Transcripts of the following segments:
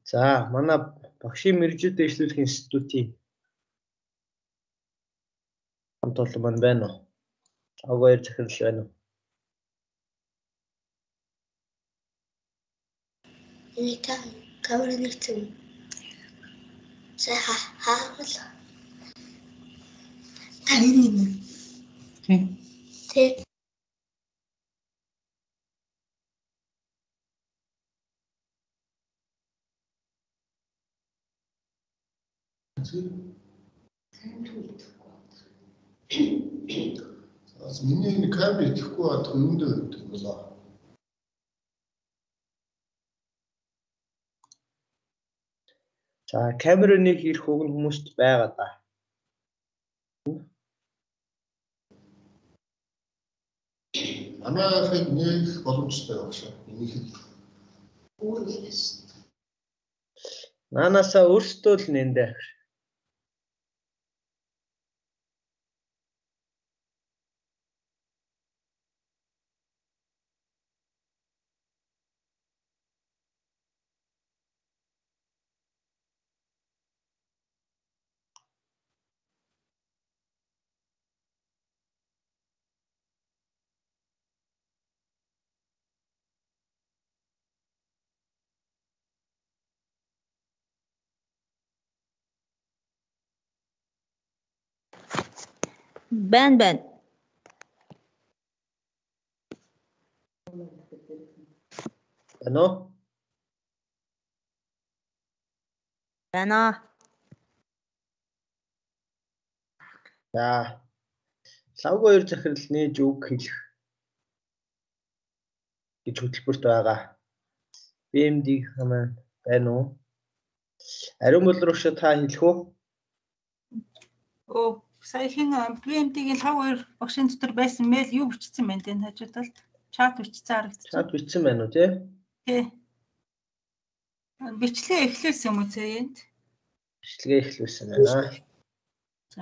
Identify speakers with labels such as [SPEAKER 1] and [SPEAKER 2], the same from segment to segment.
[SPEAKER 1] За манай багшийн мэргэжил дэвшлүүлэх институтийн хамт олон маань байна уу? Авгаар захирал байна уу?
[SPEAKER 2] Энийг камера нэгтгэв. За хаавал. Тэг.
[SPEAKER 3] Миний энэ камер идэхгүй бат юунд өгдөг болоо.
[SPEAKER 1] За камерыг ирэх уг нь хүмүүст байгаа да.
[SPEAKER 3] Анаахыг нэг боломжтой багшаа. Энийг
[SPEAKER 2] Үүргээс.
[SPEAKER 1] Наанасаа өөрсдөө л нэндэ.
[SPEAKER 4] Байна.
[SPEAKER 1] Байна уу?
[SPEAKER 4] Байна.
[SPEAKER 1] За. Лавгүй хоёр захирал нээж үг хэлэх гэж хөтөлбөрт байгаа. BMD маань байна уу? Ариун боловсрогч та хэлэх үү?
[SPEAKER 5] Саяхан BMD-ийн 5-2 багшийн дотор байсан мэйл юу бичсэн байна те хажуудалд чат бичсэн харагдчих.
[SPEAKER 1] Чат бичсэн байна уу тий?
[SPEAKER 5] Тий. Бичлэгээ эхлүүлсэн юм уу зээнд?
[SPEAKER 1] Бичлэгээ эхлүүлсэн байна.
[SPEAKER 5] За.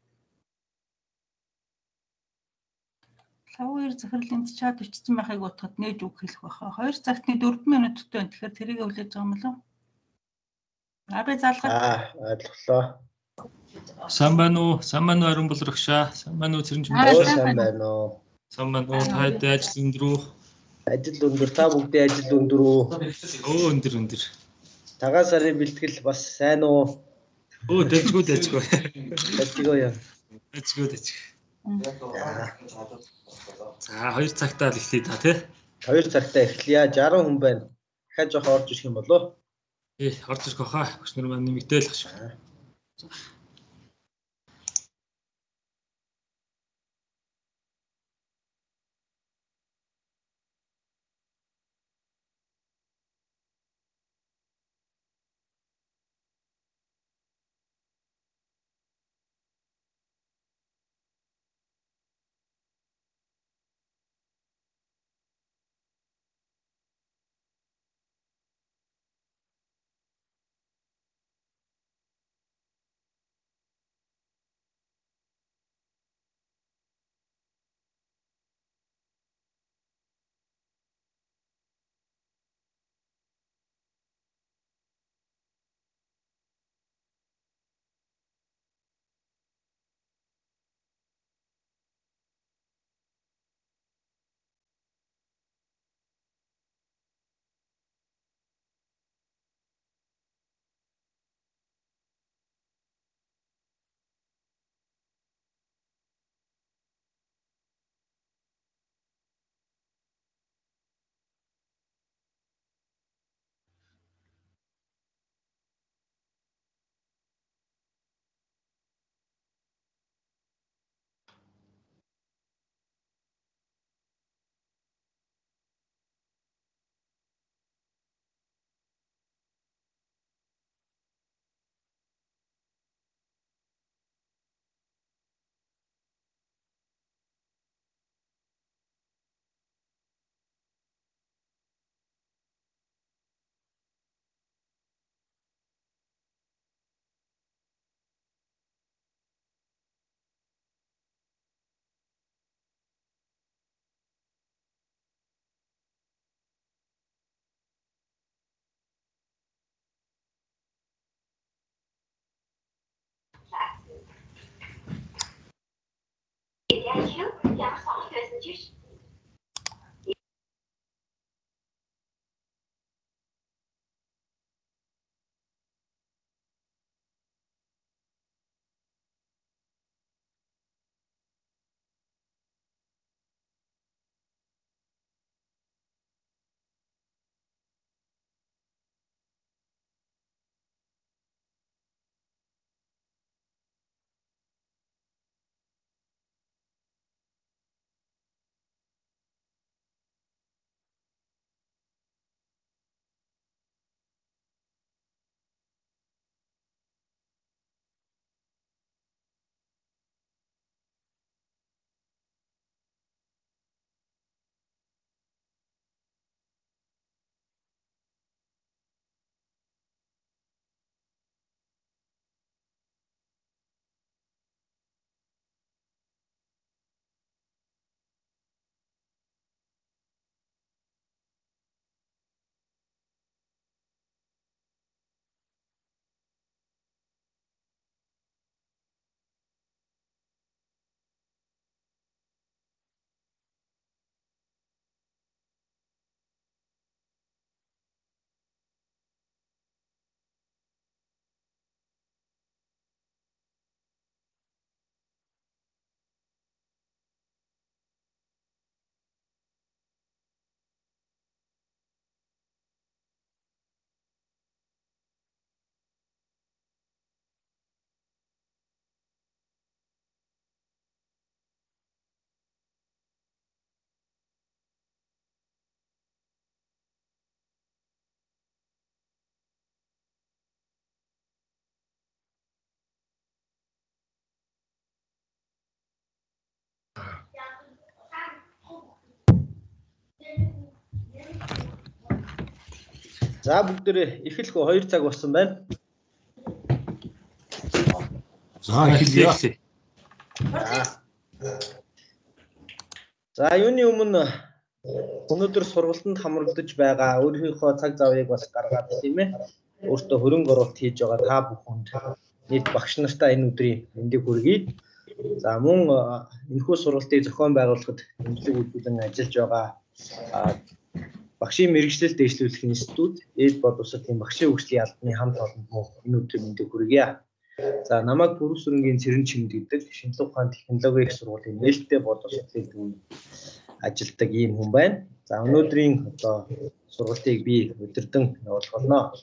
[SPEAKER 5] 5-2 захирлын чат бичсэн байхыг утгад нээж үг хэлэх баха. 2 цагтны 4 минуттай байна. Тэгэхээр тэрийг хүлээж байгаа юм болов? Аби залгах.
[SPEAKER 1] Ойлголоо.
[SPEAKER 6] Сайн байна уу? Сайн байна уу ариун боловсрогчаа? Сайн байна уу цэрэн
[SPEAKER 1] Сайн
[SPEAKER 6] чимээ?
[SPEAKER 1] байна уу?
[SPEAKER 6] Сайн байна уу? Та хэд ажил өндөр үү?
[SPEAKER 1] Ажил өндөр, та бүгдийн ажил өндөр үү?
[SPEAKER 6] Өндөр.
[SPEAKER 1] Тагаан сарын бэлтгэл бас сайн уу?
[SPEAKER 6] Дэжгүй.
[SPEAKER 1] Дэжгүй яа.
[SPEAKER 6] Дэжгүй. За 2 цагтаа л эхлэе та тий.
[SPEAKER 1] 2 цагтаа эхлэе. 60 хүн байна. Дахиад жоох орж ирэх юм болоо.
[SPEAKER 6] Орж ирэх баха. Багш нар маань нэмэгдээл ах шиг.
[SPEAKER 1] За бүгдээрээ эхлэх 2 цаг болсон байна.
[SPEAKER 6] За эхэлье.
[SPEAKER 1] За юуны өмнө өнөөдөр сургалтанд хамрагдаж байгаа өөрийнхөө цаг завыг бас гаргаад тийм ээ. Өөртөө хөрөнгө оруулалт хийж байгаа та бүхэнд нийт багш нартай энэ өдрийн мэндийг хүргэе. За мөн энэхүү сургалтыг зохион байгуулахад нэмэлт үйлдвэрлэн ажиллаж байгаа багшийн мэрэгчлэл дэвшлүүлэх институт, ээд боловсролын багшийн хөгжлийн албаны хамт олонд мөн энэ өдрийн мэндийг хүргье. За намайг Бүрүүсрэнгийн Цэрэн Чимд гэдэг шинжлэх ухааны технологийн их сургуулийн нээлттэй боловсролын төвөнд ажилладаг ийм хүн байна. За өнөөдрийн сургалтыг би удирдан явуулах болно.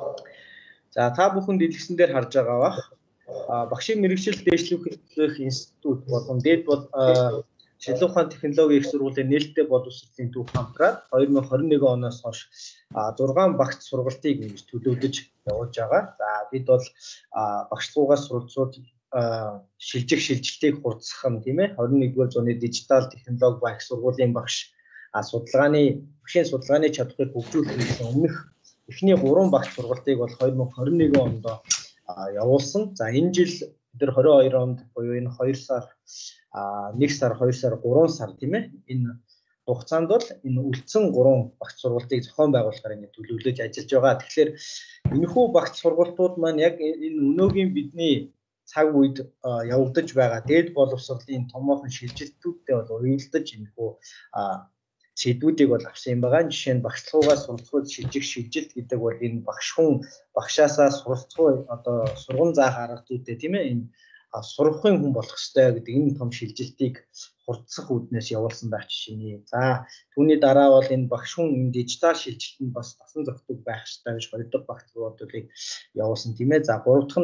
[SPEAKER 1] За та бүхэнд дэлгэсэн дээр харж байгаа бах багшийн мэрэгчлэл дэвшлүүлэх институт болон дээд шинжлэх ухааны технологийн их сургуулийн нээлттэй боловсролын төв хамтраад 2021 оноос хойш 6 багц сургалтыг төлөвлөж явуулж байгаа. За бид бол багшлуугаас суралцуулж шилжих шилжилтийг хурцсах нь тийм ээ 21-р зууны дижитал технологи ба их сургуулийн багш багшийн судалгааны чадварыг хөгжүүлэх гэсэн өмнөх эхний 3 багц сургалтыг бол 2021 онд явуулсан. За энэ жил бид 22 онд буюу энэ 2 сар 1 сар 2 сар 3 сар тийм ээ энэ хугацаанд бол энэ үлдсэн 3 багц сургалтыг зохион байгуулахаар ингэ төлөвлөж ажиллаж байгаа. Тэгэхээр энэхүү багц сургалтууд маань яг энэ өнөөгийн бидний цаг үед явагдаж байгаа дээд боловсролын томоохон шилжилтүүдтэй бол уялдаж энэхүү сэдвүүдийг бол авсан юм байгаа. Жишээ нь багшлуугаас суралцуулж шилжих шилжилт гэдэг бол энэ багш хүн багшаасаа суралцгүй сургам заах аргуудтай тийм ээ энэ сурахын хүн болох ёстой гэдэг энэ том шилжилтийг хурцсах үүднээс явуулсан байх жишээ. За түүний дараа бол энэ багш хүн энэ дижитал шилжилтэнд бас тасан зохицдог байх ёстой гэж 2 дахь багц сургуулийг явуулсан тийм ээ. За 3 дахь нь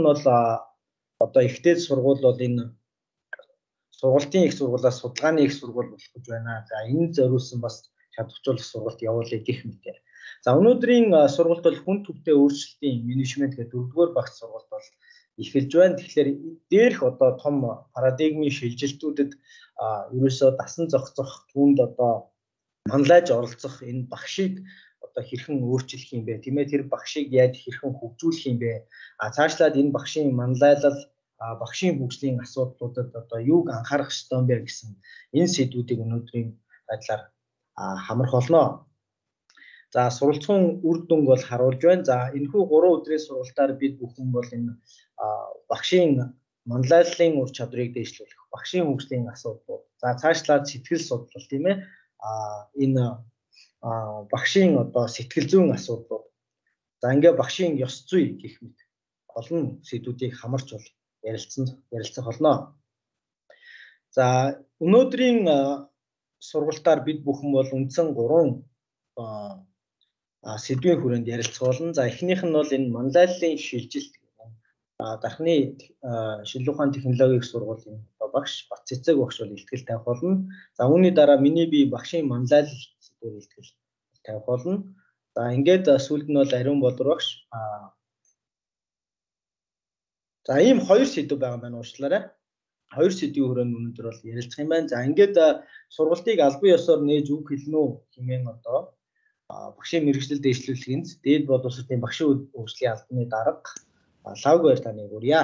[SPEAKER 1] бол ихтэй сургууль бол энэ сургалтын их сургуулиас судалгааны их сургууль болох гэж байна. За энэ зориулсан бас чадваржуулах сургалт явуулъя гэх мэтээр. За өнөөдрийн сургалт бол хүн төвтэй өөрчлөлтийн менежмент гэдэг 4-р багц сургалт бол эхэлж байна. Тэгэхээр дээрх том парадигмын шилжилтүүдэд ерөөсөө дасан зохицох түүнд манлайж оролцох энэ багшийг хэрхэн өөрчлөх юм бэ? Тийм ээ тэр багшийг яаж хэрхэн хөгжүүлэх юм бэ? Цаашлаад энэ багшийн манлайлал багшийн хөгжлийн асуудлуудад юуг анхаарах ёстой юм бэ гэсэн энэ сэдвүүдийг өнөөдрийн байдлаар хамрах болно. За суралцсан үр дүнг бол харуулж байна. За энэхүү 3 өдрийн сургалтаар бид бүхэн бол энэ багшийн манлайллын ур чадварыг дэвшлүүлэх, багшийн хөгжлийн асуудлууд, за цаашлаад сэтгэл судлал тийм ээ энэ багшийн сэтгэл зүйн асуудлууд. За ингээ багшийн ёс зүй гэх мэт олон сэдвүүдийг хамарч бол ярилцах болно. За өнөөдрийн сургалтаар бид бүхэн бол үндсэн 3 сэдвийн хүрээнд ярилцах болно. За эхнийх нь бол энэ манлайллын шилжилт дархны шинжлэх ухааны технологийн их сургуулийн багш Бацэцэг багш бол илтгэл тавих болно. За үүний дараа миний бие багшийн манлайлал сэдвээр илтгэл тавих болно. За ингээд сүүлд нь бол Ариун Болор багш за ийм 2 сэдв байгаа байна уучлаарай. 2 сэдвийн хүрээнд өнөөдөр бол ярилцах юм байна. За ингээд сургалтыг албан ёсоор нээж үг хэлнэ үү хэмээн багшийн мэрэгчлэл дэвшлүүлэхийнс дээд боловсролын багшийн хөгжлийн албаны дарга лав баярлалаа хүргье.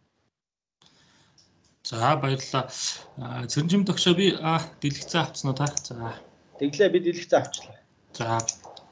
[SPEAKER 6] За баярлалаа. Цэрэнжим догшоо би дэлгэцээ авцсан уу та? За.
[SPEAKER 1] Тэглээ би дэлгэцээ авчлаа.
[SPEAKER 6] За.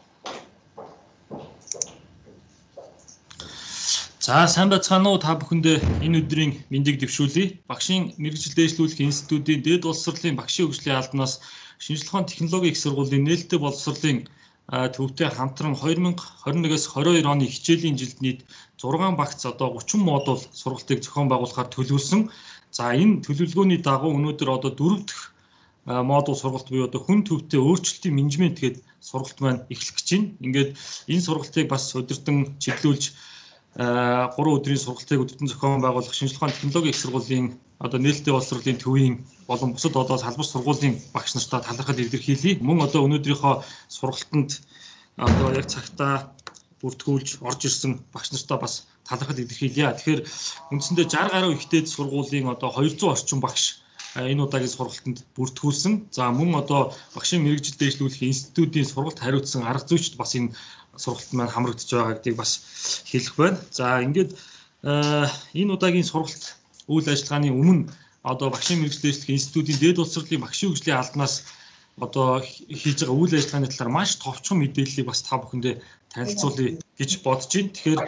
[SPEAKER 6] За сайн байцгаана уу та бүхэндээ энэ өдрийн мэндийг дэвшүүлье. Багшийн мэрэгчлэл дэвшлүүлэх институтийн дээд боловсролын багшийн хөгжлийн албанаас шинжлэх ухааны технологийн их сургуулийн нээлттэй боловсролын төвтэй хамтран 2021-с 22 оны хичээлийн жилд нийт 6 багц 30 модуль сургалтыг зохион байгуулахаар төлөвлөсөн. За энэ төлөвлөгөөний дагуу өнөөдөр 4 дахь модуль сургалт буюу хүн төвтэй өөрчлөлтийн менежмент гэдэг сургалт маань эхлэх гэж байна. Ингээд энэ сургалтыг бас удирдан чиглүүлж 3 өдрийн сургалтыг өдөртөн зохион байгуулах шинжлэх ухааны технологийн их сургуулийн нээлттэй боловсролын төвийн болон бусад салбар сургуулийн багш нартаа талархал илэрхийлье. Мөн өнөөдрийнхөө сургалтанд яг цагтаа бүртгүүлж орж ирсэн багш нартаа бас талархал илэрхийлье. Тэгэхээр үндсэндээ 60 гаруй ихтэй сургуулийн 200 орчим багш энэ удаагийн сургалтанд бүртгүүлсэн. За мөн одоо багшийн мэрэгжил дэвшлүүлэх институтийн сургалт хариуцсан арга зүйчд бас энэ сургалт маань хамрагдаж байгаа гэдгийг бас хэлэх байна. За ингээд энэ удаагийн сургалт үйл ажиллагааны өмнө одоо багшийн мэрэгжил дэвшлэх институтийн дээд улс сурлын багшийн хөгжлийн албанаас одоо хийж байгаа үйл ажиллагааны талаар маш товчхон мэдээллийг бас та бүхэндээ танилцуулъя гэж бодож байна. Тэгэхээр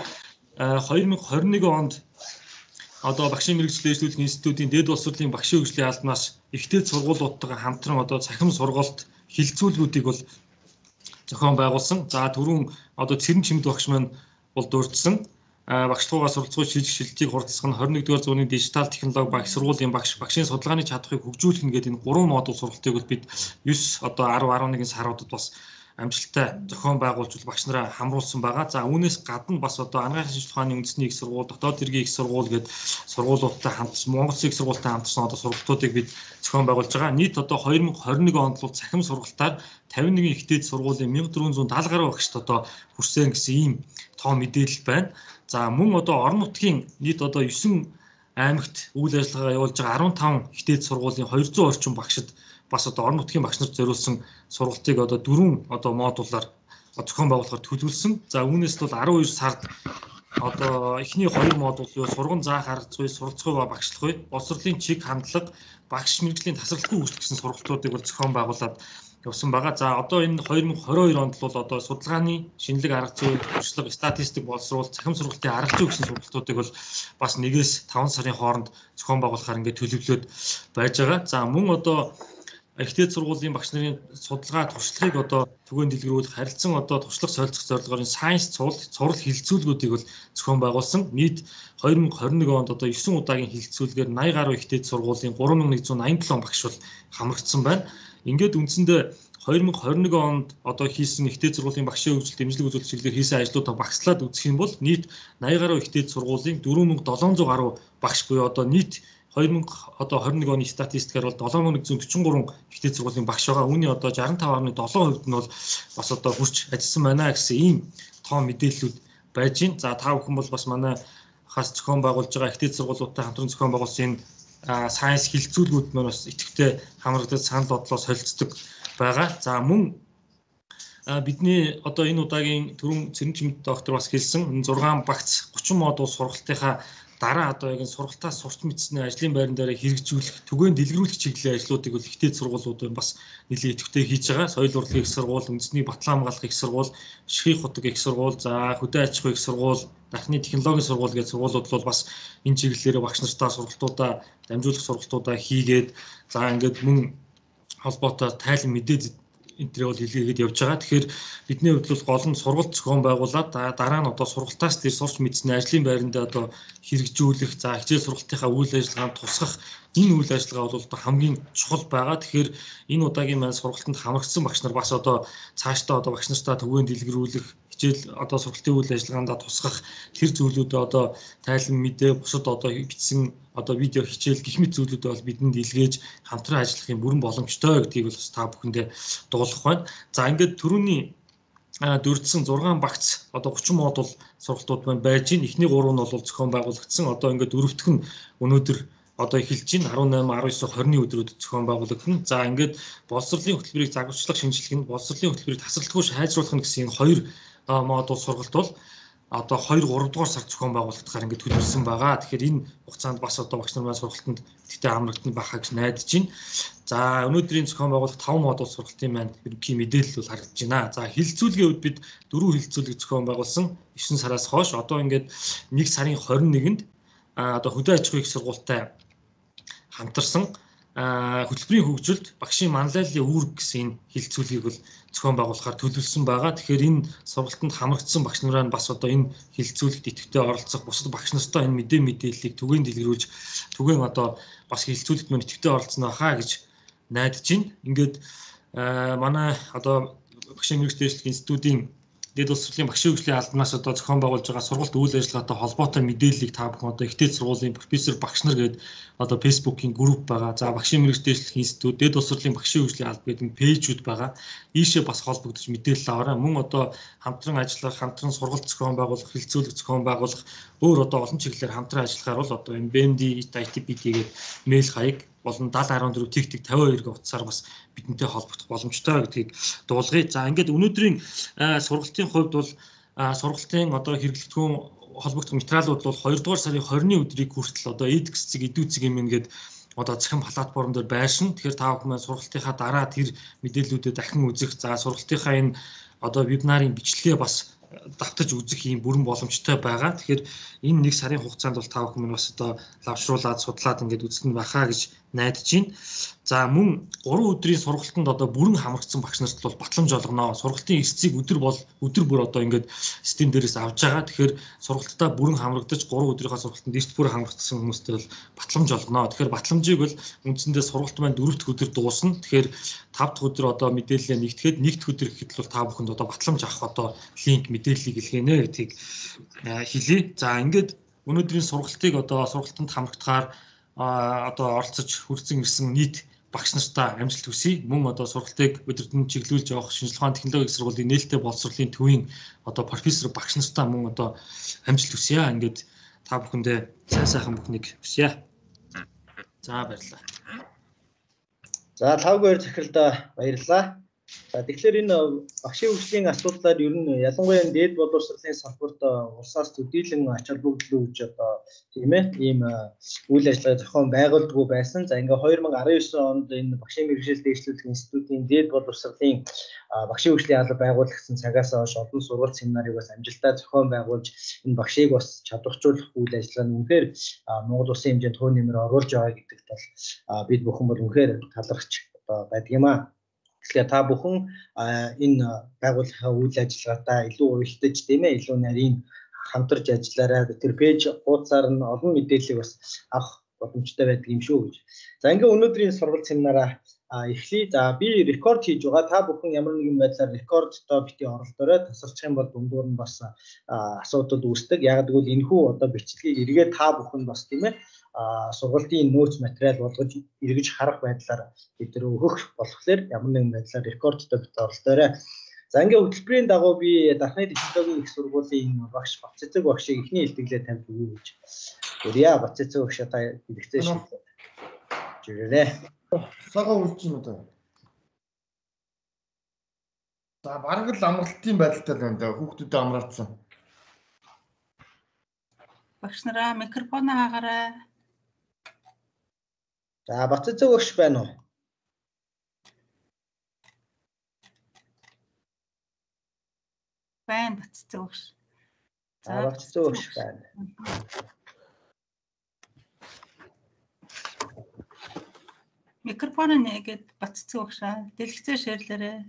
[SPEAKER 6] 2021 онд одоо багшийн мэрэгжил дэвшлүүлэх институтийн дээд улс сурлын багшийн хөгжлийн албанаас ихтэй сургуулиудтайгаа хамтран одоо цахим сургалт хилцүүлгүүдийг бол зохион байгуулсан. За түрүүн одоо Цэрэн Чимд багш маань бол дурдсан. Багшлахуугаа суралцгуй шилжих шилжтийг хурцлах нь 21-р зууны дижитал технологи ба их сургуулийн багшийн судалгааны чадварыг хөгжүүлэх нь гэдэг энэ 3 модуль сургалтыг бол бид 9 одоо 10-11 саруудад бас амжилттай зохион байгуулж багш нараа хамруулсан байгаа. За үүнээс гадна бас одоо анагаахын шинжилгээ ухааны үндэсний их сургууль, дотоод иргэний их сургууль гэдэг сургуулиудтай хамтарсан, Монгол их сургуультай хамтарсан одоо сургалтуудыг бид зохион байгуулж байгаа. Нийт одоо 2021 онд бол цахим сургалтаар 51 ихтэй сургуулийн 1470 гаруй багшд одоо хүрсэн гэсэн ийм тоо мэдээлэл байна. За мөн одоо орон нутгийн нийт одоо 9 аймагт үйл ажиллагаа явуулж байгаа 15 ихтэй сургуулийн 200 орчим багшд бас одоо орон нутгийн багш нарт зориулсан сургалтыг одоо 4 одоо модулаар зохион байгуулахаар төлөвлөсөн. За үүнээс бол 12 сард одоо эхний 2 модуль юу сургам заах арга зүй, суралцгуй ба багшлахгүй, боловсролын чиг хандлага, багш мэргэжлийн тасралтгүй хөгжил гэсэн сургалтуудыг бол зохион байгуулад явсан байгаа. За одоо энэ 2022 онд бол одоо судалгааны шинэлэг арга зүй, туршлага, статистик боловсруулалт, цахим сургалтын арга зүй гэсэн сургалтуудыг бол бас 1-5 сарын хооронд зохион байгуулахаар ингээд төлөвлөд байж байгаа. За мөн одоо ихтэй сургуулийн багш нарын судалгаа туршлагыг одоо түгээн дэлгэрүүлэх харилцан одоо туршлага солилцох зорилгоор сайенс цуврал хилцүүлгүүдийг бол зохион байгуулсан. Нийт 2021 онд одоо 9 удаагийн хилцүүлгээр 80 гаруй ихтэй сургуулийн 3187 багш бол хамрагдсан байна. Ингээд үндсэндээ 2021 онд одоо хийсэн ихтэй сургуулийн багшийн хөгжил дэмжлэг үзүүлэлт чиглэлээр хийсэн ажлуудаа багслаад үзэх юм бол нийт 80 гаруй ихтэй сургуулийн 4700 гаруй багш буюу одоо нийт 2021 оны статистикаар бол 7143 ихтэй сургуулийн багш байгаа. Үүний одоо 65.7% нь бол бас одоо хүрч ажилласан байна гэсэн ийм тоо мэдээллүүд байж байна. За та бүхэн бол бас манай хас зохион байгуулж байгаа ихтэй сургуулиудтай хамтран зохион байгуулсан энэ сайенс хилцүүлгүүд маань бас идэвхтэй хамрагдаж санал бодлоо солилцдог байгаа. За мөн бидний одоо энэ удаагийн түрүүн Цэрэн Чимд доктор бас хэлсэн 6 багц 30 модуль сургалтынхаа дараа одоо яг сургалтаас сурч мэдсэний ажлын байран дээр хэрэгжүүлэх, түгээн дэлгэрүүлэх чиглэлийн ажлуудыг бол ихтэй сургуулиуд бас нэлээд идэвхтэй хийж байгаа. Соёл урлагийн их сургууль, үндэсний батлан хамгаалах их сургууль, Шихий хотог их сургууль, за хөдөө аж ахуйн их сургууль, дахны технологийн сургууль гэдэг сургуулиуд бол бас энэ чиглэлээр багш нартаа сургалтуудаа дамжуулах сургалтуудаа хийгээд за ингээд мөн холбоотой тайлан мэдээ энтрээ бол илгээгээд явж байгаа. Тэгэхээр бидний хувьд бол гол нь сургалт зохион байгуулад дараа нь одоо сургалтаас тэр сурч мэдсэний ажлын байранд одоо хэрэгжүүлэх, за хичээл сургалтынхаа үйл ажиллагаанд тусгах энэ үйл ажиллагаа бол одоо хамгийн чухал байгаа. Тэгэхээр энэ удаагийн маань сургалтанд хамрагдсан багш нар бас одоо цаашдаа одоо багш нартаа түгээн дэлгэрүүлэх, хичээл одоо сургалтын үйл ажиллагаанд тусгах тэр зүйлүүдээ одоо тайлан мэдээ бусад одоо бичсэн одоо видео хичээл гэх мэт зүйлүүдээ бол бидэнд илгээж хамтран ажиллахын бүрэн боломжтой гэдгийг бол та бүхэндээ дуулгах байна. За ингээд түрүүний дурдсан 6 багц одоо 30 модуль сургалтууд маань байж гин. Эхний 3 нь бол зохион байгуулагдсан. Одоо ингээд дөрөвдөх нь өнөөдөр одоо эхэлж гин 18, 19, 20-ны өдрүүдэд зохион байгуулагдана. За ингээд боловсролын хөтөлбөрийг загварчлах шинжилэх нь, боловсролын хөтөлбөрийг тасралтгүй сайжруулах нь гэсэн энэ 2 модуль сургалт бол одоо 2-3 дугаар сард зохион байгуулагдахаар ингээд төлөвлөсөн байгаа. Тэгэхээр энэ хугацаанд бас одоо багш нар маань сургалтанд тэгтээ хамрагдана байхаа гэж найдаж байна. За өнөөдрийн зохион байгуулах 5 модуль сургалтын маань ерөнхий мэдээлэл бол харагдаж байна. За хилцүүлгийн үед бид 4 хилцүүлэг зохион байгуулсан 9 сараас хойш одоо ингээд 1 сарын 21-нд одоо хөдөө аж ахуйн их сургуультай хамтарсан хөтөлбөрийн хөгжилд багшийн манлайллын үүрэг гэсэн энэ хилцүүлгийг бол зохион байгуулахаар төлөвлөсөн байгаа. Тэгэхээр энэ сургалтанд хамрагдсан багш нараа бас одоо энэ хилцүүлэгт идэвхтэй оролцох, бусад багш нартаа энэ мэдээллийг түгээн дэлгэрүүлж, түгээн одоо бас хилцүүлэгт мань идэвхтэй оролцсон байхаа гэж найдаж байна. Ингээд манай одоо багшийн мэргэжил дэвшлэх институтийн дээд улс сурлын багшийн хөгжлийн албанаас одоо зохион байгуулж байгаа сургалт үйл ажиллагаатай холбоотой мэдээллийг та бүхэн одоо ихтэй сургуулийн профессор багш нар гэдэг одоо фэйсбүүкийн групп байгаа. За багшийн мэргэжил дэвшлэх институт, дээд улс сурлын багшийн хөгжлийн алба гэдэг пэйжүүд байгаа. Ийшээ бас холбогдож мэдээлэл аваарай. Мөн одоо хамтран ажиллах, хамтран сургалт зохион байгуулах, хилцүүлэг зохион байгуулах, өөр одоо олон чиглэлээр хамтран ажиллахаар бол одоо энэ BMD, ITBD гэдэг мэйл хаяг болон 7014 тик 52 утсаар бас бидэнтэй холбогдох боломжтой гэдгийг дуулгая. За ингээд өнөөдрийн сургалтын хувьд бол сургалтын одоо хэрэглэгдэхүүн холбогдох материалууд бол 2 дугаар сарын 20-ны өдрийг хүртэл одоо эдгэцэг эдүүцэг юм ингээд одоо захин платформ дээр байшин. Тэгэхээр та бүхэн сургалтынхаа дараа тэр мэдээллүүдэд дахин үзэх, за сургалтынхаа энэ одоо вебинарын бичлэгээ бас давтаж үзэх юм бүрэн боломжтой байгаа. Тэгэхээр энэ 1 сарын хугацаанд бол та бүхэн бас одоо лавшруулад судлаад ингээд үзэх нь бахаа гэж найдаж байна. За мөн 3 өдрийн сургалтанд одоо бүрэн хамрагдсан багш нарт бол батламж олгоно. Сургалтын эсцийг өдөр бүр одоо ингээд систем дээрээс авж байгаа. Тэгэхээр сургалтаа бүрэн хамрагдаж 3 өдрийнхөө сургалтанд эрт бүр хамрагдсан хүмүүстээ бол батламж олгоно. Тэгэхээр батламжийг бол үндсэндээ сургалт маань 4 дахь өдөр дуусна. Тэгэхээр 5 дахь өдөр одоо мэдээлэлээ нэгтгэхэд 1 дахь өдөр гэхэд бол та бүхэнд одоо батламж авах одоо линк мэдээллийг илгээнэ гэдгийг хэлье. За ингээд өнөөдрийн сургалтыг одоо сургалтанд хамрагдахаар одоо оролцож хүрсэн ирсэн нийт багш нартаа амжилт хүсье. Мөн одоо сургалтыг өдөртөн чиглүүлж явах шинжилгээ ухааны технологийн сургуулийн нээлттэй боловсролын төвийн одоо профессор багш нартаа мөн одоо амжилт хүсье. Ингээд та бүхэндээ сайхан бүхнийг хүсье. За баярлалаа.
[SPEAKER 1] За 5 гоор захиралдаа баярлалаа. За тэгэхээр энэ багшийн хөгжлийн асуудлаар ер нь ялангуяа дээд боловсролын салбарт улсаас төдийлөн ач холбогдол өгж одоо тийм ээ ийм үйл ажиллагаа зохион байгуулдаггүй байсан. За ингээ 2019 онд энэ багшийн мэргэжил дэвшлүүлэх институтийн дээд боловсролын багшийн хөгжлийн алба байгуулагдсан цагаас хойш олон сургалт семинарыг бас амжилттай зохион байгуулж энэ багшийг бас чадваржуулах үйл ажиллагаанд үнэхээр Монгол улсын хэмжээнд хувь нэмэр оруулж байгаа гэдэгт бол бид бүхэн бол үнэхээр талархаж одоо байдаг юм аа. Тэгэхээр та бүхэн энэ байгууллагын үйл ажиллагаатай илүү урьдчилж тийм ээ илүү нарийн хамтарч ажиллаарай. Тэр пэйж хуудасаар нь олон мэдээллийг бас авах боломжтой байдаг юм шүү гэж. За ингээ өнөөдрийн сургалт семинараа эхлэе. За би рекорд хийж байгаа. Та бүхэн ямар нэгэн байдлаар рекордтоо бити оролдоорой. Тасарчих юм бол дундуур нь бас асуудал үүсдэг. Яг гэвэл энэхүү одоо бичлэгийг эргээд та бүхэн бас тийм ээ сургалтын нөөц материал болгож эргэж харах байдлаар бид нэр өгөх болохоор ямар нэгэн байдлаар рекордтой бит оролдоорой. За ингээ хөтөлбөрийн дагуу би Дархны технологийн их сургуулийн багш Бацэцэг багшийг эхний илтгэлээ тавьж өгье гэж. Гүрья Бацэцэг багш та хэлэхтэй шийдлээ. Жирээ.
[SPEAKER 3] Сагаа үлж юм одоо. За бараг л амралтын байдалтай л байна да. Хүүхдүүдэд амраацсан.
[SPEAKER 5] Багш нараа микрофон хаагаарай.
[SPEAKER 1] За Бацэцэг багш байна уу?
[SPEAKER 5] Байна Бацэцэг багш.
[SPEAKER 1] За Бацэцэг багш байна.
[SPEAKER 5] Микрофон нэгээд Бацэцэг багшаа дэлгэцээ шеэрлээрэй.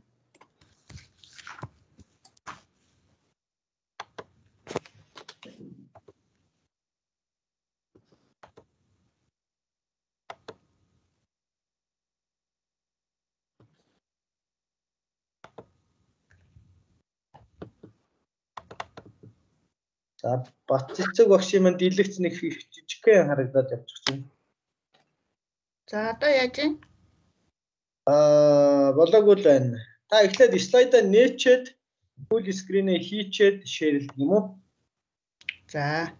[SPEAKER 1] За Бацэцэг багшийн манд дэлгэц нэг жижигхэн харагдаад явчих чинь.
[SPEAKER 5] За одоо яаж вэ?
[SPEAKER 1] Болоогүй л байна. Та эхлээд слайдаа нээчээд full screen-ээ хийчээд шеэрлдэг юм уу?
[SPEAKER 5] За.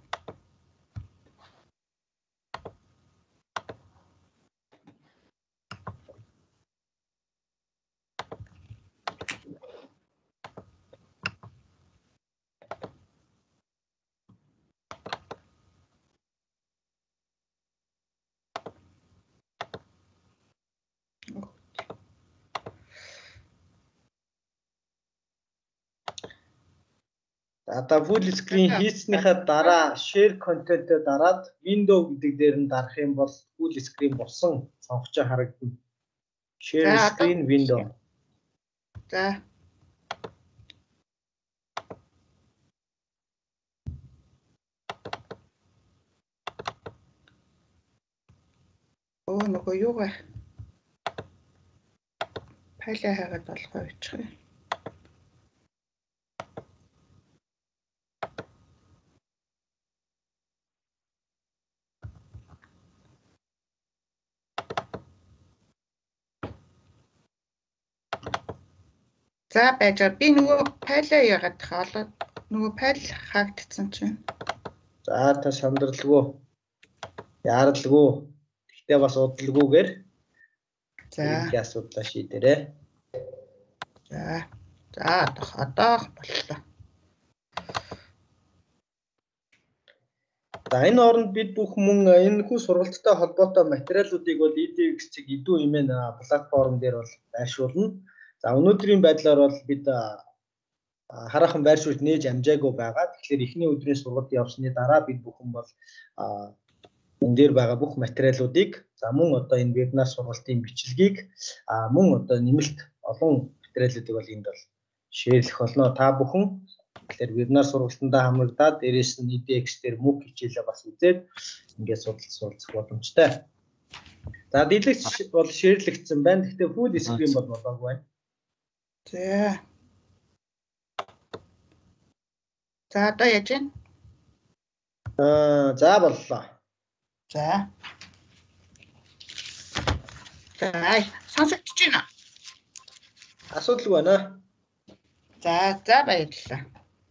[SPEAKER 1] Одоо full screen хийснийхаа дараа share content-д дараад window гэдэг дээр нь дарах юм бол full screen болсон цонхож харагдана. Share screen window.
[SPEAKER 5] За. Оо нөгөө юу вэ? Файлаа хагаад болох байж байгаа. За байж байгаа. Би нөгөө файлаа яагаад хаалаад нөгөө файл хаагдсан чинь.
[SPEAKER 1] За та сандралгүй. Яаралгүй. Гэтэ бас удалгүйгээр
[SPEAKER 7] За.
[SPEAKER 1] энэ асуудлаа шийдээрэй.
[SPEAKER 7] За. За одоо боллоо.
[SPEAKER 1] За энэ оронд бид бүх мөн энэ хүү сургалттай холбоотой материалуудыг бол EDX-ийг идүү имэн платформ дээр бол байршуулна. За өнөөдрийн байдлаар бол бид хараахан байршуулж нээж амжаагүй байгаа. Тэгэхээр эхний өдрийн сургалт явсны дараа бид бүхэн бол энэ дээр байгаа бүх материалуудыг за мөн одоо энэ вебинар сургалтын бичлэгийг мөн одоо нэмэлт олон материалуудыг бол энд бол шеэрлэх болно. Та бүхэн тэгэхээр вебинар сургалтандаа хамрагдаад дээрээс нь EDX дээр мөг хичээлээ бас үзээд ингээд судалцах боломжтой. За дэлгэц бол шеэрлэгдсэн байна. Гэхдээ full screen бол болоогүй байна.
[SPEAKER 7] За. За одоо яаж вэ?
[SPEAKER 1] За боллоо.
[SPEAKER 7] За. За сонсогдож байна.
[SPEAKER 1] Асуудалгүй байна.
[SPEAKER 7] За баярлалаа.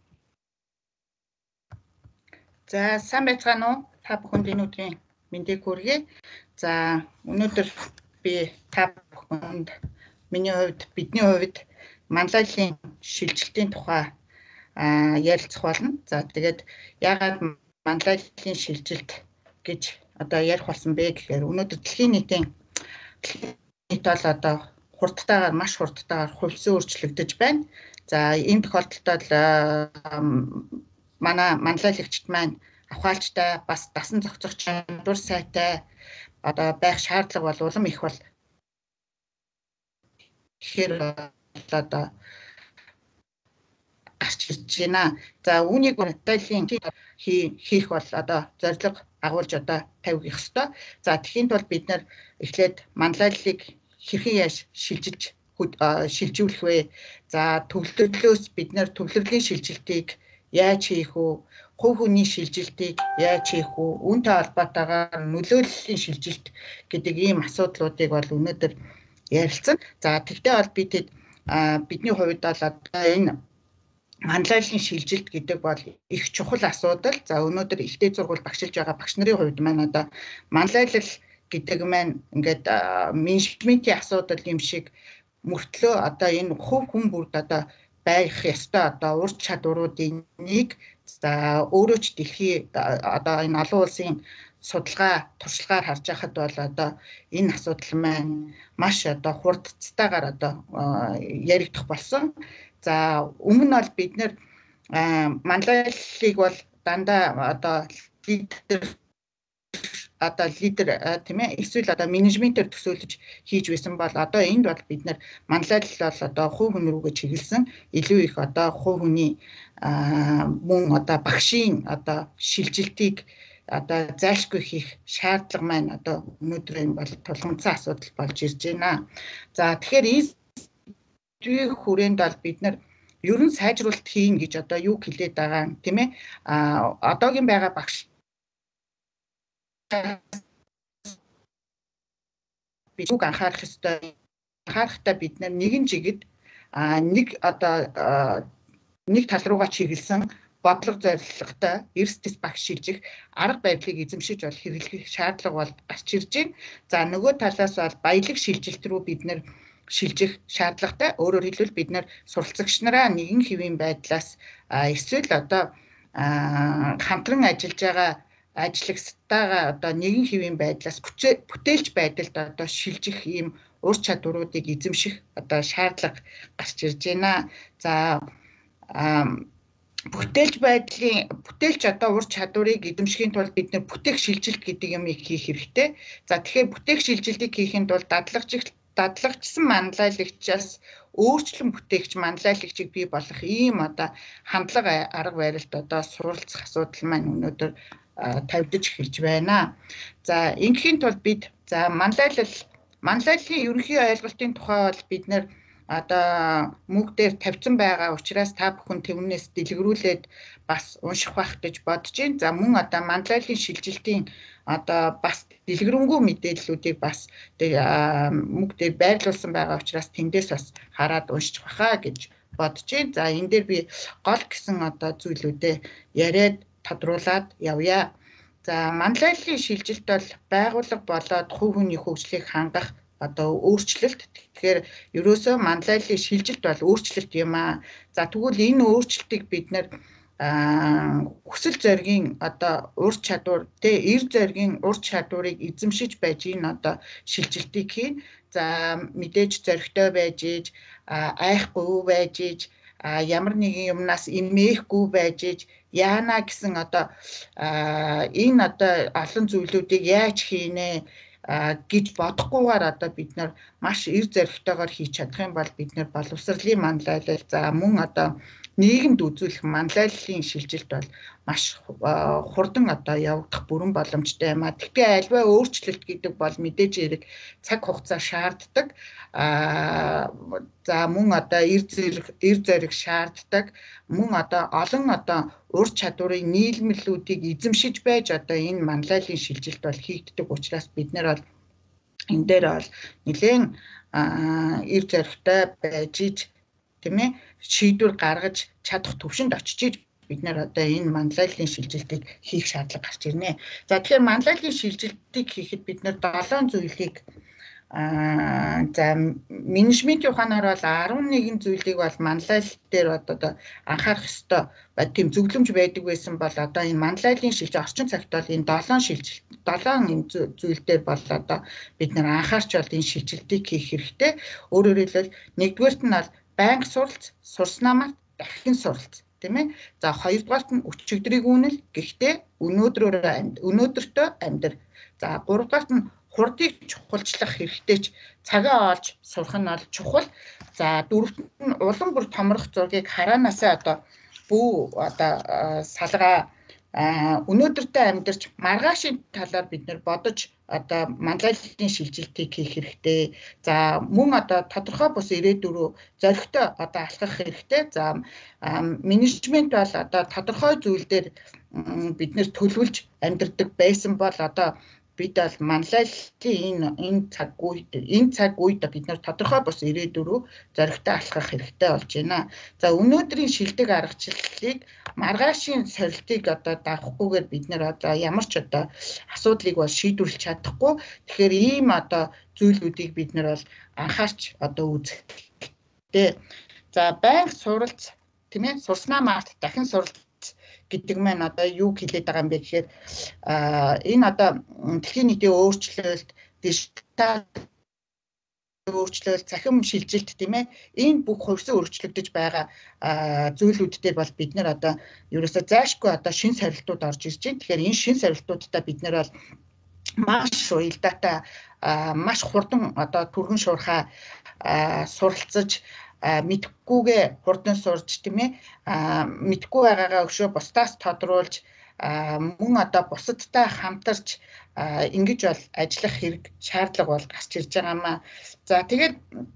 [SPEAKER 7] За сайн байцгаана уу? Та бүхэнд энэ өдрийн мэндийг хүргэе. За өнөөдөр би та бүхэнд миний бидний хувьд манлайлалын шилжилтийн тухай ярилцах болно. За тэгээд яагаад манлайлалын шилжилт гэж одоо ярих болсон бэ гэхээр өнөөдөр дэлхийн нийт бол одоо маш хурдтайгаар хувьсан өөрчлөгдөж байна. За энэ тохиолдолд манай манлайлагчид маань авахалжтай бас дасан зохицох чадвар сайтай одоо байх шаардлага бол улам их бол тэгэхээр одоо гарч ирж байна. За үүнийг манлайлалын хийх бол одоо зорилго агуулж одоо тавих ёстой. За тэгэхээр бол бид нэр эхлээд манлайллыг хэрхэн яаж шилжүүлэх вэ? За төвлөрдлөөс бид нэр төвлөрлийн шилжилтийг яаж хийх вэ? Хувь хүний шилжилтийг яаж хийх вэ? Үүнтэй холбоотойгоор нөлөөллийн шилжилт гэдэг ийм асуудлуудыг бол өнөөдөр ярилцсан. За тэгтээ бол бидний хувьд бол одоо энэ манлайлалын шилжилт гэдэг бол их чухал асуудал. За өнөөдөр ихтэй сургууль багшилж байгаа багш нарын хувьд маань одоо манлайлал гэдэг маань ингээд менежментийн асуудал юм шиг мөртлөө одоо энэ хувь хүн бүрд одоо байх ёстой одоо ур чадваруудын нэг за өөрөө ч дэлхий одоо энэ олон улсын судалгаа туршлагаар харж байхад бол одоо энэ асуудал маань маш одоо хурдцтайгаар одоо яригдах болсон. За өмнө нь бол бид нэр манлайлалыг бол дандаа одоо лидер тийм ээ эсвэл одоо менежментээр төсөөлж хийж байсан бол одоо энд бол бид нар манлайлал бол одоо хувь хүн рүүгээ чиглэсэн илүү их одоо хувь хүний мөн одоо багшийн одоо шилжилтийг одоо зайлшгүй хийх шаардлага маань одоо өнөөдөр энэ бол тулгымцсан асуудал болж ирж байна. За тэгэхээр энэ хүрээнд бол бид нар ерөн сайжруулалт хийн гэж одоо юу хэлээд байгаа юм тийм ээ одоогийн байгаа багш бид үг анхаарах ёстой. Анхаарахтаа бид нэгэн жигэд нэг одоо нэг тал руугаа чиглэсэн бодлого зорилготой эрсдэс багш шилжих арга барилыг эзэмшиж бол хэрэглэх шаардлага бол гарч ирж байна. За нөгөө талаас бол баялаг шилжилт рүү бид нэр шилжих шаардлагатай. Өөрөөр хэлбэл бид нэр суралцагч нараа нэгэн хэвийн байдлаас эсвэл одоо хамтран ажиллаж байгаа ажлагчтайгаа одоо нэгэн хэвийн байдлаас бүтээлч байдалд одоо шилжих ийм ур чадваруудыг эзэмших одоо шаардлага гарч ирж байна. За бүтээлч одоо ур чадварыг эзэмшихийн тулд бид нэр бүтээх шилжилт гэдэг юмыг хийх хэрэгтэй. За тэгэхээр бүтээх шилжилтийг хийхэд бол дадлагчсан манлайлагчаас өөрчлөн бүтээгч манлайлагчийг бий болгох ийм одоо хандлага арга барилд одоо суралцах асуудал маань өнөөдөр тавьдаж эхэлж байна. За ингэхийн тулд бид за манлайлалын ерөнхий ойлголтын тухай бол бид нэр одоо мөг дээр тавьсан байгаа учраас та бүхэн тэрнээс дэлгэрүүлээд бас унших байх гэж бодож байна. За мөн одоо манлайлалын шилжилтийн одоо бас дэлгэрэнгүй мэдээллүүдийг бас мөг дээр байрлуулсан байгаа учраас тэндээс бас хараад уншиж бахаа гэж бодож байна. За энэ дээр би гол гэсэн одоо зүйлүүдээ яриад тодруулаад явъя. За манлайллын шилжилт бол байгууллага болоод хувь хүний хөгжлийг хангах одоо өөрчлөлт. Тэгэхээр ерөөсөө манлайллын шилжилт бол өөрчлөлт юм аа. За тэгвэл энэ өөрчлөлтийг бид нэр хүсэл зоригийн одоо ур чадвар эр зоригийн ур чадварыг эзэмшиж байж энэ одоо шилжилтийг хийн. За мэдээж зоригтой байж иж айхгүй байж иж ямар нэгэн юмнаас эмээхгүй байж иж яана гэсэн одоо энэ одоо олон зүйлүүдийг яаж хийнэ гэж бодохгүйгээр одоо бид нар маш эр зоригтойгоор хийж чадах юм бол бид нар боловсролын манлайлал за мөн одоо нийгэмд үзүүлэх манлайллын шилжилт бол маш хурдан одоо явагдах бүрэн боломжтой юм а. Тэгвэл альва өөрчлөлт гэдэг бол мэдээж хэрэг цаг хугацаа шаарддаг. За мөн одоо эр зориг шаарддаг. Мөн одоо олон одоо ур чадварын нийлмэлүүдийг эзэмшиж байж одоо энэ манлайллын шилжилт бол хийгддэг учраас бид нэр бол энэ дээр бол нэлээд эр зоригтой байж иж тийм ээ шийдвэр гаргаж чадах төвшөнд очиж бид нэр одоо энэ манлайллын шилжилтийг хийх шаардлага гарч ирнэ. За тэгэхээр манлайллын шилжилтийг хийхэд бид нэр 7 зүйлийг за менежментийн ухаанаар бол 11 зүйлийг бол манлайлал дээр одоо анхаарах ёстой. Тийм зөвлөмж байдаг байсан бол одоо энэ манлайллын шилжилт орчин цагт бол энэ 7 зүйл дээр бол одоо бид нэр анхаарч бол энэ шилжилтийг хийх хэрэгтэй. Өөрөөр хэлбэл нэгдүгээрт нь бол байнга суралц, сурснамаар дахин суралц, тийм ээ. За хоёрдугаарт нь өчигдрийг үнэл, гэхдээ өнөөдөртөө амьдр. За гуравдугаарт нь хурдыг чухалчлах хэрэгтэйч цагаа олж сурах нь бол чухал. За дөрөвт нь улам бүр томрох зургийг хараанаасаа одоо бүү одоо салгаа өнөөдөртөө амьдарч маргаашийн талаар бид нэр бодож одоо манлайллын шилжилтийг хийх хэрэгтэй. За мөн одоо тодорхой бус ирээдүрөө зоригтой одоо алхах хэрэгтэй. За менежмент бол одоо тодорхой зүйл дээр бид нэр төлөвлөж амьдардаг байсан бол одоо бид бол манлайллын энэ цаг үед бид нар тодорхой бус ирээдүрөө зоригтой алхах хэрэгтэй болж байна. За өнөөдрийн шилдэг аргачлалыг маргаашийн сорилтыг одоо давахгүйгээр бид нар одоо ямар ч одоо асуудлыг бол шийдвэрлэж чадахгүй. Тэгэхээр ийм одоо зүйлүүдийг бид нар бол анхаарч одоо үзэх хэрэгтэй. За байнга суралц тийм ээ сурснаа март дахин суралц гэдэг маань одоо юу хэлээд байгаа юм бэ гэхээр энэ одоо дэлхийн нийтийн өөрчлөлт, дижитал өөрчлөлт, цахим шилжилт тийм ээ энэ бүх хувьсан өөрчлөгдөж байгаа зүйлүүд дээр бол бид нэр одоо ерөөсөө зайлшгүй одоо шин сорилтууд орж ирж байна. Тэгэхээр энэ шин сорилтуудаа бид нэр бол маш уялдаатай маш хурдан одоо түргэн шуурхай суралцаж мэдхгүйгээ хурдан сурж тийм ээ мэдхгүй байгаагаа өшөө бусдаас тодруулж мөн одоо бусадтай хамтарч ингэж бол ажиллах хэрэг шаардлага бол гарч ирж байгаамаа. За тэгээд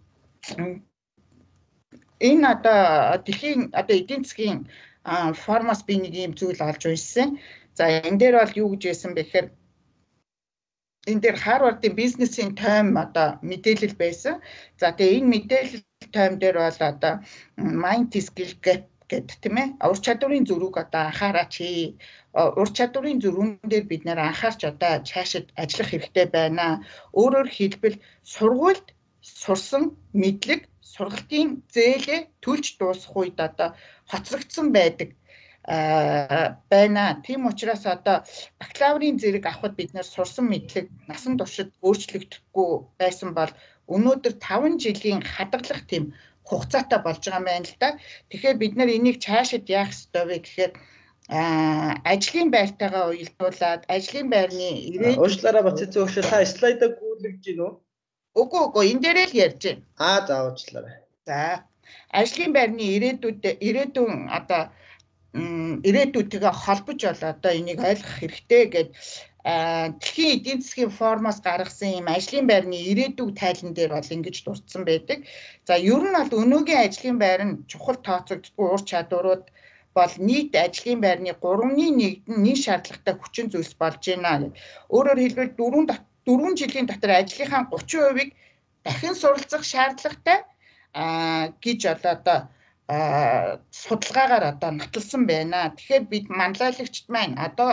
[SPEAKER 7] энэ одоо дэлхийн одоо эдийн засгийн формоос би нэг юм зүйл олж уншсан. За энэ дээр бол юу гэж байсан бэ гэхээр энэ дээр Харвардын бизнесийн тойм одоо мэдээлэл байсан. За тэгээ энэ мэдээлэл тойм дээр бол одоо mind skill gap гэдэг тийм ээ ур чадварын зөрүүг одоо анхаараач. Ур чадварын зөрүүн дээр бид нэр анхаарч одоо цаашид ажиллах хэрэгтэй байна. Өөрөөр хэлбэл сургуульд сурсан мэдлэг сургалтын зээлээ төлж дуусах үед одоо хоцрогдсон байдаг байна. Тийм учраас одоо бакалаврын зэрэг авахд бид нэр сурсан мэдлэг насан туршид өөрчлөгдөхгүй байсан бол өнөөдөр 5 жилийн хадгалах тийм хугацаатай болж байгаа юм байна л да. Тэгэхээр бид нэр энийг цаашид яах ёстой вэ гэхээр ажлын байртайгаа уялдуулаад ажлын байрны
[SPEAKER 1] уучлаарай баццээ өшөө та слайдаа гүйлгэж гин үү?
[SPEAKER 7] Үгүй энэ дээрээ л ярьж байна.
[SPEAKER 1] За уучлаарай.
[SPEAKER 7] За ажлын байрны ирээдүйн одоо ирээдүйтэйгээ холбож бол одоо энийг ойлгох хэрэгтэй гэдэг дэлхийн эдийн засгийн формоос гаргасан юм ажлын байрны ирээдүйг тайлан дээр бол ингэж дурдсан байдаг. За ер нь бол өнөөгийн ажлын байр нь чухал тооцогддог ур чадварууд бол нийт ажлын байрны 3/1-д нэг шаардлагатай хүчин зүйлс болж байна гэдэг. Өөрөөр хэлбэл 4 жилийн дотор ажлынхаа 30%-ийг дахин суралцах шаардлагатай гэж одоо судалгаагаар одоо нотолсон байна. Тэгэхээр бид манлайлагчд маань одоо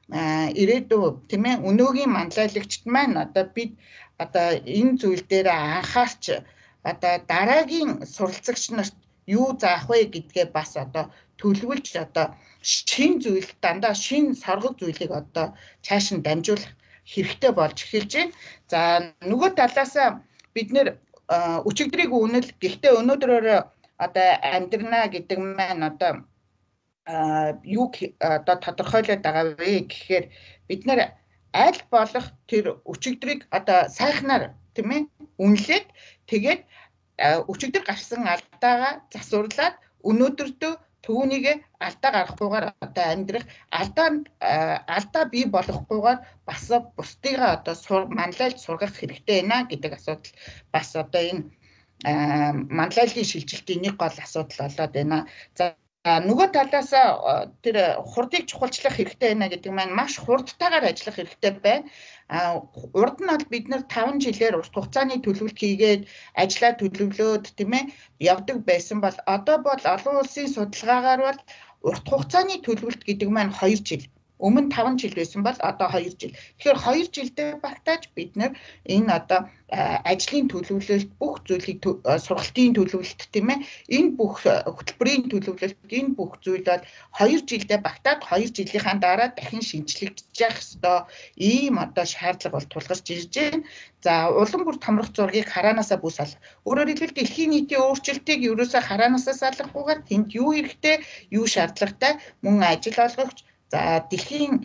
[SPEAKER 7] ирээдүйн тийм ээ өнөөгийн манлайлагчд маань одоо бид одоо энэ зүйл дээр анхаарч одоо дараагийн суралцагч нарт юу заах вэ гэдгээ бас одоо төлөвлөж одоо шин зүйл дандаа шин соргог зүйлийг одоо цааш нь дамжуулах хэрэгтэй болж эхэлж байна. За нөгөө талаас бид нэр өчигдрийг үнэл гэхдээ өнөөдрөөр одоо амьдрнаа гэдэг маань одоо юу одоо тодорхойлоод байгаа вэ гэхээр бид нэр аль болох тэр өчигдрийг одоо сайхнаар тийм ээ үнэлээд тэгээд өчигдөр гарсан алдаагаа засварлаад өнөөдөртөө түүнийг алдаа гарахгүйгээр одоо амьдрах алдаа бий болохгүйгээр бас бусдыгаа одоо манлайлж сургах хэрэгтэй байна гэдэг асуудал бас одоо энэ манлайлалын шилжилтийн нэг гол асуудал болоод байна. За нөгөө талаас тэр хурдыг чухалчлах хэрэгтэй байна гэдэг маань маш хурдтайгаар ажиллах хэрэгтэй байна. Урд нь бол бид нэр 5 жилээр урт хугацааны төлөвлөлт хийгээд ажлаа төлөвлөөд тийм ээ явдаг байсан бол одоо бол олон улсын судалгаагаар бол урт хугацааны төлөвлөлт гэдэг маань 2 жил. Өмнө 5 жил байсан бол одоо 2 жил. Тэгэхээр 2 жилдээ багтааж бид нэр энэ одоо ажлын төлөвлөлт бүх зүйлийг сургалтын төлөвлөлт тийм ээ энэ бүх хөтөлбөрийн төлөвлөлт энэ бүх зүйл бол 2 жилдээ багтаад 2 жилийнхаа дараа дахин шинжлэгдэж явах ёстой ийм одоо шаардлага бол тулгарч ирж байна. За улам бүр томрох зургийг хараанаасаа бүс ал. Өөрөөр хэлбэл дэлхийн нийтийн өөрчлөлтийг ерөөсөө хараанаасаа салахгүйгээр тэнд юу хэрэгтэй, юу шаардлагатай мөн ажил олгогч за дэлхийн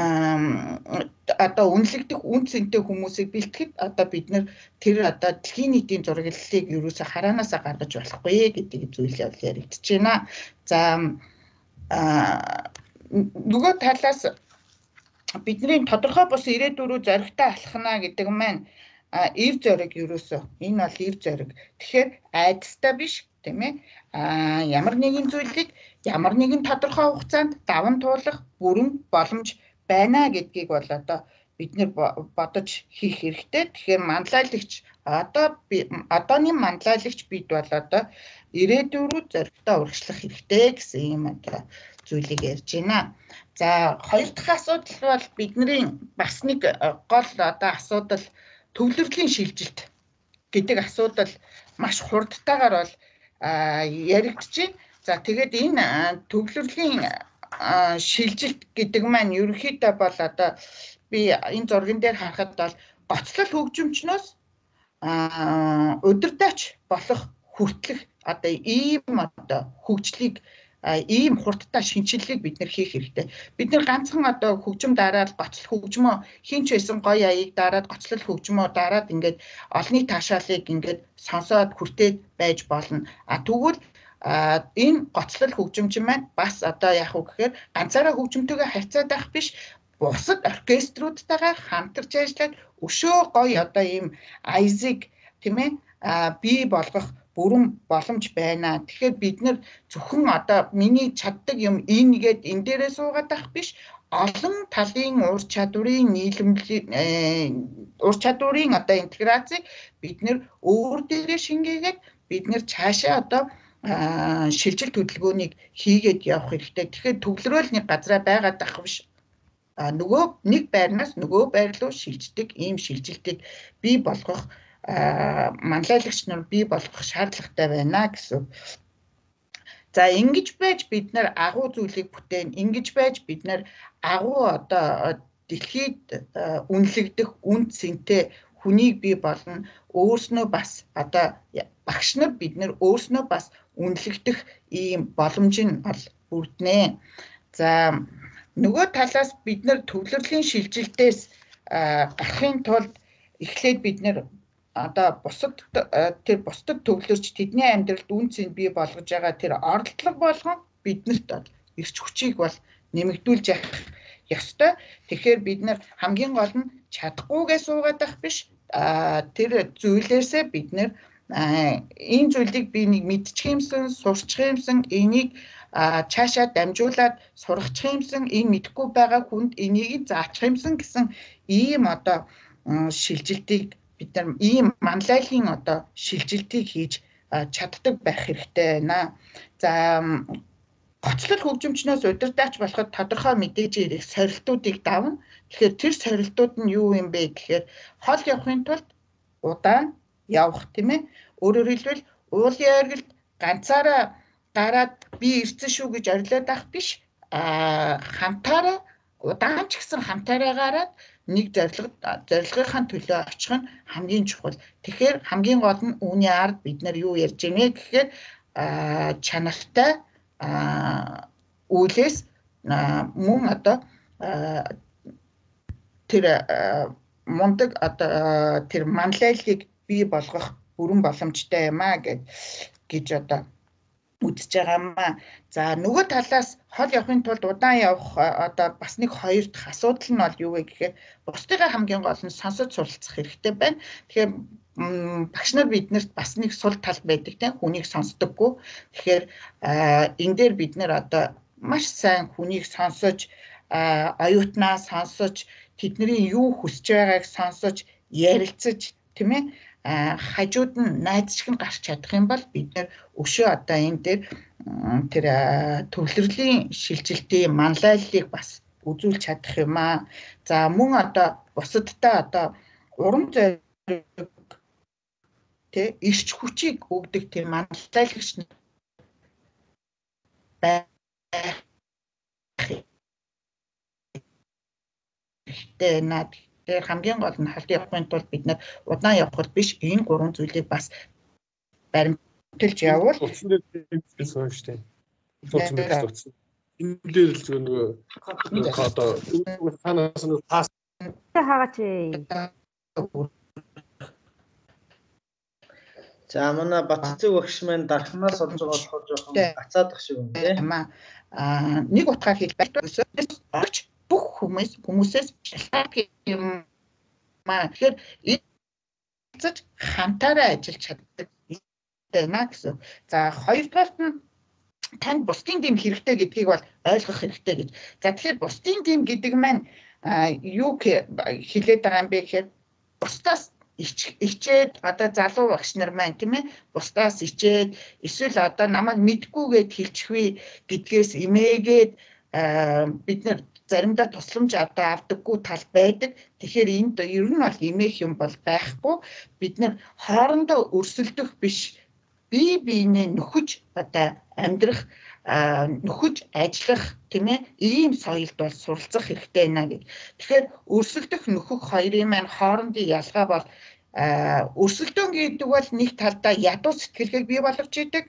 [SPEAKER 7] одоо үнэлэгдэх үн цэнтэй хүмүүсийг бэлтгэхэд одоо бид нэр тэр одоо дэлхийн нийтийн зураглалыг ерөөсө хараанаасаа гаргаж болохгүй гэдэг зүйл яригдж байна. За нөгөө талаас бидний тодорхой бус ирээдүйн рүү зоригтой алхна гэдэг маань эв зориг ерөөсө энэ бол эв зориг. Тэгэхээр айдастай биш тийм ээ ямар нэгэн зүйлийг ямар нэгэн тодорхой хугацаанд даван туулах бүрэн боломж байна гэдгийг бол одоо бид нэр бодож хийх хэрэгтэй. Тэгэхээр манлайлагч одооний манлайлагч бид бол одоо ирээдүйн рүү зоригтой урагшлах хэрэгтэй гэсэн юм одоо зүйлийг ярьж байна. За хоёр дахь асуудал бол бидний бас нэг гол одоо асуудал төвлөрлийн шилжилт гэдэг асуудал маш хурдтайгаар бол яригдж байна. За тэгээд энэ төвлөрлийн шилжилт гэдэг маань ерөнхийдөө бол одоо би энэ зурган дээр харахад бол гоцлол хөгжимчнөөс удирдаач болох хүртэлх одоо ийм одоо хөгжлийг ийм хурдтай шинжилгээг бид нэр хийх хэрэгтэй. Бид нэр ганцхан одоо хөгжим дараад гоцлол хөгжмөө хинч байсан гоё аяыг дараад гоцлол хөгжмөө дараад ингээд олонний таашаалыг ингээд сонсоод хүртээд байж болно. Тэгвэл энэ гоцлол хөгжимчин маань бас одоо яах вэ гэхээр ганцаараа хөгжимтэйгээ харьцаад байх биш бусад оркеструудтайгаа хамтарч ажиллаад өшөө гоё одоо ийм айзыг тийм ээ бий болгох бүрэн боломж байна. Тэгэхээр бид нэр зөвхөн одоо миний чаддаг юм энийгээд энэ дээрээ суугаад байх биш олон талын ур чадварын ур чадварын одоо интеграцийг бид нэр өөр дээрээ шингээгээд бид нэр цаашаа одоо шилжилт хөдөлгөөнийг хийгээд явах хэрэгтэй. Тэгэхээр төвлөрөөл нэг газараа байгаад байх биш. Нөгөө нэг байрнаас нөгөө байр руу шилждэг ийм шилжилтийг бий болгох манлайлагч нар бий болгох шаардлагатай байна гэсэн. За ингэж байж бид нар агуу зүйлийг бүтээн, ингэж байж бид нар агуу одоо дэлхийд үнэлэгдэх үн цэнтэй хүнийг бий болно. Өөрснөө бас одоо багш нар бид нар өөрснөө бас үнэлэгдэх ийм боломж нь бол бүрднэ. За нөгөө талаас бид нар төвлөрлийн шилжилтээс гарахын тулд эхлээд бид нар одоо бусад төвлөрч тэдний амьдралд үн цэнд бий болгож байгаа тэр оролдлого болгон биднэрт эрч хүчийг бол нэмэгдүүлж явах ёстой. Тэгэхээр бид нар хамгийн гол нь чадахгүйгээ суугаад байх биш. Тэр зүйлээсээ бид нар энэ зүйлийг би нэг мэдчих юмсан, сурчих юмсан, энийг цаашаа дамжуулаад сургачих юмсан, энэ мэдэхгүй байгаа хүнд энийг заачих юмсан гэсэн ийм одоо шилжилтийг бид нар ийм манлайлалын одоо шилжилтийг хийж чаддаг байх хэрэгтэй байна. За гоцлол хөгжимчнөөс удирдаач болоход тодорхой мэдээж ирэх сорилтуудыг давна. Тэгэхээр тэр сорилтууд нь юу юм бэ гэхээр хол явахын тулд удаан явах тийм ээ. Өөрөөр хэлбэл уулын ойролд ганцаараа гараад би ирсэн шүү гэж орилоод авах биш. Хамтаараа удаан ч гэсэн хамтаараа гараад нэг зорилгынхаа төлөө очих нь хамгийн чухал. Тэгэхээр хамгийн гол нь үүний ард бид нар юу ярьж байна гэхээр чанартай үйлээс мөн одоо тэр мундаг одоо тэр манлайллыг бий болгох бүрэн боломжтой юм аа гэж одоо үзэж байгаамаа. За нөгөө талаас хол явахын тулд удаан явах одоо бас нэг хоёр дахь асуудал нь бол юу вэ гэхээр бусдыгаа хамгийн гол нь сонсож суралцах хэрэгтэй байна. Тэгэхээр багш нар биднэрт бас нэг сул тал байдаг тийм хүнийг сонсдоггүй. Тэгэхээр энэ дээр бид нар одоо маш сайн хүнийг сонсож оюутнаа сонсож тэдний юу хүсэж байгааг сонсож ярилцаж тийм ээ хажууд нь найзчиг нь гарч чадах юм бол бид нэр өшөө одоо энэ дээр тэр төвлөрлийн шилжилтийн манлайллыг бас үзүүлж чадах юм аа. За мөн одоо бусадтай одоо урам зориг тэ ирч хүчийг өгдөг тийм манлайлагч байх хэрэгтэй над. Тэгэхээр хамгийн гол нь халт явахын тулд бид нар удаан явхад биш энэ гурван зүйлийг бас баримталж явуул.
[SPEAKER 8] Утсан дээр гэсэн юм шүү дээ. Утсан. Энэ дээр л зөв нөгөө одоо танаас нь пас
[SPEAKER 4] хаагаач.
[SPEAKER 1] За манай Батцэг багш маань дархнаас олж байгаа болохоор жоохон гацаадах шиг юм тийм.
[SPEAKER 7] Нэг утгаар хэлбэл орч бүх хүмүүсээс шалтгаалдаг юм маа. Тэгэхээр эцэж хамтаараа ажиллаж чаддаг байна гэсэн. За хоёрдугаар нь танд бусдын дэм хэрэгтэй гэдгийг бол ойлгох хэрэгтэй гэж. За тэгэхээр бусдын дэм гэдэг маань юу хэлээд байгаа юм бэ гэхээр бусдаас ичээд одоо залуу багш нар маань тийм ээ бусдаас ичээд эсвэл одоо намайг мэдгүйгээд хэлчихвээ гэдгээс имээгээд бид нар заримдаа тусламж одоо авдаггүй тал байдаг. Тэгэхээр энд ер нь бол имэх юм бол байхгүй. Бид нар хоорондоо өрсөлдөх биш бие биенээ нөхөж одоо амьдрах нөхөж ажиллах тийм ээ ийм соёлд бол суралцах хэрэгтэй байна гэж. Тэгэхээр өрсөлдөх нөхөх хоёрын маань хоорондын ялгаа бол өрсөлдөөн гэдэг бол нэг талдаа ядуу сэтгэлгээг бий болгож идэг.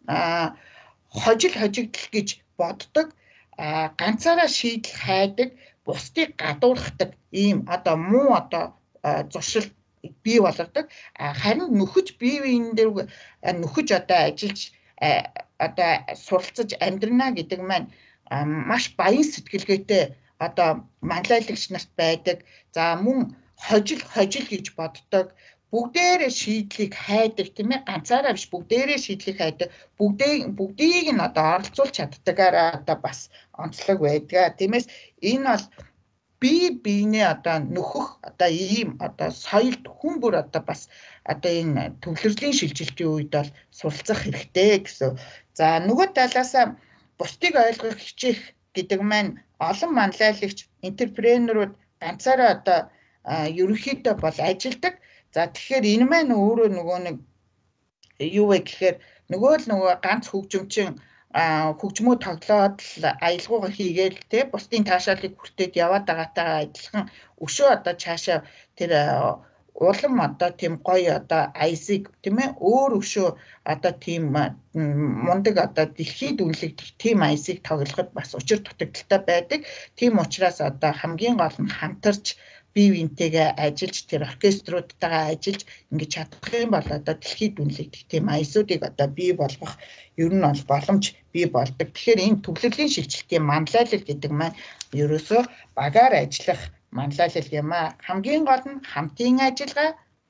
[SPEAKER 7] Хожигдол гэж боддог. Ганцаараа шийдэл хайдаг, бусдыг гадуурхдаг ийм одоо муу одоо зуршил бий болгодог. Харин нөхөж бие биендээ нөхөж одоо ажиллаж одоо суралцаж амьдрна гэдэг маань маш баян сэтгэлгээтэй одоо манлайлагч нарт байдаг. За мөн хожил гэж боддог. Бүгдээрээ шийдлийг хайдаг тийм ээ ганцаараа биш бүгдээрээ шийдлийг хайдаг. Бүгдийг нь одоо оролцуулж чаддагаараа одоо бас онцлог байдаг. Тиймээс энэ бол бие биенээ одоо нөхөх одоо ийм одоо соёлд хүн бүр одоо бас одоо энэ төвлөрлийн шилжилтийн үед бол суралцах хэрэгтэй гэсэн. За нөгөө талаас бусдыг ойлгох хичээх гэдэг маань олон манлайлагч энтерпренерүүд ганцаараа одоо ерөнхийдөө бол ажилдаг. За тэгэхээр энэ маань өөрөө нөгөө нэг юу вэ гэхээр нөгөө ганц хөгжимчин хөгжмөө тоглоод л аялгаугаа хийгээл те бусдын таашаалыг хүртээд яваад байгаатай адилхан өшөө одоо цаашаа тэр улам одоо тийм гоё одоо айсыг тийм ээ өөр өшөө одоо тийм мундаг одоо дэлхийд үнэлэгдэх тийм айсыг тоглоход бас учир дутагдaltaй байдаг. Тийм учраас одоо хамгийн гол нь хамтарч бие биентэйгээ ажиллаж тэр оркеструудтайгаа ажиллаж ингэж чадах юм бол одоо дэлхийд үнэлэгдэх тийм айсуудыг одоо бий болгох ер нь бол боломж бий болдог. Тэгэхээр энэ төвлөрлийн шилжилтийн манлайлал гэдэг маань ерөөсөө багаар ажиллах манлайлал юм аа. Хамгийн гол нь хамтын ажиллагаа,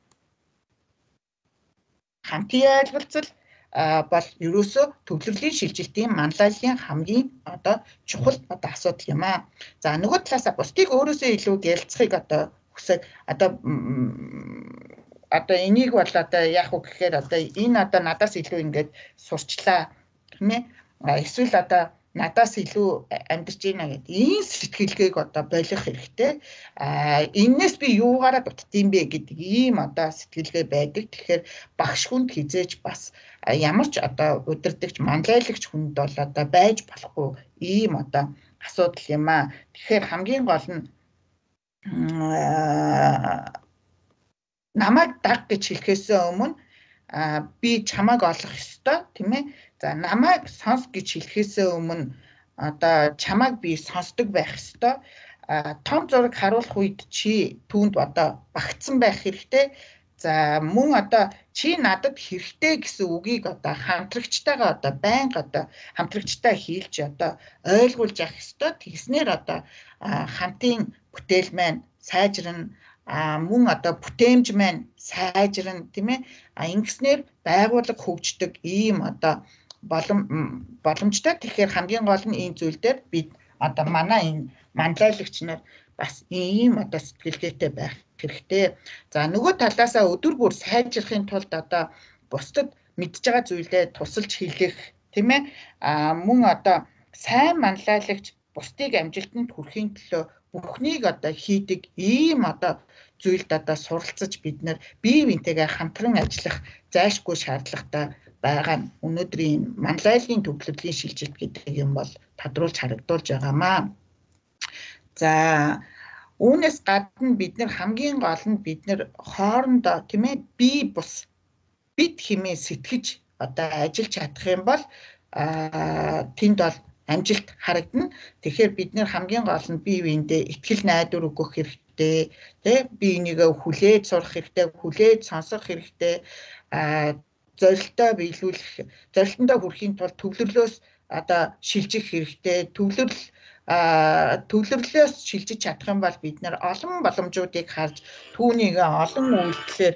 [SPEAKER 7] хамтын ойлголцол бол ерөөсөө төвлөрлийн шилжилтийн манлайллын хамгийн одоо чухал одоо асуудал юм аа. За нөгөө талаас бусдыг өөрөөсөө илүү ярилцахыг одоо хүсэг одоо энийг бол одоо яах вэ гэхээр одоо энэ одоо надаас илүү ингээд сурчлаа тийм ээ. Эсвэл одоо надаас илүү амьдарч байна гэдэг ийм сэтгэлгээг одоо болох хэрэгтэй. Энээс би юугаараа дутдсан бэ гэдэг ийм одоо сэтгэлгээ байдаг. Тэгэхээр багш хүнд хизээж бас ямар ч одоо удирдагч, манлайлагч хүнд бол одоо байж болохгүй ийм одоо асуудал юм аа. Тэгэхээр хамгийн гол нь намайг даг гэж хэлэхээс өмнө би чамайг олох ёстой, тийм ээ. За намайг сонс гэж хэлэхээс өмнө одоо чамайг би сонсдог байх ёстой. Том зураг харуулах үед чи түүнд одоо багтсан байх хэрэгтэй. За мөн одоо чи надад хэрэгтэй гэсэн үгийг одоо хамтрагчтайгаа одоо байнга одоо хамтрагчтай хэлж одоо ойлгуулж явах ёстой. Тэгснээр одоо хамтын бүтээл маань сайжрна. Мөн одоо бүтээмж маань сайжрна, тийм ээ. Ингэснээр байгууллага хөгждөг ийм одоо боломжтой. Тэгэхээр хамгийн гол нь энэ зүйл дээр бид одоо манай энэ манлайлагч нар бас ийм одоо сэтгэлгээтэй байх хэрэгтэй. За нөгөө талаасаа өдөр бүр сайжрахын тулд одоо бусдад мэдж байгаа зүйлээ тусалж хэлэх, тийм ээ. Мөн одоо сайн манлайлагч бусдыг амжилтанд хүрэхин төлөө бүхнийг одоо хийдэг ийм одоо зүйлд одоо суралцаж бид нар бие биентэйгээ хамтран ажиллах зайлшгүй шаардлагатай байгаа нь өнөөдрийн манлайлалын төвлөрлийн шилжилт гэдэг юм бол тодруулж харагдуулж байгаамаа. За үүнээс гадна бид нар хамгийн гол нь бид нар хоорондоо, тийм ээ, бие бус бид хэмээн сэтгэж одоо ажиллаж чадах юм бол тэнд бол амжилт харагдана. Тэгэхээр бид нэр хамгийн гол нь бие биендээ итгэл найдвар өгөх хэрэгтэй, тий, бие бинийгээ хүлээж сурах хэрэгтэй, хүлээж сонсох хэрэгтэй, зорилтоо биелүүлэх, зорилтондоо хүрэхийн тулд төвлөрлөөс одоо шилжих хэрэгтэй. Төвлөрлөөс шилжиж чадах юм бол бид нэр олон боломжуудыг харж түүнийг олон үйлдэлээр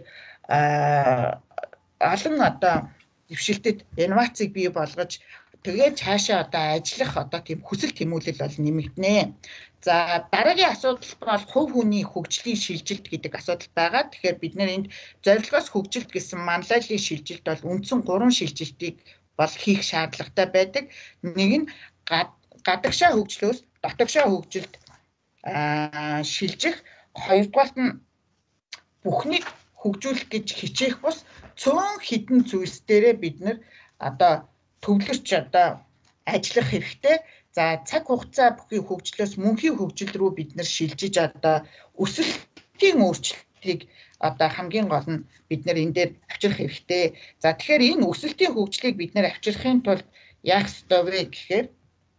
[SPEAKER 7] олон одоо дэвшилтэд инновацийг бий болгож тэгээд цаашаа одоо ажиллах одоо тийм хүсэл тэмүүлэл бол нэмэгдэнэ. За дараагийн асуудал бол хувь хүний хөгжлийн шилжилт гэдэг асуудал байгаа. Тэгэхээр бид нэр энд зорилгоос хөгжилт гэсэн манлайлалын шилжилт бол үндсэн 3 шилжилтийг бол хийх шаардлагатай байдаг. Нэг нь гадагшаа хөгжлөөс дотогшоо хөгжилд шилжих, хоёрдугаарт нь бүхнийг хөгжүүлэх гэж хичээх бус цөөн хідэн зүйлс дээрээ бид нэр одоо төвлөрч одоо ажиллах хэрэгтэй. За цаг хугацаа бүхий хөгжлөөс мөнхийн хөгжил рүү бид нар шилжиж одоо өсөлтийн өөрчлөлтийг одоо хамгийн гол нь бид нар энэ дээр авчрах хэрэгтэй. За тэгэхээр энэ өсөлтийн хөгжлийг бид нар авчрахын тулд яах ёстой вэ гэхээр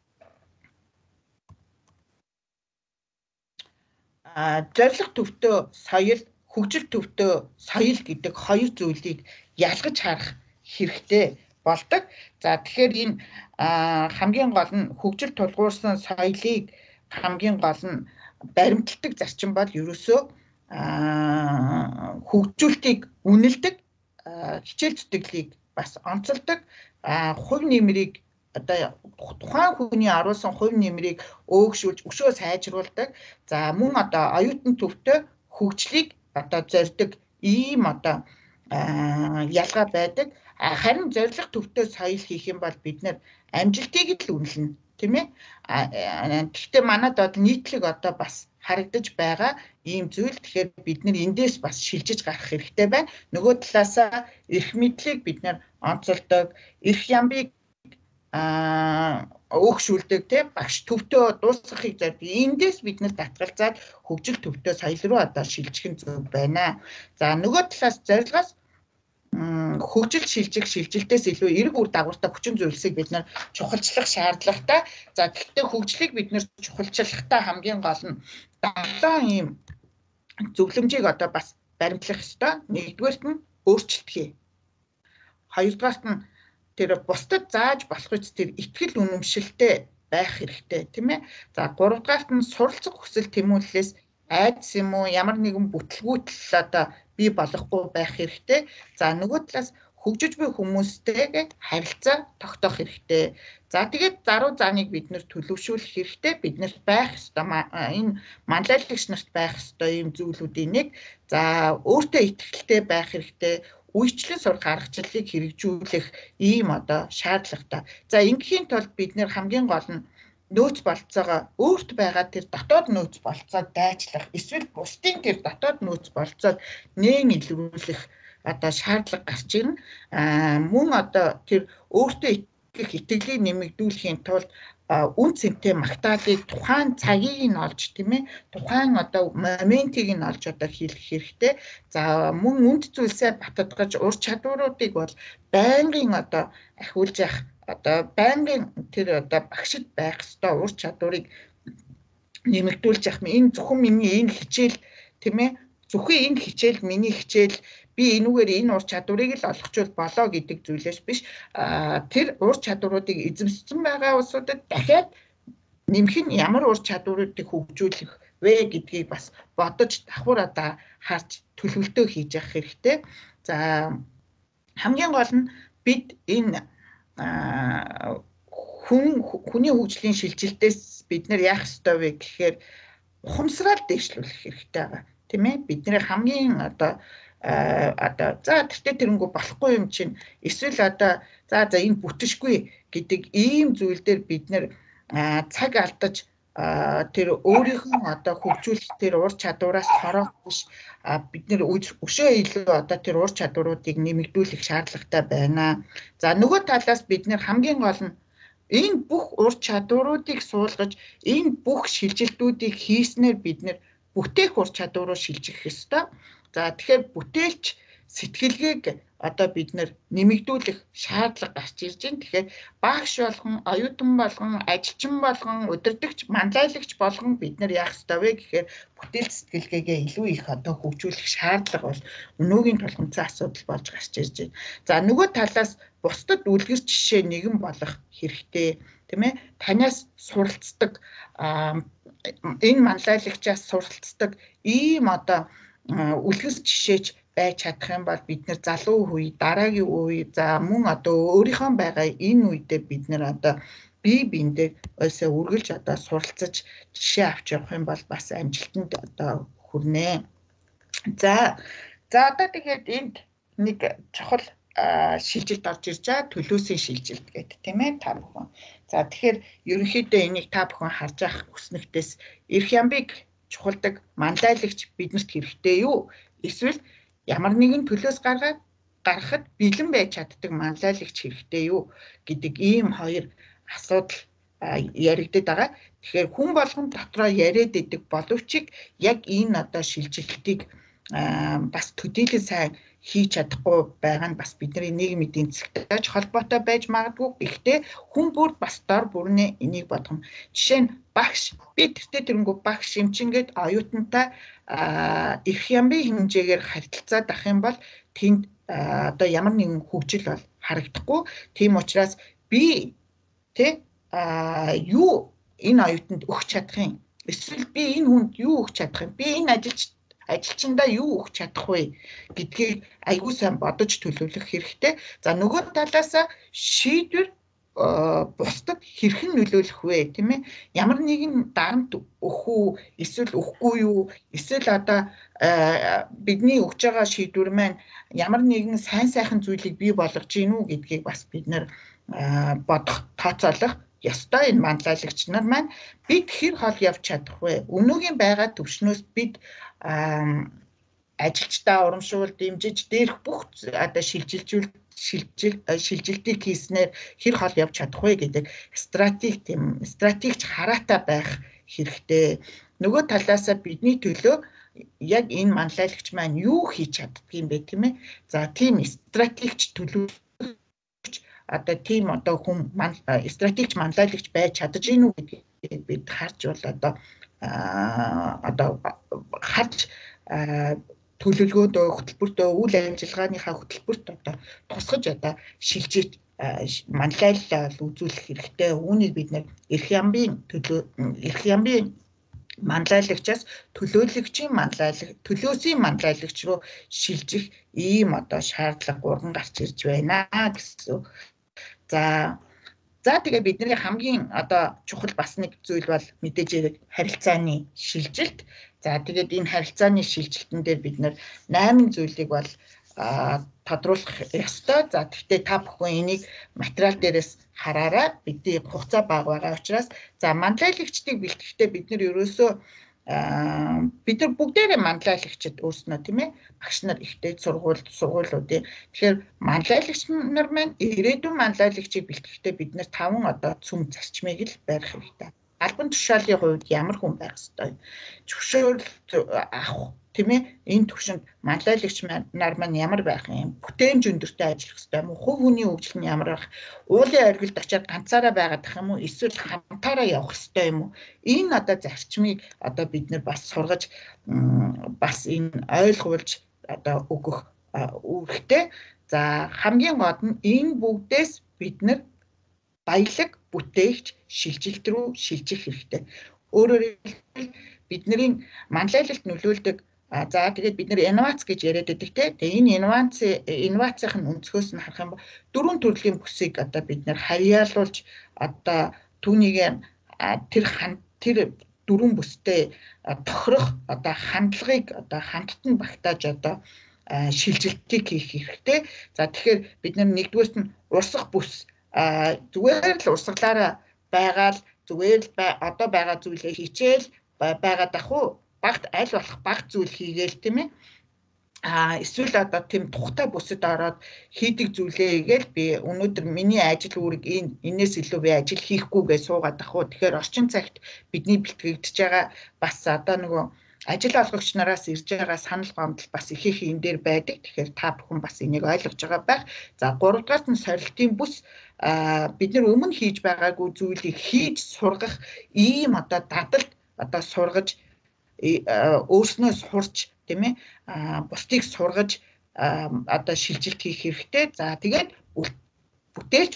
[SPEAKER 7] зорилго төвтэй соёл, хөгжил төвтэй соёл гэдэг хоёр зүйлийг ялгаж харах хэрэгтэй болдог. За тэгэхээр энэ хамгийн гол нь хөгжил тулгуурсан соёлыг хамгийн гол нь баримталдаг зарчим бол ерөөсөө хөгжүүлэлтийг үнэлдэг, хичээл зүтгэлийг бас онцолдог, хувь нэмрийг одоо тухайн хүний оруулсан хувь нэмрийг өөгшүүлж өшөө сайжруулдаг. За мөн одоо оюутан төвтэй хөгжлийг одоо зорддог ийм одоо ялгаа байдаг. Харин зорилго төвтэй соёл хийх юм бол бид нэр амжилтыг л үнэлнэ, тийм ээ. Гэхдээ манад бол нийтлэг одоо бас харагдаж байгаа ийм зүйл. Тэгэхээр бид нэр эндээс бас шилжиж гарах хэрэгтэй байна. Нөгөө талаасаа эрх мэдлийг бид нэр онцолдог, эрх ямбыг өөгшүүлдэг, тийм багш төвтэй дуусгахыг зорддог. Эндээс бид нэр татгалзаад хөгжил төвтэй соёл руу одоо шилжих нь зөв байна. За нөгөө талаас зорилгоос хөгжил шилжих шилжилтээс илүү эрг үр дагавартай хүчин зүйлсийг бид нэр чухалчлах шаардлагатай. За гэхдээ хөгжлийг бид нэр чухалчлахтаа хамгийн гол нь 7 ийм зөвлөмжийг одоо бас баримтлах ёстой. Нэгдүгээрт нь өөрчлөлт хий. Хоёрдугаарт нь тэр бусдад зааж болох үс тэр итгэл үнэмшилтэй байх хэрэгтэй, тийм ээ. За гуравдугаарт нь суралцах хүсэл тэмүүллээс айдас юм уу ямар нэгэн бүтлгүүтэл одоо бий болохгүй байх хэрэгтэй. За нөгөө талаас хөгжиж буй хүмүүстэйгээ харилцаа тогтоох хэрэгтэй. За тэгээд заруу зааныг бид нэр төлөвшүүлэх хэрэгтэй. Бид нарт байх ёстой энэ манлайлагч нарт байх ёстой ийм зүйлүүдийн нэг. За өөртөө итгэлтэй байх хэрэгтэй. үйлчлэн сурах аргачлалыг хэрэгжүүлэх ийм одоо шаардлагатай. За ингээхийн тулд бид нэр хамгийн гол нь нөөц болцоогоо өөрт байгаа тэр дотоод нөөц болцоог дайчлах эсвэл бусдын тэр дотоод нөөц болцоог нээн илрүүлэх одоо шаардлага гарч ирнэ. Мөн одоо тэр өөртөө итгэх итгэлийг нэмэгдүүлэхийн тулд үн цэнтэй магтаалыг тухайн цагийг нь олж тийм ээ тухайн одоо моментийг нь олж одоо хийх хэрэгтэй. За мөн үнд зүйлсээ баттгаж ур чадваруудыг бол байнгын одоо ахиулж явах одоо байнгын тэр одоо багшид байх ёстой ур чадварыг нэмэгдүүлж явах. Энэ зөвхөн миний энэ хичээл тийм ээ зөвхөн энэ хичээл миний хичээл би энүүгээр энэ ур чадварыг л олгочвол болоо гэдэг зүйлээс биш. Тэр ур чадваруудыг эзэмшсэн байгаа улсуудад дахиад нэмэх нь ямар ур чадваруудыг хөгжүүлэх вэ гэдгийг бас бодож давхар одоо харж төлөвлөлтөө хийж явах хэрэгтэй. За хамгийн гол нь бид энэ хүний хөгжлийн шилжилтээс бид нар яах ёстой вэ гэхээр ухамсараа дэвшлүүлэх хэрэгтэй байгаа. Тийм ээ бидний хамгийн одоо за тэртээ тэрэнгүү болохгүй юм чинь эсвэл одоо за энэ бүтшгүй гэдэг ийм зүйл дээр бид нэр цаг алдаж тэр өөрийнхөө одоо хөгжүүлэх тэр ур чадвараас хороох биш бид нэр өшөө илүү одоо тэр ур чадваруудыг нэмэгдүүлэх шаардлагатай байна. За нөгөө талаас бид нэр хамгийн гол нь энэ бүх ур чадваруудыг суулгаж энэ бүх шилжилтүүдийг хийснээр бид нэр бүтээх ур чадваруу шилжих ёстой. За тэгэхээр бүтээлч сэтгэлгээг одоо бид нэмэгдүүлэх шаардлага гарч ирж байна. Тэгэхээр багш болгон, оюутан болгон, ажилчин болгон, удирдагч, манлайлагч болгон бид яах ёстой вэ гэхээр бүтээл сэтгэлгээгээ илүү их одоо хөгжүүлэх шаардлага бол өнөөгийн тулгымцсан асуудал болж гарч ирж байна. За нөгөө талаас бусдад үлгэр жишээ нэгэн болох хэрэгтэй. Тийм ээ танаас суралцдаг энэ манлайлагчаас суралцдаг ийм одоо үлгэр жишээч байж чадах юм бол бид нэр залуу үе, дараагийн үе, за мөн одоо өөрийнхөө байгаа энэ үедээ бид нэр одоо бие биендээ ойсоо үргэлж одоо суралцаж жишээ авч явах юм бол бас амжилтанд одоо хүрнэ. За одоо тэгээд энд нэг чухал шилжилт орж ирж байгаа төлөөсөө шилжилт гэдэг тийм ээ та бүхэн. За тэгэхээр ерөнхийдөө энийг та бүхэн харж авах хүснэгтээс эрх ямбыг чухалдаг манлайлагч биднэрт хэрэгтэй юу? Эсвэл ямар нэгэн төлөөс гаргахад бэлэн байж чаддаг манлайлагч хэрэгтэй юу гэдэг ийм хоёр асуудал яригддаг байгаа. Тэгэхээр хүн болгон дотроо яриад идэг боловч яг энэ одоо шилжилтийг бас төдийлөн сайн хийж чадахгүй байгаа нь бас бидний нийгмийн эдийн засгтай холбоотой байж магадгүй. Гэхдээ хүн бүр бас дор бүрнээ энийг бодгоно. Жишээ нь багш би тэрэнгүү багш эмчингээд оюутантай эрх ямбын хэмжээгээр харилцаад ах юм бол тэнд одоо ямар нэгэн хөгжил бол харагдахгүй. Тийм учраас би юу энэ оюутанд өгч чадах юм? Эсвэл би энэ хүнд юу өгч чадах юм? Би энэ ажилчиндаа юу өгч чадах вэ гэдгийг аягүй сайн бодож төлөвлөх хэрэгтэй. За нөгөө талаас шийдвэр бусдад хэрхэн нөлөөлөх вэ тийм ээ? Ямар нэгэн дарамт өгөх үү, эсвэл өгөхгүй юу? Эсвэл одоо бидний өгж байгаа шийдвэр маань ямар нэгэн сайн сайхан зүйлийг бий болгож гинүү гэдгийг бас бид нэр бодох, тооцоолох ёстой. Энэ манлайлагч нар маань бид хэр хол явж чадах вэ? Өнөөгийн байгаа төвшнөөс бид ажилчдаа урамшуул дэмжиж дээрх бүх одоо шилжилтийг хийснээр хэр хол явж чадах вэ гэдэг стратегич хараатай байх хэрэгтэй. Нөгөө талаас бидний төлөө яг энэ манлайлагч маань юу хийж чаддгийг бэ тийм ээ? За тийм стратегич төлөвлөгч одоо тийм одоо хүн стратегич манлайлагч байж чадаж гинүү гэдгийг бид харж бол одоо харж төлөвлөгөөдөө хөтөлбөртөө үйл ажиллагааныхаа хөтөлбөрт одоо тусгаж одоо шилжиж манлайлал үзүүлэх хэрэгтэй. Үүнийг бид нэр эрх ямбын манлайлагчаас төлөөлөгчийн төлөөсийн манлайлагч руу шилжих ийм одоо шаардлага урган гарч ирж байна гэсэн. За тэгээ бидний хамгийн одоо чухал бас нэг зүйл бол мэдээж харилцааны шилжилт. За тэгээд энэ харилцааны шилжилтэн дээр бид 8 зүйлийг бол тодруулах ёстой. За тэгтээ та бүхэн энийг материал дээрээс хараарай. Бидний хугацаа бага байгаа учраас за манлайлагчдыг бэлтгэхдээ бид нар ерөөсөө бид нар бүгдээрээ манлайлагчид өөрснөө тийм ээ багш нар ихтэй сургуулиудын тэгэхээр манлайлагч нар маань ирээдүйн манлайлагчийг бэлтгэхдээ бид нар 5 одоо цөм зарчмыг л барих хэрэгтэй. Албан тушаалын хувьд ямар хүн байх ёстой. Зөвшөөрөл авах тийм ээ энэ төвшөнд манлайлагч нар маань ямар байх юм. Бүтээн зөндөртэй ажиллах ёстой юм уу? Хувь хүний хөгжил нь ямар байх? Уулын оргилд очиад ганцаараа байгаад ах юм уу? Эсвэл хамтаараа явах ёстой юм уу? Энэ одоо зарчмыг одоо бид нар бас сургаж бас энэ ойлгуулж одоо өгөх үүрэгтэй. За хамгийн гол нь энэ бүгдээс бид нар баялаг бүтээгч шилжилт рүү шилжих хэрэгтэй. Өөрөөр хэлбэл бидний манлайлалт нөлөөлдөг за тэгээд бид нэр инновац гэж яриад байдаг тийм. Тэгээ энэ инновацийн өнцгөөс нь харах юм бол 4 төрлийн бүсийг одоо бид нэр харьяалуулж одоо түүнийг тэр 4 бүстэй тохирох одоо хандлагыг одоо хамттан багтааж одоо шилжилтийг хийх хэрэгтэй. За тэгэхээр бид нэгдүгээрт нь урсгах бүс зүгээр л урсгалаараа байгаал зүгээр л одоо байгаа зүйлээ хичээл байгаад ах уу багт аль болох баг зүйл хийгээл тийм ээ эсвэл одоо тийм тухтай бүсэд ороод хийдэг зүйлээ хийгээл би өнөөдөр миний ажил үүрэг энээс илүү би ажил хийхгүйгээ суугаад ах уу тэгэхээр орчин цагт бидний бэлтгэгдэж байгаа бас одоо нөгөө ажил олгогч нараас ирж байгаа санал гомдол бас их энэ дээр байдаг. Тэгэхээр та бүхэн бас энийг ойлгож байгаа байх. За 3 дугаарт нь сорилтын бүс бид нар өмнө хийж байгаагүй зүйлийг хийж сургах ийм одоо дадалд одоо сургаж өөрснөө сурч тийм ээ бусдыг сургаж одоо шилжилт хийх хэрэгтэй. За тэгээд бүтээлч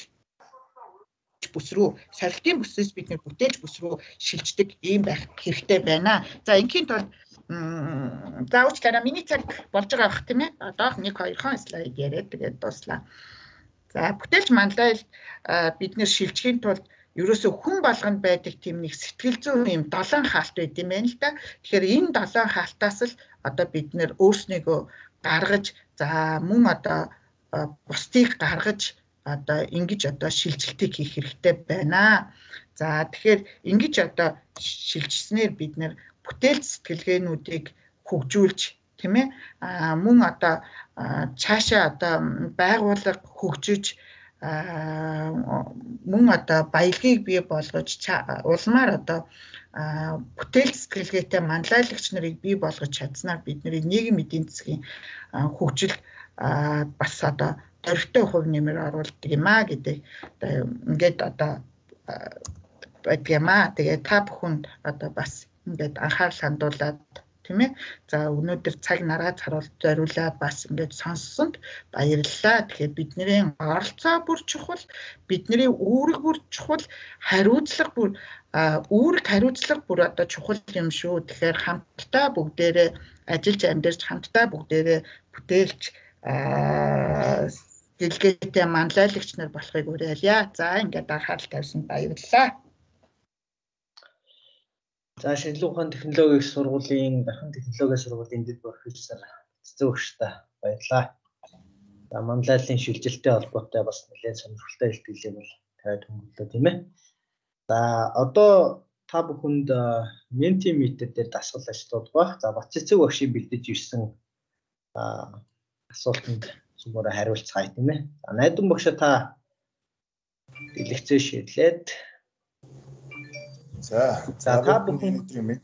[SPEAKER 7] бүс рүү сорилтын бүсээс бид нэр бүтээлч бүс рүү шилждэг ийм байх хэрэгтэй байна. За ингийн тулд заавчлаараа миний цаг болж байгаа бах тийм ээ. Одоох 1-2 слайд яриад тэгээд дуслаа. За бүтээлч манлайлалт бид нэр шилжихийн тулд ерөөсөө хүн болгонд байдаг тийм нэг сэтгэл зүйн юм 7 хаалт байд юм байна л да. Тэгэхээр энэ 7 хаалтаас л одоо бид нэр өөрснийгөө гаргаж за мөн одоо бусдыг гаргаж одоо ингэж одоо шилжилтийг хийх хэрэгтэй байна. За тэгэхээр ингэж одоо шилжснээр бид нэр бүтээл сэтгэлгээнүүдийг хөгжүүлж тийм ээ мөн одоо цаашаа одоо байгууллага хөгжиж мөн одоо баялагийг бий болгож улмаар одоо бүтээл сэтгэлгээтэй манлайлагч нарыг бий болгож чадсанаар бидний нийгмийн эдийн засгийн хөгжил бас одоо дөрвтэй хувь нэмэр оруулдаг юм а гэдэг ингээд одоо байдаг юм а. Тэгээд та бүхэнд одоо бас ингээд анхаарал хандуулаад тийм ээ. За өнөөдөр цаг нараад зориулаад бас ингээд сонссонд баярлалаа. Тэгэхээр бидний оролцоо бүр чухал, бидний үүрэг бүр чухал, хариуцлага бүр үүрэг хариуцлага бүр одоо чухал юм шүү. Тэгэхээр хамтдаа бүгдээрээ ажиллаж амьдарч хамтдаа бүгдээрээ бүтээлч дэлгэтэй манлайлагч нар болохыг уриалъя. За ингээд анхаарал тавьсан баярлалаа.
[SPEAKER 1] За шинжилгээ ухааны технологийн сургуулийн дархан технологийн сургуулийн дэд профессор Цэцэг багштай баярлалаа. За манлайлалын шилжилттэй холбоотой бас нэлээд сонирхолтой илтгэл бол тавиад хөнгөлөө тийм ээ. За одоо та бүхэнд Mentimeter дээр дасгал ажлууд байх. За Бат Цэцэг багшийн бэлдэж ирсэн асуултанд зүгээр хариулцгаая тийм ээ. За найдвар багшаа та дэлгэцээ шийдлээд
[SPEAKER 9] за та бүхэн мэд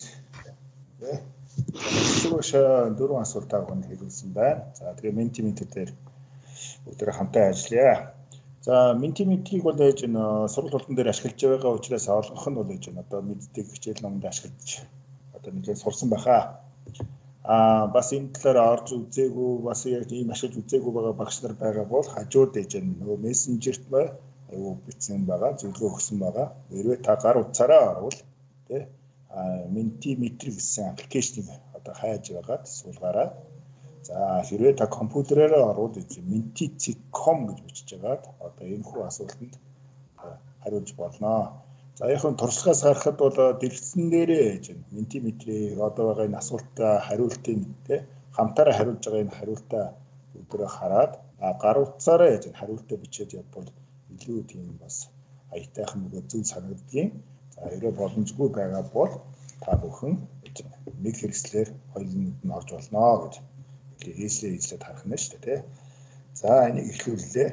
[SPEAKER 9] Цэцэг 4 асуулт авахыг хэлүүлсэн байна. За тэгээ Mentimeter дээр бүгд хамтаа ажиллая. За Mentimeter-ийг бол ээж сургууль тулдан дээр ашиглаж байгаа учраас олгох нь бол ээж одоо мэддэг хичээл номонд ашиглаж одоо нэгэн сурсан байхаа. Бас энэ талаар орж үзээгүй бас яг ийм ашиглаж үзээгүй байгаа багш нар байгаа бол хажууд ээж нөгөө мессенжерт аюу бичсэн байгаа зөвлөгөө өгсөн байгаа. Хэрвээ та гар утсаараа орвол тий Mentimeter гэсэн аппликейшнийг одоо хайж байгаад суулгаарай. За хэрвээ та компьютерээр орвол menti.com гэж бичиж байгаад одоо энэ хүү асуултанд хариулж болно. За яг нь туршлагаас харахад бол дэлгэцэн дээрээ ээж Mentimeter-ийн одоо байгаа энэ асуултаа хариултын тий хамтаараа хариулж байгаа энэ хариултаа өдрөө хараад гар утсаараа яаж хариултаа бичээд явбал илүү тийм бас аятайхан нөгөө зөв санагддгийн. За ерөө боломжгүй байгаа бол та бүхэн нэг хэрэгслэр хоёуланд нь орж болно гэж хийслээд харах нь шүү дээ. За энийг эхлүүллээ.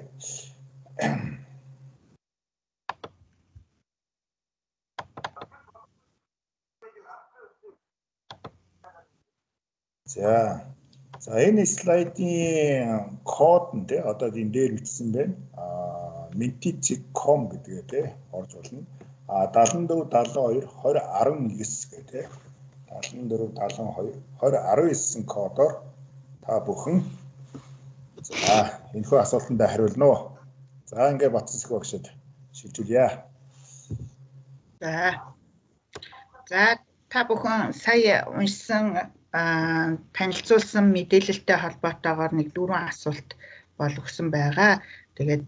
[SPEAKER 9] За энэ слайдын код нь те одоо энэ дээр бичсэн байна. Minty.com гэдгээ те орж болно. 74 72 20 19 гэх те 74 72 20 19 кодоор та бүхэн за энэхүү асуултанд хариулна уу? За ингээ Батцэсх багшид шилжүүлье.
[SPEAKER 7] За та бүхэн сая уншсан танилцуулсан мэдээлэлтэй холбоотойгоор нэг 4 асуулт бол өгсөн байгаа. Тэгээд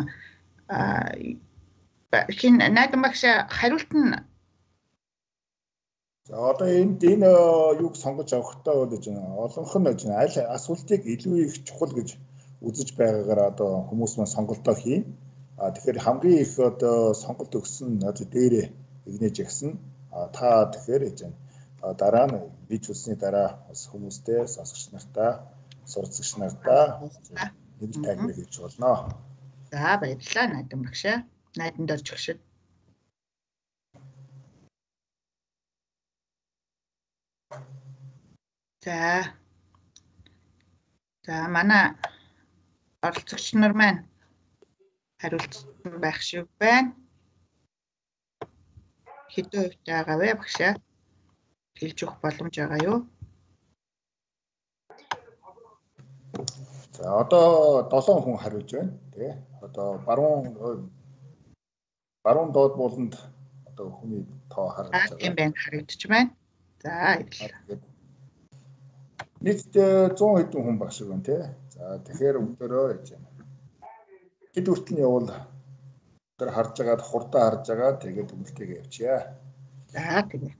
[SPEAKER 7] хин найдан багш хариулт нь
[SPEAKER 9] за одоо энэ юуг сонгож авахтаа бол олонх нь аль асуултыг илүү их чухал гэж үзэж байгаагаар одоо хүмүүс маань сонголтоо хийн. Тэгэхээр хамгийн их одоо сонголт өгсөн дээрээ игнэж ягсан. Та тэгэхээр дараа нь бич үлсний дараа бас хүмүүстэй сонсогч нартаа сурцагч нартаа нэг тагныг хийж болно.
[SPEAKER 7] За баярлалаа найдан багш. Найдан дөржигшид. За манай оролцогч нар маань хариулсан байх шиг байна. Хэдэн хувьтай байгаа вэ багш? Хэлж өгөх боломж байгаа юу?
[SPEAKER 9] За одоо 7 хүн хариулж байна. Тэ. Одоо баруун доод бууланд одоо хүний тоо харагдаж байгаа.
[SPEAKER 7] Тийм байна, харагдаж байна. За баярлалаа.
[SPEAKER 9] Нийтдээ 100 хэдэн хүн баг шиг байна тий. За тэгэхээр өдөрөө яж байна. Хэд хүртэл явуул тэр харж байгаа хурдаа харж байгаа тэгээд үлдээгээ явчихъя.
[SPEAKER 7] За тэгээ.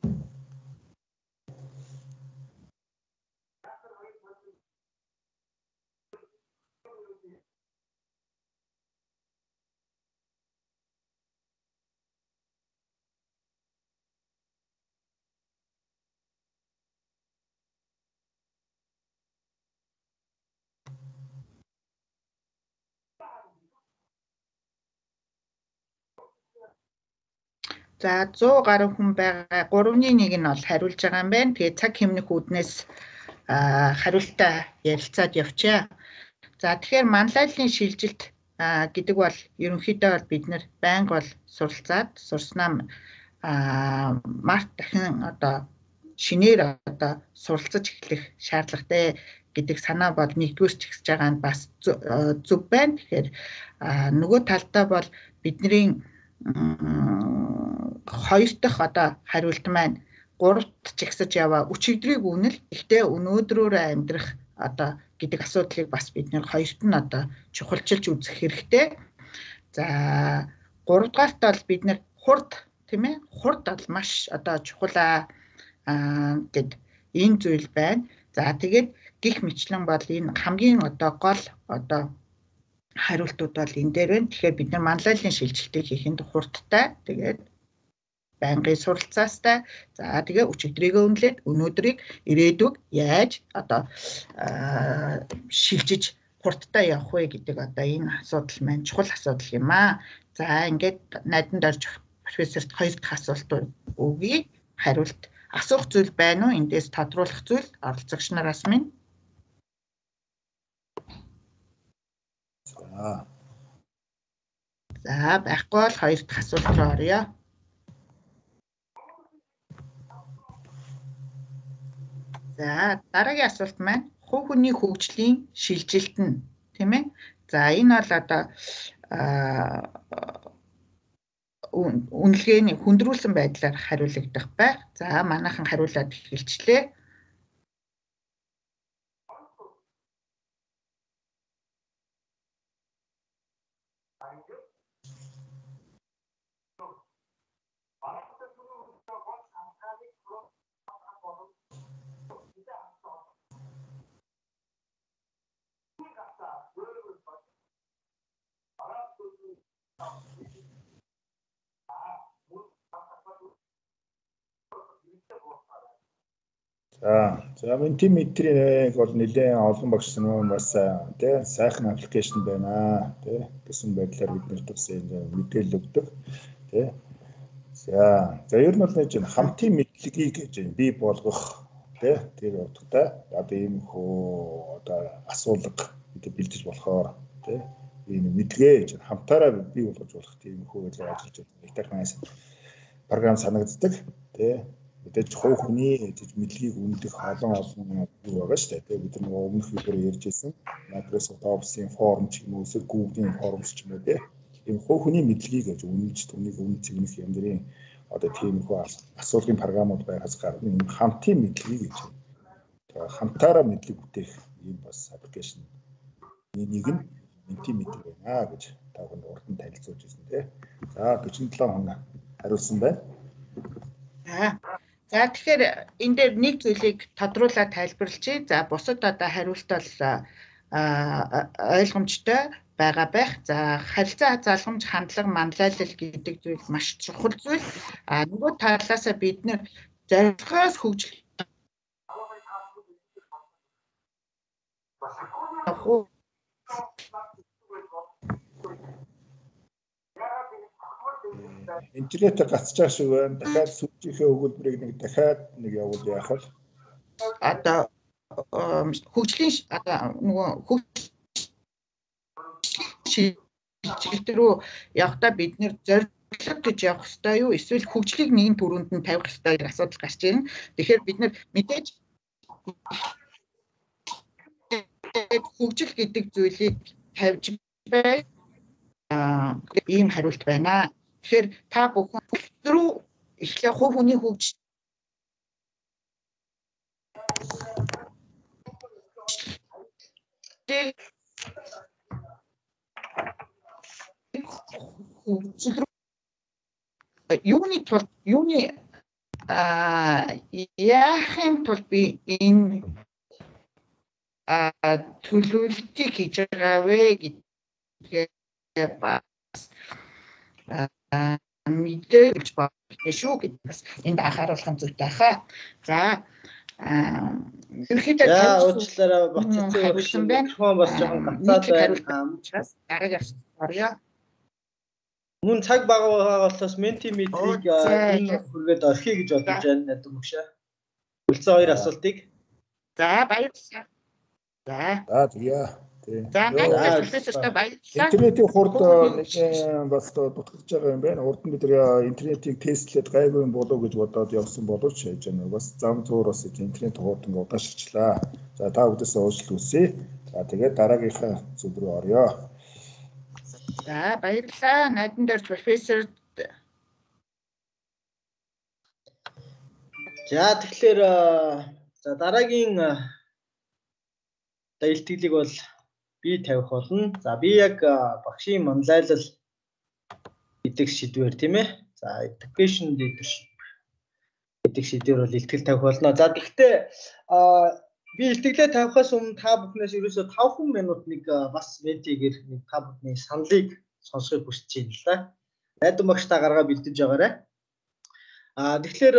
[SPEAKER 7] За 100 гаруй хүн байгаа. 3-ны 1 нь бол хариулж байгаа юм байна. Тэгээ цаг хэмнэх үүднээс хариултаа ярилцаад явчаа. За тэгэхээр манлайллын шилжилт гэдэг бол ерөнхийдөө бол бид нэр байнга бол суралцаад сурснаа март дахин одоо шинээр одоо суралцаж эхлэх шаардлагатай гэдэг санаа бол нэгдүгээр чигсэж байгаа нь бас зөв байна. Тэгэхээр нөгөө талдаа бол бидний 2 дахь одоо хариулт маань 3-т чигсэж яваа өчигдрийг үнэл ихтэй өнөөдрөөр амьдрах одоо гэдэг асуудлыг бас бид нэр 2-т нь одоо чухалчилж үзэх хэрэгтэй. За 3-дугаарт бол бид нэр хурд тийм ээ хурд бол маш одоо чухал гэд энэ зүйл байна. За тэгээд гих мэтлэн бол энэ хамгийн одоо гол одоо хариултууд бол энэ дээр байна. Тэгэхээр бид нар манлайллын шилжилтийг хийхэд хурдтай тэгээд байнгын суралцаастай за тэгээ өчигдрийгөө үнэлээд өнөөдрийг ирээдүг яаж одоо шилжиж хурдтай явах вэ гэдэг одоо энэ асуудал маань чухал асуудал юм аа. За ингээд найданд орж профессорт 2 дахь асуулт өгье. Хариулт асуух зүйл байна уу? Эндээс тодруулах зүйл оролцогч нараас минь. За байхгүй бол 2 дахь асуулт руу оръё. За дараагийн асуулт маань хувь хүний хөгжлийн шилжилт нь тийм ээ. За энэ бол одоо үнэлгээний хүндрүүлсэн байдлаар хариулагдах байх. За манайхан хариулаад эхэлчлээ.
[SPEAKER 9] За Mentimeter-ийг бол нэлээд олон багш нар бас тий сайхан аппликейшн байна тий гэсэн байдлаар бид нарт бас мэдээлэл өгдөг тий. За ер нь бол нэг хамтын мэдлэгийг гэж бий болгох тий тэр утгатай одоо ийм хөө одоо асуулга бид бэлдэж болохоор тий энэ мэдлэгээ гэж хамтаараа бий болгож болох тийм хөө гэж ажиллаж байгаа. Интернет програм санагддаг тий мэдээж хувь хүний мэдлэгийг үнэлэх олон юу байгаа шүү дээ. Бид нар өмнөх вебээр ярьж байсан Microsoft Office-ийн форм ч юм уу эсвэл Google-ийн форм ч юм уу тийм хувь хүний мэдлэгийг гэж үнэлж түүнийг үнэлэх юм дэрийн одоо тийм их асуулгын програмууд байгаас гадна энэ хамтын мэдлэгийг гэж хамтаараа мэдлэг бүтээх ийм бас аппликейшн нэг нь Mentimeter байна гэж та бүхэнд урд нь танилцуулж ирсэн тийм. За 47 хүн хариулсан байна.
[SPEAKER 7] За тэгэхээр энэ дээр нэг зүйлийг тодруулаад тайлбарлачих. За бусад одоо хариулт бол ойлгомжтой байгаа байх. За харилцаа залгамж, хандлага, манлайлал гэдэг зүйл маш чухал зүйл. Нөгөө талаасаа бид нэр зорилгоос хөгжих
[SPEAKER 9] интернет гацчих шиг байна. Дахиад сүлжийнхээ өгүүлбэрийг нэг дахиад нэг явуул яах вэ?
[SPEAKER 7] Одоо хөгжлийн одоо нөгөө шилжилт рүү явахдаа бид нэр зорилго гэж явах хэрэгтэй юу? Эсвэл хөгжлийг нэгэн төрөнд нь тавих хэрэгтэй гэх асуудал гарч ирнэ. Тэгэхээр бид нэр мэдээж хөгжил гэдэг зүйлийг тавьж бай. Ийм хариулт байна. Тэгэхээр та бүхэн рүү эхлээ хувь хүний хөгжил юуны яахын тулд би энэ төлөвлөлтийг хийж байгаа вэ гэдгээ бас мэдээж байна шүү гэдэг бас энд анхааруулах зүйтэй хаа. За ерөнхийдөө
[SPEAKER 1] уучлаарай бацсан байна. Бас жоохон гацаад байна.
[SPEAKER 7] Дараагийн орё.
[SPEAKER 1] Мөн цаг бага байгаа болохоос Mentimeter-ийг энэ хүргээд орхиё гэж бодож байна надад мөгшөө. Үлцэн хоёр асуултыг.
[SPEAKER 7] За баярлалаа.
[SPEAKER 9] За тэгье.
[SPEAKER 7] За профессортай баярлалаа.
[SPEAKER 9] Интернетийн хурд бас дутагдж байгаа юм байна. Урд нь бид интернетийг тестлээд гайгүй юм болов гэж бодоод явсан боловч хийж байна. Бас зам зуур бас интернет хурд ингээ удаашрчлаа. За та бүдээс уучлал хүсье. За тэгээд дараагийнхаа зүйл рүү орё.
[SPEAKER 7] За баярлалаа. Найдан дээр профессор.
[SPEAKER 1] За тэгэхээр за дараагийн илтгэлийг бол би тавих болно. За би яг багшийн манлайлал гэдэг шийдвэр тийм ээ. За education leadership гэдэг шийдвэр бол илтгэл тавих болно. За гэхдээ би илтгэлээ тавихаас өмнө та бүхнээс ерөөсөө 5 минут нэг бас ментигээр нэг та бүхний саналыг сонсохыг хүсэж байна л да. Найдан багш та гаргаа бэлдэж байгаарай. Тэгэхээр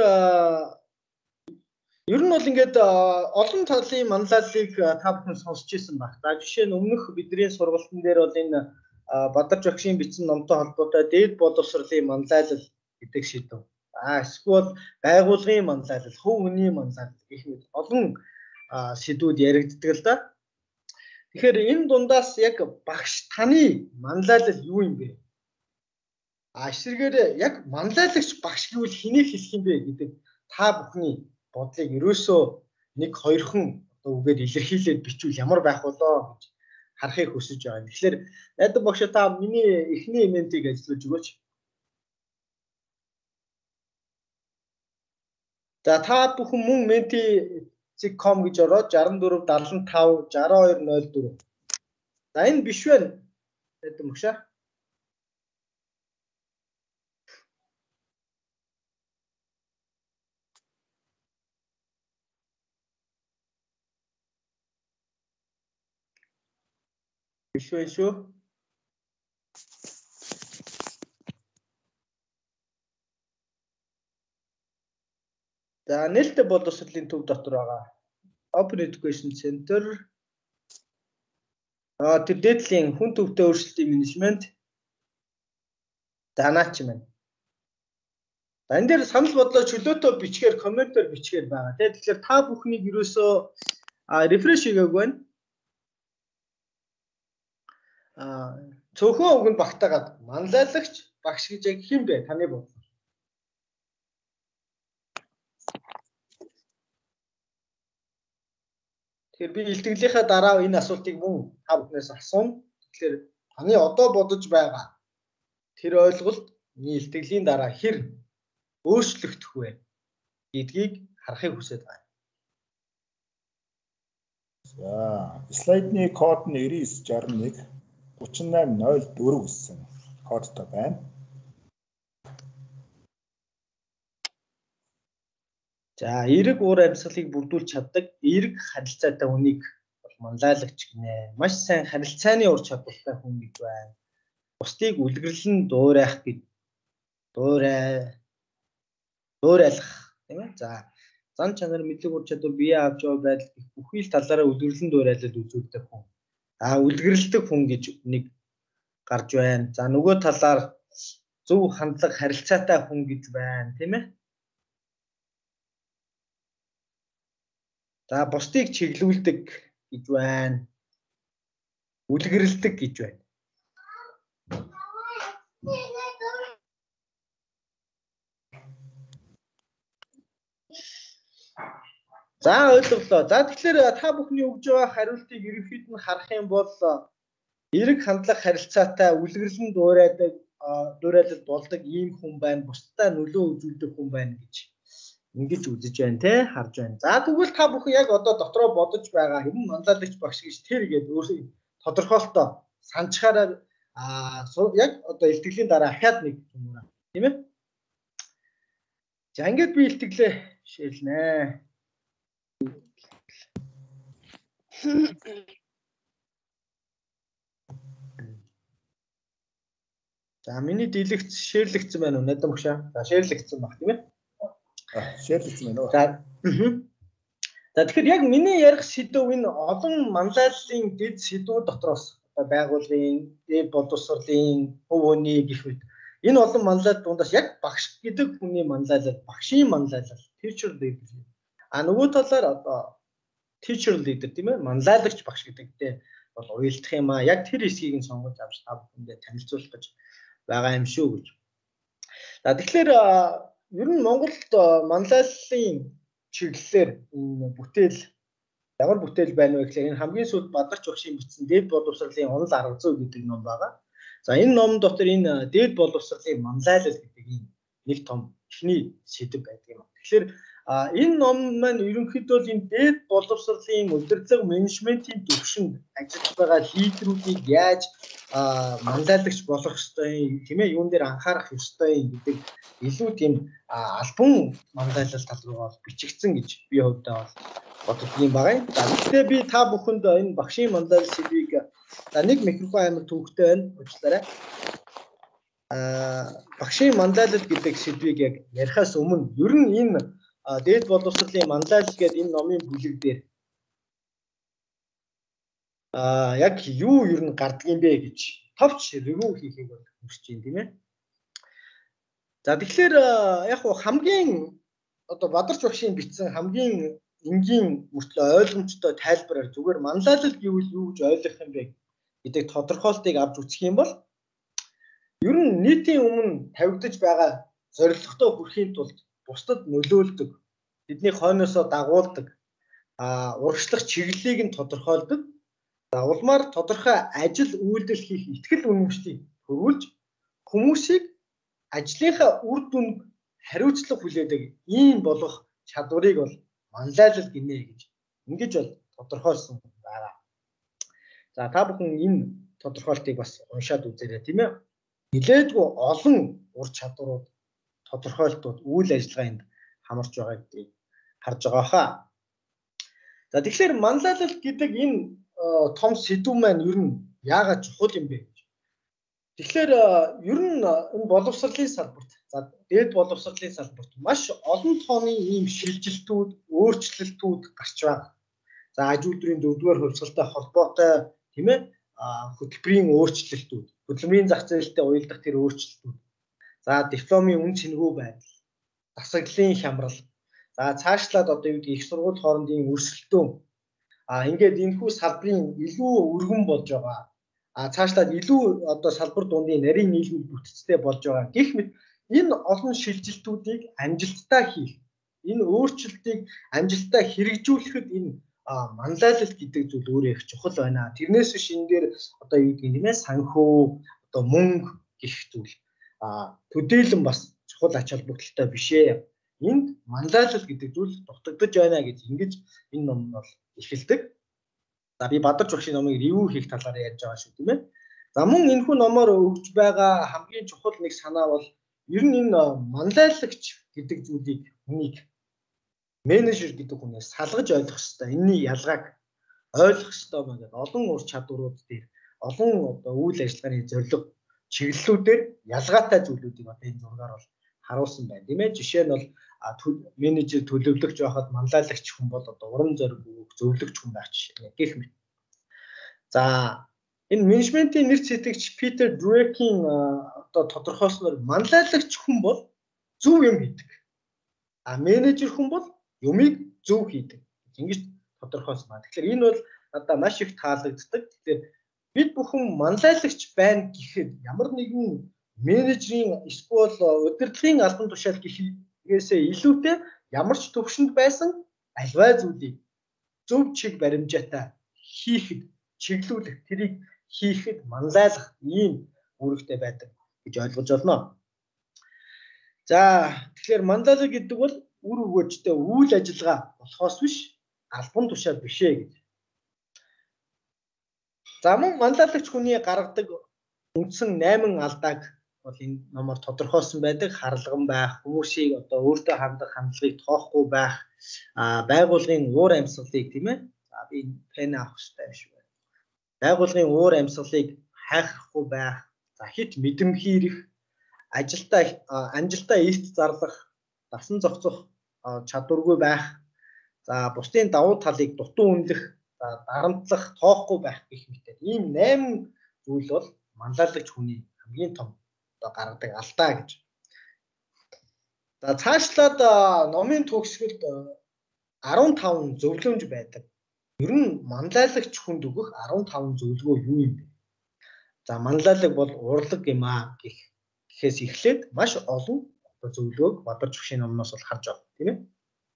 [SPEAKER 1] ер нь бол ингээд олон талын манлайллыг та бүхэн сонсч ирсэн баг. За жишээ нь өмнөх бидний сургалтын дээр бол энэ Бадар Жогшийн бичсэн номтой холбоотой дээд боловсролын манлайлал гэдэг шийдв. Эсвэл байгууллагын манлайлал, хувь хүний манлайлал гэх мэт олон сэдвүүд яригддаг л да. Тэгэхээр энэ дундаас яг багш таны манлайлал юу юм бэ? Эсвэргээр яг манлайлагч багш гэвэл хэнийг хэлэх юм бэ гэдэг та бүхний бодлыг ерөөсөө нэг хоёрхан үгээр илэрхийлээд бичвэл ямар байх болоо гэж харахыг хүсэж байгаа. Тэгэхээр найдан багш та миний эхний ментиг ажиллаж өгөөч. За та бүхэн мөн menti.com гэж ороод 64 75 6204. За энэ биш байна. Найдан багш. Биш байх шүү. За нээлттэй боловсролын төв дотор байгаа Open Education Center тэр дээдлийн хүн төвтэй өөрчлөлтийн менежмент данаач юм байна. За энэ дээр санал бодлоо чөлөөтэй бичгээр комментээр бичгээр байгаа. Тэгэхээр та бүхнийг ерөөсөө рефреш хийгээгүй байна. Цөөхөн үгэнд багтаагаад манлайлагч багш гэж яг хэн бэ? Таны бодлоо. Тэгэхээр би илтгэлийнхаа дараа энэ асуултыг мөн та бүхнээс асууна. Тэгэхээр таны одоо бодож байгаа тэр ойлголт илтгэлийн дараа хэр өөрчлөгдөх вэ гэдгийг харахыг хүсэж байна.
[SPEAKER 9] За, слайдны код нь 9961 3804 гэсэн кодтой байна. За, эерэг уур амьсгалыг бүрдүүлж чаддаг эерэг харилцаатай хүнийг бол манлайлагч гинэ. Маш сайн харилцааны ур чадвартай хүн гэж байна. Бусдыг үлгэрлэн дуурайх гэж дуурайлах тийм ээ. За, зан чанар, мэдлэг, ур чадвар, бие авч яваа байдал гэх бүхий л талаараа үлгэрлэн дуурайлал үзүүлдэг хүн. Үлгэрлдэг хүн гэж нэг гарч байна. За, нөгөө талаар зөв хандлага, харилцаатай хүн гэж байна, тийм ээ. За, бусдыг чиглүүлдэг гэж байна. Үлгэрлдэг гэж байна. За, ойлголоо. За, тэгэхээр та бүхний өгж байгаа хариултыг ерөнхийд нь харах юм бол эерэг хандлага, харилцаатай, үлгэрлэн дуурайлал болдог ийм хүн байна. Бусдаа нөлөө үзүүлдэг хүн байна гэж ингэж үзэж байна те, харж байна. За, тэгвэл та бүхэн яг одоо дотроо бодож байгаа юм манлайлагч багш гэж тэр гээд өөрөө тодорхойлолтоо санджахаараа яг одоо илтгэлийн дараа ахаад нэг юм уу тийм ээ. За, ингээд би илтгэлээ ширлэнэ. За, миний дийлэгц шеэрлэгдсэн байна уу? Надад багшаа. За, шеэрлэгдсэн баг тийм ээ. Шеэрлэгдсэн байна уу? За, тэгэхээр яг миний ярих сэдв энэ олон манлайллын дэд сэдвүүд дотроос байгууллагын, дэд боловсролын, хөв хүний гэх мэт энэ олон манлайлал дундаас яг багш гэдэг хүний манлайлал, багшийн манлайлал, teacher leader. Нөгөө талаар одоо teacher leader тийм ээ, манлайлагч багш гэдэгтэй бол уялдах юм аа. Яг тэр хэсгийг нь сонгож авч та бүхэндээ танилцуулах гэж байгаа юм шүү гэж. За, тэгэхээр ер нь Монголд манлайллын чиглэлээр энэ бүтээл ямар бүтээл байна вэ гэхээр энэ хамгийн сүүлд Бадарч багшийн бичсэн Дээд боловсролын онол арга зүй гэдэг ном байгаа. За, энэ ном дотор энэ дээд боловсролын манлайлал гэдэг ийм нэг том эхний сэдэв байдаг юм. Тэгэхээр энэ ном маань ерөнхийдөө энэ дээд боловсролын удирдлага менежментийн түвшинд ажиллаж байгаа лидерүүдийг яаж манлайлагч болох ёстой тийм ээ, юун дээр анхаарах ёстой гэдэг илүү тийм албан манлайлал тал руугаа бичигдсэн гэж би хувьдаа боддог юм байна. За, гэхдээ би та бүхэнд энэ багшийн манлайлал сэдвийг нэг микрофон амар төвөгтэй байна. Уучлаарай. Багшийн манлайлал гэдэг сэдвийг яг ярихаас өмнө ер нь энэ дээд боловсролын манлайлал гэдэг энэ номын бүлэг дээр яг юу ер нь гардаг юм бэ гэж товч ревю хийхийг хүсэж байна тийм ээ. За, тэгэхээр яг хамгийн одоо Бадарч багшийн бичсэн хамгийн энгийн мөртлөө ойлгомжтой тайлбараар зүгээр манлайлал гэвэл юу гэж ойлгох юм бэ гэдэг тодорхойлтыг авч үзэх юм бол ер нь нийтийн өмнө тавигдаж байгаа зорилготой хүрэхийн тулд бусдад нөлөөлдөг, бидний хойноосоо дагуулдаг, урагшлах чиглэлийг нь тодорхойлдог. За, улмаар тодорхой ажил үйлдэл хийх итгэл үнэмшлийг төрүүлж хүмүүсийг ажлынхаа үр дүнд хариуцлага хүлээдэг ийм болох чадварыг бол манлайлал гинэ гэж ингэж бол тодорхойлсон байна. За, та бүхэн энэ тодорхойлтыг бас уншаад үзээрэй тийм ээ. Нилээдгүй олон ур чадварууд, тодорхойлтууд, үйл ажиллагаа энд хамарч байгаа гэдгийг харж байгаа хаа. За, тэгэхээр манлайлал гэдэг энэ том сэдв маань ер нь яагаад чухал юм бэ гэж. Тэгэхээр ер нь энэ боловсролын салбарт,
[SPEAKER 1] За дээд боловсролын салбарт маш олон тооны ийм шилжилтүүд, өөрчлөлтүүд гарч байгаа. За аж үйлдвэрийн 4-р хувьсгалтай холбоотой тийм ээ хөтөлбөрийн өөрчлөлтүүд, хөдөлмөрийн зах зээлтэй уялдах тэр өөрчлөлтүүд. За дипломын үн цэнэгүй байдал, засаглалын хямрал. За цаашлаад одоо юу гэдэг их сургууль хоорондын өрсөлдөөн. Ингээд энэхүү салбарын илүү өргөн болж байгаа. Цаашлаад илүү одоо салбар дундын нарийн нийлмэл бүтцтэй болж байгаа. Гэх мэт энэ олон шилжилтүүдийг амжилттай хийх, энэ өөрчлөлтийг амжилттай хэрэгжүүлэхэд энэ манлайлал гэдэг зүйл өөрөө их чухал байна. Тэрнээс биш энэ дээр одоо юу гэдэг юм бэ? Санхүү, одоо мөнгө гэх зүйл төдийлөн бас чухал ач холбогдолтой биш ээ. Энд манлайлал гэдэг зүйл дутагдж байна гэж ингэж энэ ном бол эхэлдэг. За би Бадарч багшийн номыг ревю хийх талаар ярьж байгаа шүү тийм ээ. За мөн энэхүү номоор өгж байгаа хамгийн чухал нэг санаа бол ер нь энэ манлайлагч гэдэг зүйлийг хүнийг менежер гэдэг хүнээс салгаж ойлгох хэрэгтэй. Энэний ялгааг ойлгох хэрэгтэй байна. Олон ур чадварууд дээр, олон одоо үйл ажиллагааны зорилго чиглэлүүдээр ялгаатай зүйлүүдийг одоо энэ зургаар бол харуулсан байна. Тийм ээ. Жишээ нь бол менежер төлөвлөгч байхад манлайлагч хүн бол одоо урам зориг өгөх зөвлөгч хүн байх жишээ гэх мэт. За энэ менежментийн нэр цэцэгч Питер Друекийн одоо тодорхойлсноор манлайлагч хүн бол зөв юм хийдэг. Менежер хүн бол юмыг зөв хийдэг. Ингэж тодорхойлсон байна. Тэгэхээр энэ бол надад маш их таалагддаг. Тэгэхээр бид бүхэн манлайлагч байна гэхэд ямар нэгэн менежерийн эсвэл удирдлагын албан тушаал гэхээсээ илүүтэй ямар ч төвшөнд байсан альваа зүйлийг зөв чиг баримжаатай хийхэд, чиглүүлэх, тэрийг хийхэд манлайлах ийм үүрэгтэй байдаг гэж ойлгож байна. За тэгэхээр манлайлал гэдэг бол үр өгөөжтэй үйл ажиллагаа болохоос биш албан тушаал биш ээ гэж. За мөн манлайлагч хүний гаргадаг үндсэн 8 алдааг бол энэ номоор тодорхойлсон байдаг. Харлаган байх, хүмүүсийг одоо өөртөө хандах хандлагыг тоохгүй байх, байгууллагын уур амьсгалыг тийм ээ. За би пен авах хэрэгтэй шүү. Байгууллагын уур амьсгалыг хайхрахгүй байх, за хит мэдэмхийлэх, амжилтаа эрт зарлах, дасан зохицох чадваргүй байх, за бусдын давуу талыг дутуу үнэлэх, дарамтлах, тоохгүй байх гэх мэт. Ийм 8 зүйл бол манлайлагч хүний хамгийн том гаргадаг алдаа гэж. За цаашлаад номын төгсгөлд 15 зөвлөмж байдаг. Ер нь манлайлагч хүнд өгөх 15 зөвлөгөө юу юм бэ? За манлайлаг бол урлаг юм гэхээс эхлээд маш олон зөвлөгөөг Бадарч багшийн номноос бол харж байна, тийм ээ.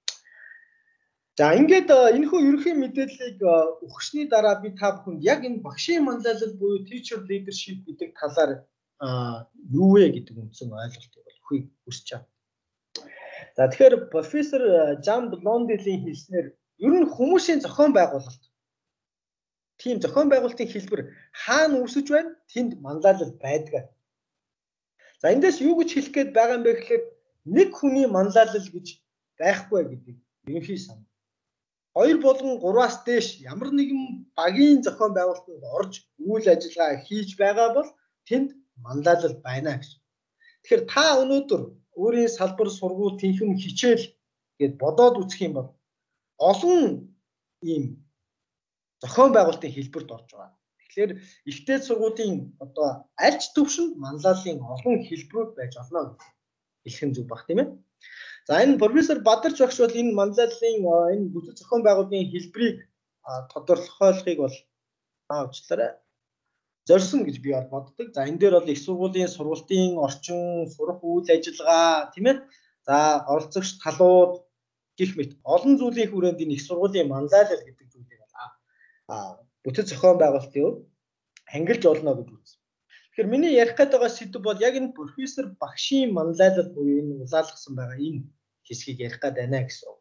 [SPEAKER 1] За ингээд энэхүү ерөнхий мэдээллийг өгсөний дараа би та бүхэнд яг энэ багшийн манлайлал буюу teacher leadership гэдэг талаар юу вэ гэдэг үндсэн ойлголтыг өгөхийг хүсэж байна. За тэгэхээр профессор Жан Блонделийн хэлснээр ер нь хүмүүсийн зохион байгуулалт. Тийм зохион байгуулалтын хэлбэр хаана үүсэж байна? Тэнд манлайлал байдаг. За эндээс юу гэж хэлэх гээд байгаа юм бэ гэхээр нэг хүний манлайлал гэж байхгүй гэдэг ерөнхий санаа. 2 болон 3-аас дээш ямар нэгэн багийн зохион байгуулалтанд орж үйл ажиллагаа хийж байгаа бол тэнд манлайлал байна гэж. Тэгэхээр та өнөөдөр өөрийн салбар, сургууль, тэнхэм хичээл гэд бодоод үзэх юм бол олон ийм зохион байгуулалтын хэлбэрт орж байгаа. Тэгэхээр ихтэй сургуулийн одоо аль ч төвшөнд манлайлалын олон хэлбэрүүд байж болно гэж хэлэх нь зөв баг тийм ээ. За энэ профессор Бадарч багш бол энэ манлайлалын энэ бүтэц зохион байгуулалтын хэлбэрийг тодорхойлохыг бол авчлаарай зорьсон гэж би боддог. За энэ дээр бол их сургуулийн сургалтын орчин, сурах үйл ажиллагаа тийм ээ. За оролцогч талууд гэх мэт олон зүйлийн хүрээнд энэ их сургуулийн манлайлал гэдэг зүйлийг бүтэц зохион байгуулалтын ангилж олно гэж үзсэн. Тэгэхээр миний ярих гээд байгаа сэдв бол яг энэ профессор багшийн манлайлал буюу энэ улаалгасан байгаа энэ хэсгийг ярих гээд байна гэсэн.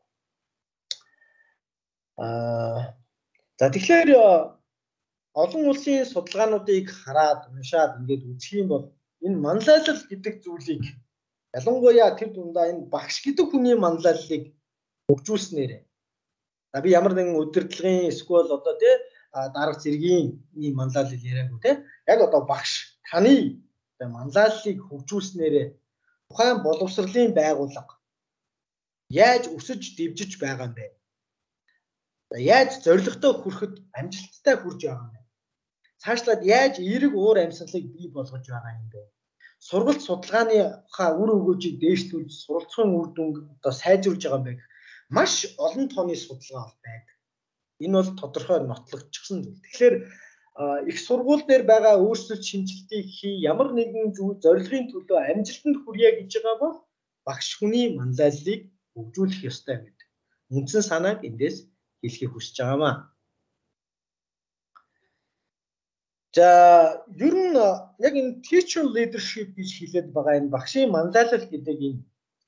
[SPEAKER 1] За тэгэхээр олон улсын судалгаануудыг хараад уншаад ингээд үзэх юм бол энэ манлайлал гэдэг зүйлийг ялангуяа тэр дундаа энэ багш гэдэг хүний манлайллыг хөгжүүлснээр. За би ямар нэгэн удирдлагын эсвэл одоо тий дарга зэргийн ийм манлайлал яриаггүй тий. Яг одоо багш таны манлайллыг хөгжүүлснээр тухайн боловсролын байгууллага яаж өсөж дэвжиж байгаа юм бэ? Яаж зорилготой хүрэхэд амжилттай хүрж байгаа юм бэ? Цаашлаад яаж эерэг уур амьсгалыг бий болгож байгаа юм бэ? Сургалт судалгааныхаа үр өгөөжийг дээшлүүлж суралцсан үр дүнг одоо сайжруулж байгаа юм бэ? Маш олон тооны судалгаа байдаг. Энэ бол тодорхой нотлогдчихсан зүйл. Тэгэхээр их сургууль дээр байгаа өөрчлөлт шинжилтийг хий ямар нэгэн зорилгын төлөө амжилтанд хүрье гэж байгаа бол багш хүний манлайллыг хөгжүүлэх ёстой гэдэг. Үндсэн санааг эндээс хэлхийг хүсэж байгаамаа. За ер нь яг энэ teacher leadership гэж хэлээд байгаа энэ багшийн манлайлал гэдэг энэ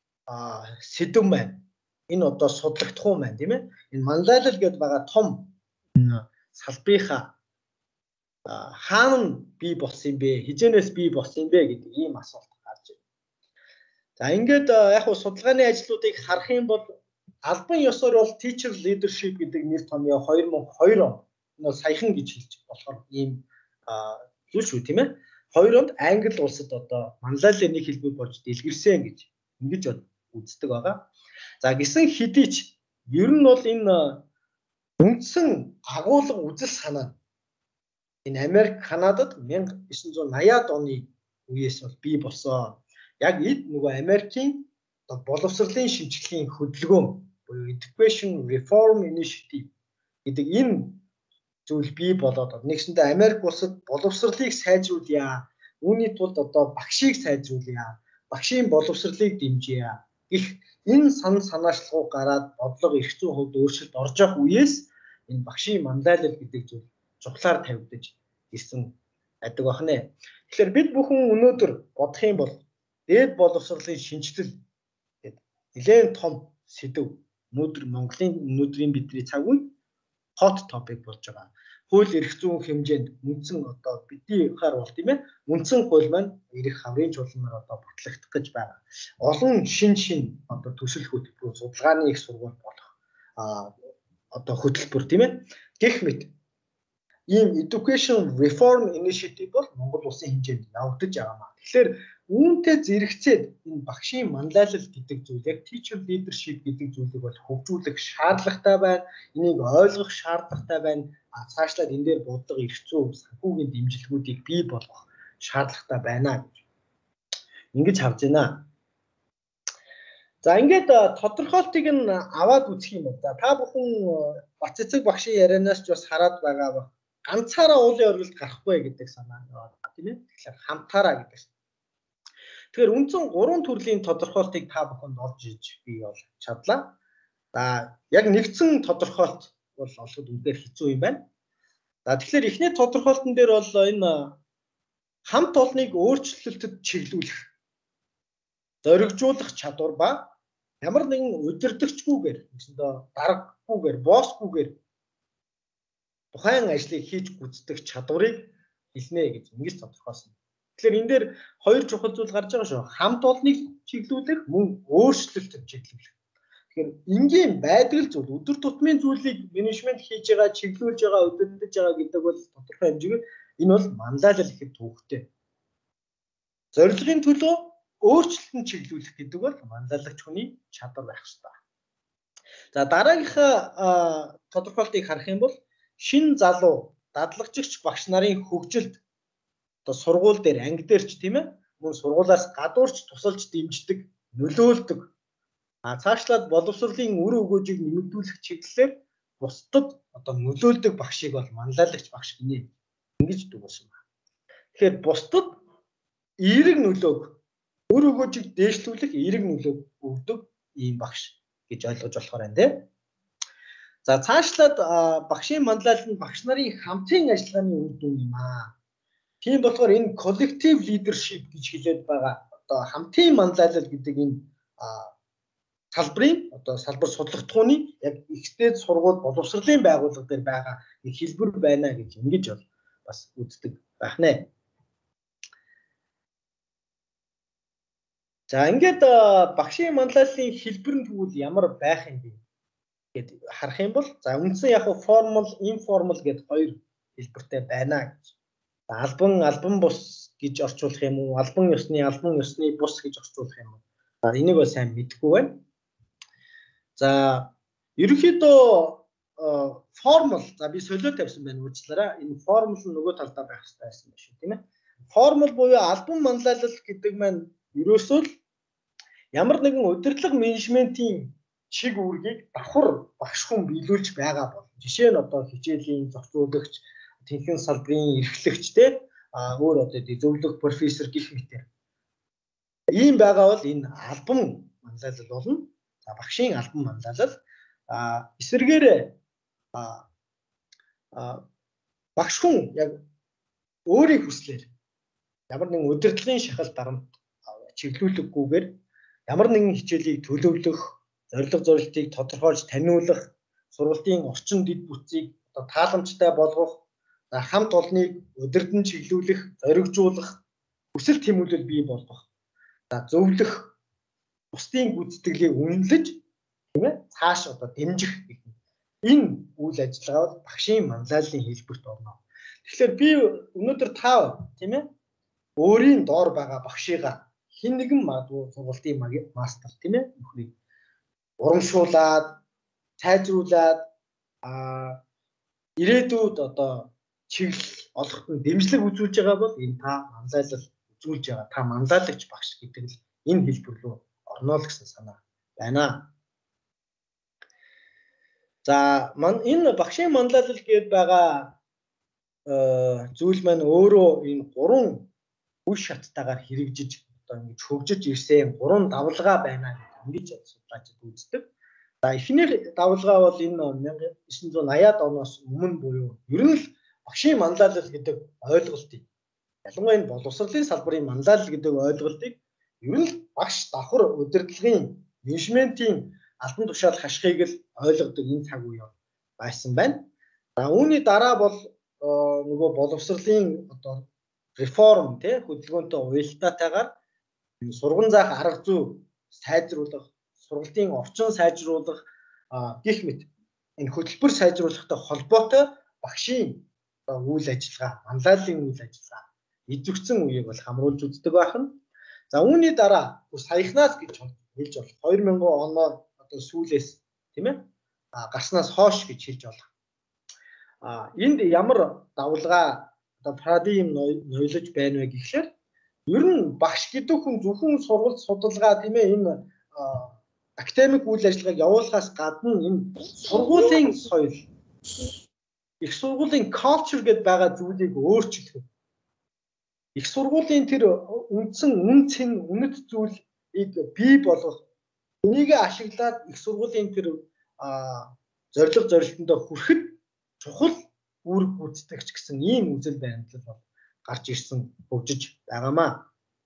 [SPEAKER 1] сэдв маань энэ одоо судлагдах юм байна тийм ээ. Энэ манлайлал гэдээ байгаа том салбарынхаа хаана бий болсон юм бэ? Хизээнээс бий болсон юм бэ гэдэг ийм асуулт гарч байна. За ингээд яг хуу судалгааны ажлуудыг харах юм бол албан ёсоор бол teacher leadership гэдэг нэр томьёо 2002 он энэ бол саяхан гэж хэлж болохоор ийм зүйл шүү тийм ээ. 2 онд Англи улсад одоо манлайллын нэг хэлбэр болж дэлгэрсэн гэж ингэж үздэг байгаа. За гисэн хэдий ч ер нь бол энэ үндсэн агуулга үзэл санаа энэ Америк, Канадад 1980-ад оны үеэс бол бий болсон. Яг эд нөгөө Америкийн боловсролын шинжилгээний хөдөлгөөн буюу Education Reform Initiative гэдэг энэ зүйл бий болоод нэгсэндээ Америк улсад боловсролыг сайжруулъя. Үүний тулд одоо багшийг сайжруулъя. Багшийн боловсролыг дэмжье. Их энэ санаачлалуу гараад бодлого эрх зүйн хувьд өөрчлөлт орж явах үеэс энэ багшийн манлайлал гэдэг зүйл чухлаар тавигдаж ирсэн байдаг байна. Тэгэхээр бид бүхэн өнөөдөр бодох юм бол дээд боловсролын шинжилэл гэдэг нэлээд том сэдв өнөөдөр Монголын өнөөдрийн бидний цаг үе hot topic болж байгаа. Хууль эрх зүйн хэмжээнд үндсэн одоо бидний харуул тийм ээ. Үндсэн хууль маань эрх хаврын чуулганаар одоо батлагдах гэж байгаа. Олон шин одоо төсөл хөтөлбөр судалгааны их сургууль болох одоо хөтөлбөр тийм ээ. Гэх мэт ийм Education Reform Initiative бол Монгол улсын хэмжээнд явагдаж байгаа. Тэгэхээр үүнтэй зэрэгцээд энэ багшийн манлайлал гэдэг зүйл яг teacher leadership гэдэг зүйлийг бол хөгжүүлэх шаардлагатай байна. Энийг ойлгох шаардлагатай байна. Цаашлаад энэ дээр бодлого эрх зүйн санхүүгийн дэмжлэгүүдийг бий болгох шаардлагатай байна гэж ингэж харж байна. За ингээд тодорхойлтыг нь аваад үзэх юм бол та бүхэн Бацэцэг багшийн ярианаас ч бас хараад байгаа ба. Ганцаараа уулын оргилд гарахгүй гэдэг санаа байна тийм ээ. Тэгэхээр хамтаараа гэдэг. Тэгэхээр үндсэн 3 төрлийн тодорхойлтыг та бүхэнд олж иж бий бол чадлаа. За яг нэгдсэн тодорхойлт бол олоход үнээр хэцүү юм байна. За тэгэхээр эхний тодорхойлтын дээр бол энэ хамт олныг өөрчлөлтөд чиглүүлэх, зоригжуулах чадвар ба ямар нэгэн удирдахчгүйгээр гэсэн дараггүйгээр, боссгүйгээр тухайн ажлыг хийж гүйцэтгэх чадварыг хэлнэ гэж ингэж тодорхойлсон. Тэгэхээр энэ дээр хоёр чухал зүйл гарч байгаа шүү. Хамт олныг чиглүүлэх, мөн өөрчлөлтөд чиглүүлэх. Тэгэхээр энгийн байдаг л зүйл, өдөр тутмын зүйлийг менежмент хийж байгаа, чиглүүлж байгаа, удирдах байгаа гэдэг бол тодорхой хэмжээгээр энэ бол манлайлал ихэд төвөгтэй. Зорилгын төлөө өөрчлөлтөнд чиглүүлэх гэдэг бол манлайлагч хүний чадвар байх ёстой. За дараагийнхаа тодорхойлтыг харах юм бол шин залуу дадлагжигч багш нарын хөгжилд одоо сургууль дээр анги дээр ч тийм ээ мөн сургуулиас гадуурч тусалж дэмждэг, нөлөөлдөг. Цаашлаад боловсролын үр өгөөжийг нэмэгдүүлэх чиглэлээр бусдад одоо нөлөөлдөг багшийг бол манлайлагч багш гинэ ингэж дүгнсэн байна. Тэгэхээр бусдад эерэг нөлөөг, үр өгөөжийг дээшлүүлэх эерэг нөлөөг өгдөг ийм багш гэж ойлгож болохоор байна тийм. За цаашлаад багшийн манлайлал нь багш нарын хамтын ажиллагааны үр дүн юм аа. Тийм болохоор энэ collective leadership гэж хэлээд байгаа одоо хамтын манлайлал гэдэг энэ салбарын одоо салбар судлагдхууны яг ихтэй сургууль боловсролын байгууллага дээр байгаа нэг хэлбэр байна гэж ингэж бас үздэг байх нэ. За ингээд багшийн манлайллын хэлбэр нь тэгвэл ямар байх юм бэ гэд харах юм бол за үндсэн яг formal, informal гэдэг хоёр хэлбэртэй байна гэж албан бус гэж орчуулах юм уу? Албан ёсны бус гэж орчуулах юм уу? За энийг бол сайн мэдэхгүй байна. За ерөнхийдөө формул за би солио тавьсан байна уучлаарай. Энэ формул нь нөгөө талдаа байх хэрэгтэй байсан шүү, тийм ээ. Формул буюу албан манлайлал гэдэг маань ерөөсөө л ямар нэгэн удирдлага менежментийн чиг үүргийг давхар багш хүн биелүүлж байгаа бол жишээ нь одоо хичээлийн зохицуулагч, тэнхэн салбарын эрхлэгч те өөр одоо зөвлөх профессор гэх мэтэр ийм байгаа бол энэ албан манлайлал болно. За багшийн албан манлайлал эсвэргээр багш хүн яг өөрийн хүслээр ямар нэгэн удирдлагын шахалт дарамт чиглүүлэхгүйгээр ямар нэгэн хичээлийг төлөвлөх, зорилго зорилтыг тодорхойлж таниулах, сургалтын орчин дэд бүтцийг одоо тааламжтай болгох, хамт олныг удирдан чиглүүлэх, зоригжуулах, хүсэл тэмүүлэл бий болгох, зөвлөх, бусдын гүйцэтгэлийг үнэлж, тийм ээ, цааш одоо дэмжих гэх юм. Энэ үйл ажиллагаа бол багшийн манлайллын хэлбэрт орно. Тэгэхээр би өнөөдөр та тийм ээ өөрийн доор байгаа багшигаа хэн нэгэн магадгүй сургалтын мастер тийм ээ нөхрийг урамшуулад, сайжруулад ирээдүйд одоо чиглэл олоход нь дэмжлэг үзүүлж байгаа бол энэ та манлайлал үзүүлж байгаа. Та манлайлагч багш гэдэг нь энэ хэлбэр рүү орно л гэсэн санаа байна. За энэ багшийн манлайлал гээд байгаа зүйл маань өөрөө энэ 3 үе шаттайгаар хэрэгжиж одоо ингэж хөгжиж ирсэн 3 давлгаа байна гэж судлаачид үздэг. За эхнийх давлгаа бол энэ 1980-ад оноос өмнө буюу ер нь л багшийн манлайлал гэдэг ойлголтыг ялангуяа энэ боловсролын салбарын манлайлал гэдэг ойлголтыг ер нь багш давхар удирдлагын менежментийн албан тушаал хашхыг л ойлгодог энэ цаг үе байсан байна. За үүний дараа бол нөгөө боловсролын одоо реформ тий хөдөлгөөнтэй уялдаатайгаар сурган заах арга зүй сайжруулах, сургалтын орчин сайжруулах гэх мэт энэ хөтөлбөр сайжруулахтай холбоотой багшийн үйл ажиллагаа, манлайллын үйл ажиллагаа эзэгцэн үеийг бол хамруулж үздэг байна. За үүний дараа саяхнаас гэж хэлж болох 2000 оноор одоо сүүлээс тийм ээ гарснаас хойш гэж хэлж болох. Энд ямар давлгаа одоо парадигм ноёлож байна вэ гэхлээр ер нь багш гэдэг хүн зөвхөн сургалт судалгаа тийм ээ энэ академик үйл ажиллагааг явуулахаас гадна энэ сургуулийн соёл их сургуулийн culture гэдээ байгаа зүйлийг өөрчилөх. Их сургуулийн тэр үндсэн үнэт зүйлийг бий болгох. Энийг ашиглаад их сургуулийн тэр зорилго зорилтонд хүрэхэд чухал үүрэг гүйцэтгэгч гэсэн ийм үзэл баримтлал бол гарч ирсэн хөгжиж байгаамаа.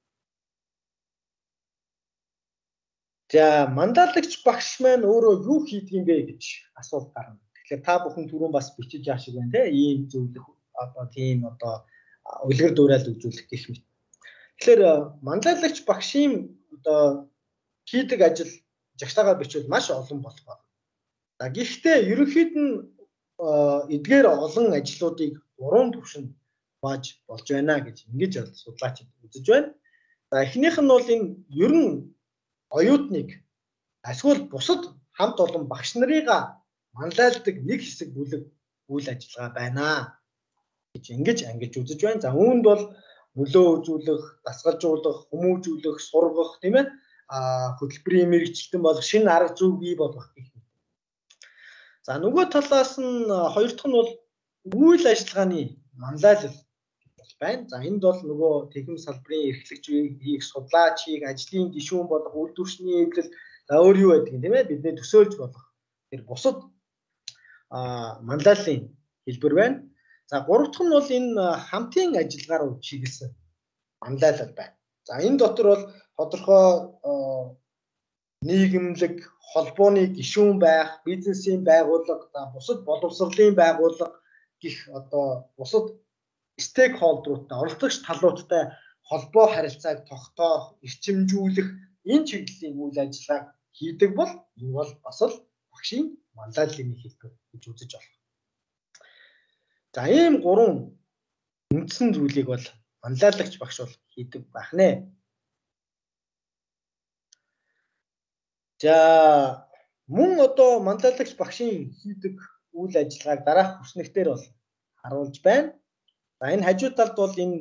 [SPEAKER 1] За манлайлагч багш маань өөрөө юу хийдэг юм бэ гэж асуулт гарна. Тэгэхээр та бүхэн түрүүн бас бичиж яах шиг байна те ийм зөвлөх одоо тийм одоо үлгэр дуурайл үзүүлэх гэх мэт. Тэгэхээр манлайлагч багшийн одоо хийдэг ажил жагсаагаар бичвэл маш олон болох байна. За гэхдээ ерөнхийд нь эдгээр олон ажлуудыг 3 түвшинд хувааж болж байна гэж ингэж судлаачид үзэж байна. За эхнийх нь бол энэ ер нь оюутныг эсвэл бусад хамт олон багш нарыгаа манлайлдаг нэг хэсэг бүлэг үйл ажиллагаа байна гэж ингэж ангиж үзэж байна. За үүнд бол нөлөө үзүүлэх, дасгалжуулах, хүмүүжүүлэх, сургах тийм ээ хөтөлбөрийн мэрэгчлэн болох шинэ арга зүй бий болгох гэх мэт. За нөгөө талаас нь хоёр дахь нь бол үйл ажиллагааны манлайлал байна. За энд бол нөгөө техник салбарын эрхлэгч хийх, судлаачийг ажлын гишүүн болох үйлдвэрчний эвлэл за өөр юу байдаг юм тийм ээ бидний төсөөлж болох тэр бусад манлайллын хэлбэр байна. За гурав дахь нь бол энэ хамтын ажиллагаа руу чиглэсэн манлайлал байна. За энэ дотор бол тодорхой нийгэмлэг холбооны гишүүн байх, бизнесийн байгууллага, бусад боловсролын байгууллага гэх одоо бусад стейкхолдеруудтай, оролцогч талуудтай холбоо харилцааг тогтоох, эрчимжүүлэх энэ чиглэлийн үйл ажиллагаа хийдэг бол энэ бол бас л багшийн манлайллын хэлбэр гэж үзэж байна. За ийм 3 үндсэн зүйлийг бол манлайлагч багш бол хийдэг байх нэ. За мөн одоо манлайлагч багшийн хийдэг үйл ажиллагааг дараах хүснэгтэр бол харуулж байна. За энэ хажуу талд бол энэ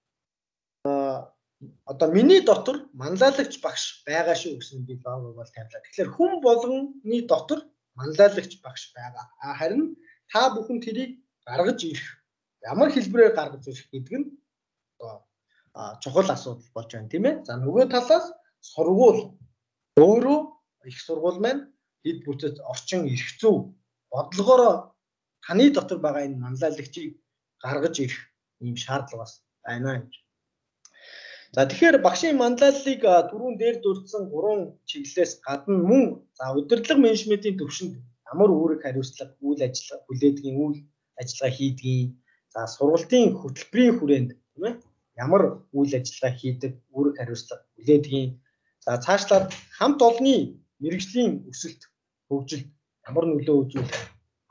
[SPEAKER 1] одоо миний дотор манлайлагч багш байгаа шүү гэсэн би логог бол тавилаа. Тэгэхээр хүн болгоны дотор манлайлагч багш байгаа. Харин та бүхэн тэрийг гаргаж ирэх, ямар хэлбэрээр гаргаж ирэх гэдэг нь чухал асуудал болж байна, тийм ээ. За нөгөө талаас сургууль өөрөө их сургууль маань хэд бүтэц орчин эрх зүй бодлогоор таны дотор байгаа энэ манлайлагчийг гаргаж ирэх ийм шаардлага бас байна гэж. За тэгэхээр багшийн манлайллыг түрүүн дээр дурдсан 3 чиглэлээс гадна мөн за удирдлага менежментийн төвшөнд ямар үүрэг хариуцлага үйл ажиллагаа хүлээдгийн үйл ажиллагаа хийдгийг, за сургалтын хөтөлбөрийн хүрээнд тийм ээ ямар үйл ажиллагаа хийдэг, үүрэг хариуцлага хүлээдгийг, за цаашлаад хамт олонны мэрэгжлийн өсөлт хөгжилд ямар нөлөө үзүүлэх,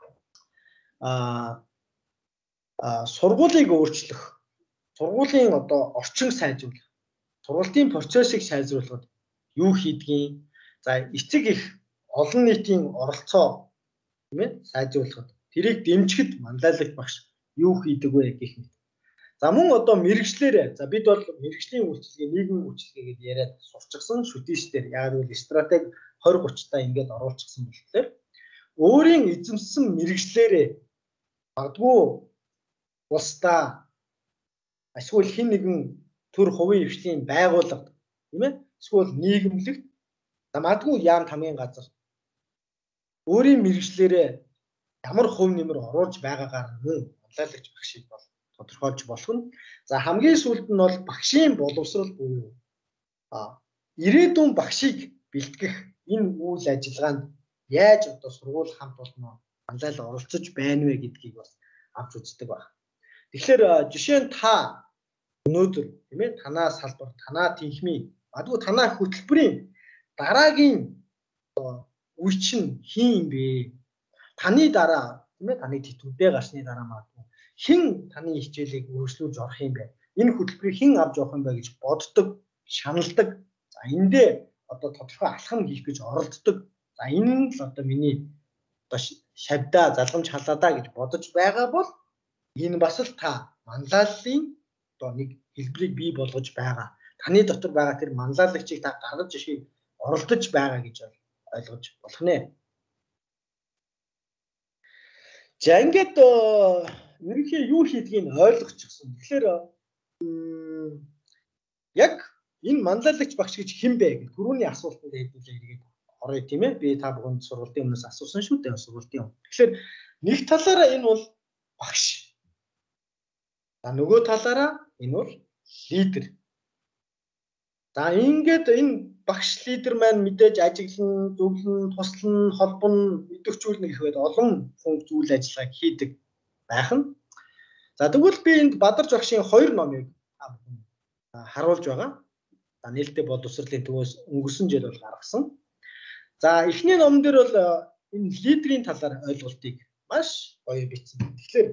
[SPEAKER 1] сургуулийг өөрчлөх, сургуулийн одоо орчин сайжруулах, сургалтын процессыг сайжруулахад юу хийдгийг, за эцэг их олон нийтийн оролцоо тийм ээ сайжруулахад тэрийг дэмжихэд манлайлагч багш юу хийдэг вэ гэх мэт. За мөн одоо мэрэгчлэрээ за бид бол мэрэгжлийн үйлчилгээ, нийгмийн үйлчилгээ гэдээ яриад сурчсан шүтээчдэр яг л стратеги 2030 та ингээд оруулчихсан болохоор өөрийн эзэмссэн мэрэгчлэрээ магадгүй улсдаа эсвэл хэн нэгэн төр хувийн хвшлийн байгууллагад тийм ээ эсвэл нийгэмлэгт за магадгүй яам тамгийн газар өөрийн мэрэгчлэрээ ямар хувь нэмэр оруулж байгаагаар мөн манлайлагч багшийг бол тодорхойлж болох нь. За хамгийн сүүлд нь бол багшийн боловсрол буюу ирээдүйн багшийг бэлтгэх энэ үйл ажиллагаанд яаж одоо сургууль хамт олно манлайлал оролцож байна вэ гэдгийг бас авч үздэг байна. Тэгэхээр жишээ нь та өнөөдөр тийм ээ танаа салбар, танаа тэнхмийн, магадгүй танаа хөтөлбөрийн дараагийн үе чинь хин юм бэ? Таны дараа тийм ээ таны тэтгүүрдээ гарсны дараа магадгүй хэн таны хичээлийг өргөжлүүлж орох юм бэ? Энэ хөтөлбөрийг хэн авч явах юм бэ гэж боддог, шаналдаг. За эндээ одоо тодорхой алхам хийх гэж оролддог. За энэ нь л одоо миний одоо шавьдаа залгамж халаадаа гэж бодож байгаа бол энэ бас л та манлайллын одоо нэг хэлбэрийг бий болгож байгаа. Таны дотор байгаа тэр манлайлагчийг та гаргаж ирэх оролдож байгаа гэж ойлгож болох нэ. За ингээд ерөнхий юу хийдгийг ойлгочихсон. Тэгэхээр яг энэ манлайлагч багш гэж хэн бэ гэх түрүүний асуултанд хэдүүлээ эргээд орё тийм ээ. Би та бүхэнд сургалтын өмнөөс асуусан шүү дээ сургалтын өмнө. Тэгэхээр нэг талаараа энэ бол багш. За нөгөө талаараа энэ бол лидер. За ингээд энэ багш лидер маань мэдээж ажиглан, зөвлөн, туслан, холбон, идэвхжүүлнэ гэхэд олон функц үйл ажиллагааг хийдэг байх нь. За тэгвэл би энд Бадарч багшийн 2 номыг харуулж байгаа. За нээлттэй боловсролын төвөөс өнгөрсөн жил бол гаргасан. За эхний номон дээр бол энэ лидерийн талаар ойлголтыг маш гоё бичсэн. Тэгэхээр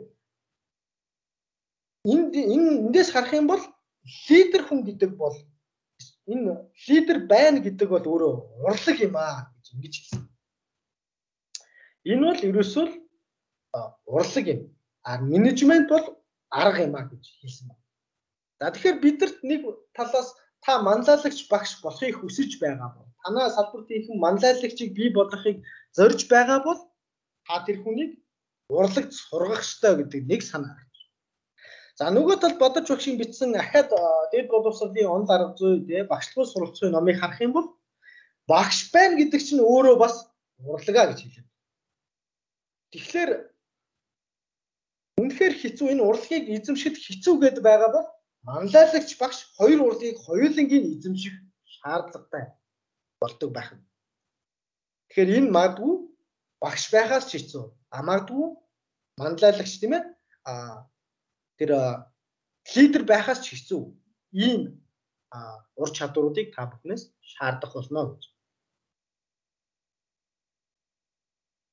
[SPEAKER 1] эндээс харах юм бол лидер хүн гэдэг бол энэ лидер байна гэдэг бол өөрөө урлаг юм аа гэж ингэж хэлсэн. Энэ бол ерөөсөө урлаг юм. Менежмент бол арга юм аа гэж хэлсэн байна. За тэгэхээр бидэрт нэг талаас та манлайлагч багш болохыг хүсэж байгаа бол танаа салбарт ихэнх манлайлагчийг бий болгохыг зорж байгаа бол та тэр хүнийг урлагт сургах ёстой гэдэг нэг санаа. За нөгөө тал Бадарч багшийн бичсэн ахад дэд боловсролын онол арга зүй багшлахуй суралцсан номыг харах юм бол багш байна гэдэг чинь өөрөө бас урлагаа гэж хэлээд. Тэгэхээр үнэхээр хэцүү энэ урлагийг эзэмшихэд хэцүү гэдээ байгаа бол манлайлагч багш 2 урлагийг хоёулангийн эзэмших шаардлагатай болдог байх. Тэгэхээр энэ магадгүй багш байхаас ч хэцүү. Магадгүй манлайлагч тийм ээ тэр лидер байхаас ч хэцүү. Ийм ур чадваруудыг та бүхнээс шаардах болно гэж.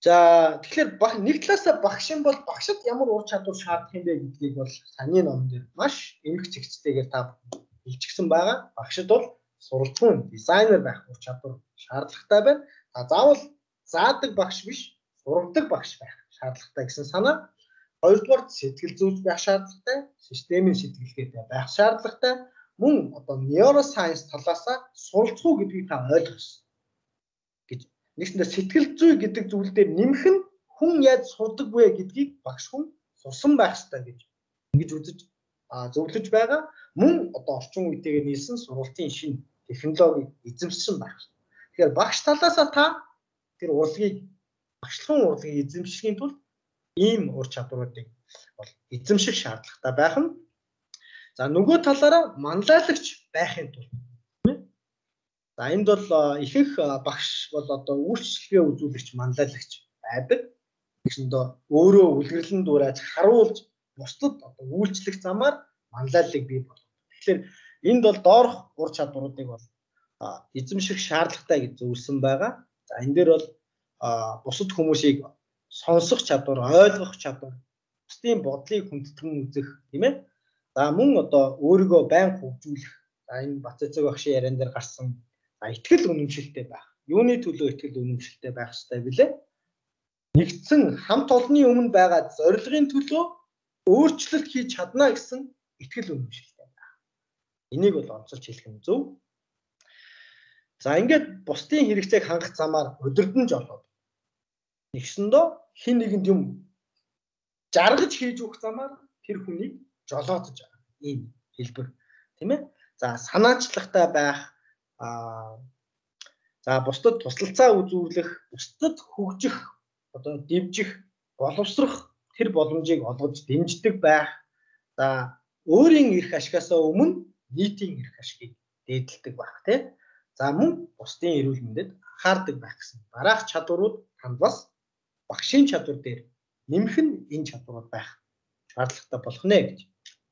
[SPEAKER 1] За тэгэхээр нэг талаасаа багш юм бол багшд ямар ур чадвар шаардах юм бэ гэдгийг бол саний ном дээр маш эмх зэгцтэйгээр та илчилсэн байгаа. Багшд бол суралцсан дизайнер байх ур чадвар шаардлагатай байна. Заавал заадаг багш биш, сургадаг багш байх шаардлагатай гэсэн санаа. Хоёрдугаар сэтгэл зүйч байх шаардлагатай, системийн сэтгэлгээтэй байх шаардлагатай. Мөн одоо neuroscience талаасаа суралцах уу гэдгийг та ойлгох ёстой гэж. Нэгсэндээ сэтгэл зүй гэдэг зүйл дээр нэмэх нь хүн яаж сурдаг вэ гэдгийг багш хүн сурсан байх ёстой гэж ингэж үзэж зөвлөж байгаа. Мөн одоо орчин үетэйгээ нийлсэн сургалтын шинэ технологи эзэмшсэн байх ёстой. Тэгэхээр багш талаасаа та тэр урлагийг багшлахын урлагийг эзэмшихийн тулд ийм ур чадваруудыг бол эзэмших шаардлагатай байх нь. За нөгөө талаараа манлайлагч байхын тулд за энд бол ихэнх багш бол одоо үйлчлэгээ үзүүлэгч манлайлагч байдаг. Тэгсэндээ өөрөө үлгэрлэн дуурааж харуулж бусдад одоо үйлчлэх замаар манлайллыг бий болгох. Тэгэхээр энд бол доорх ур чадваруудыг бол эзэмших шаардлагатай гэж зөвлөсөн байгаа. За энэ дээр бол бусад хүмүүсийг сонсох чадвар, ойлгох чадвар, бусдын бодлыг хүндэтгэн үзэх, тийм ээ. За мөн одоо өөрийгөө байн хөгжүүлэх. За энэ Бацэцэг багшийн яриан дээр гарсан итгэл үнэмшилтэй байх. Юуны төлөө итгэл үнэмшилтэй байх ёстой билээ? Нэгдсэн хамт олонны өмнө байгаа зорилгын төлөө өөрчлөлт хийж чадна гэсэн итгэл үнэмшилтэй байх. Энийг бол онцолж хэлэх нь зөв. За ингээд бусдын хэрэгцээг хангах замаар өдөрдөн жолоод нэгсэндөө хин нэгэнд юм жаргаж хийж өгөх замаар тэр хүнийг жолоодож байгаа. Ийм хэлбэр, тийм ээ. За санаачлагтай байх, за бусдад туслалцаа үзүүлэх, бусдад хөгжих, одоо дэвжих, боловсрох тэр боломжийг олгож дэмждэг байх. За өөрийн эрх ашигасаа өмнө нийтийн эрх ашигыг дээдэлдэг байх, тийм. За мөн бусдын эрүүл мэндэд анхаардаг байх гэсэн дараах чадварууд танд бас багшийн чадвар дээр нэмэх нь энэ чадварууд байх шаардлагатай болох нэ гэж.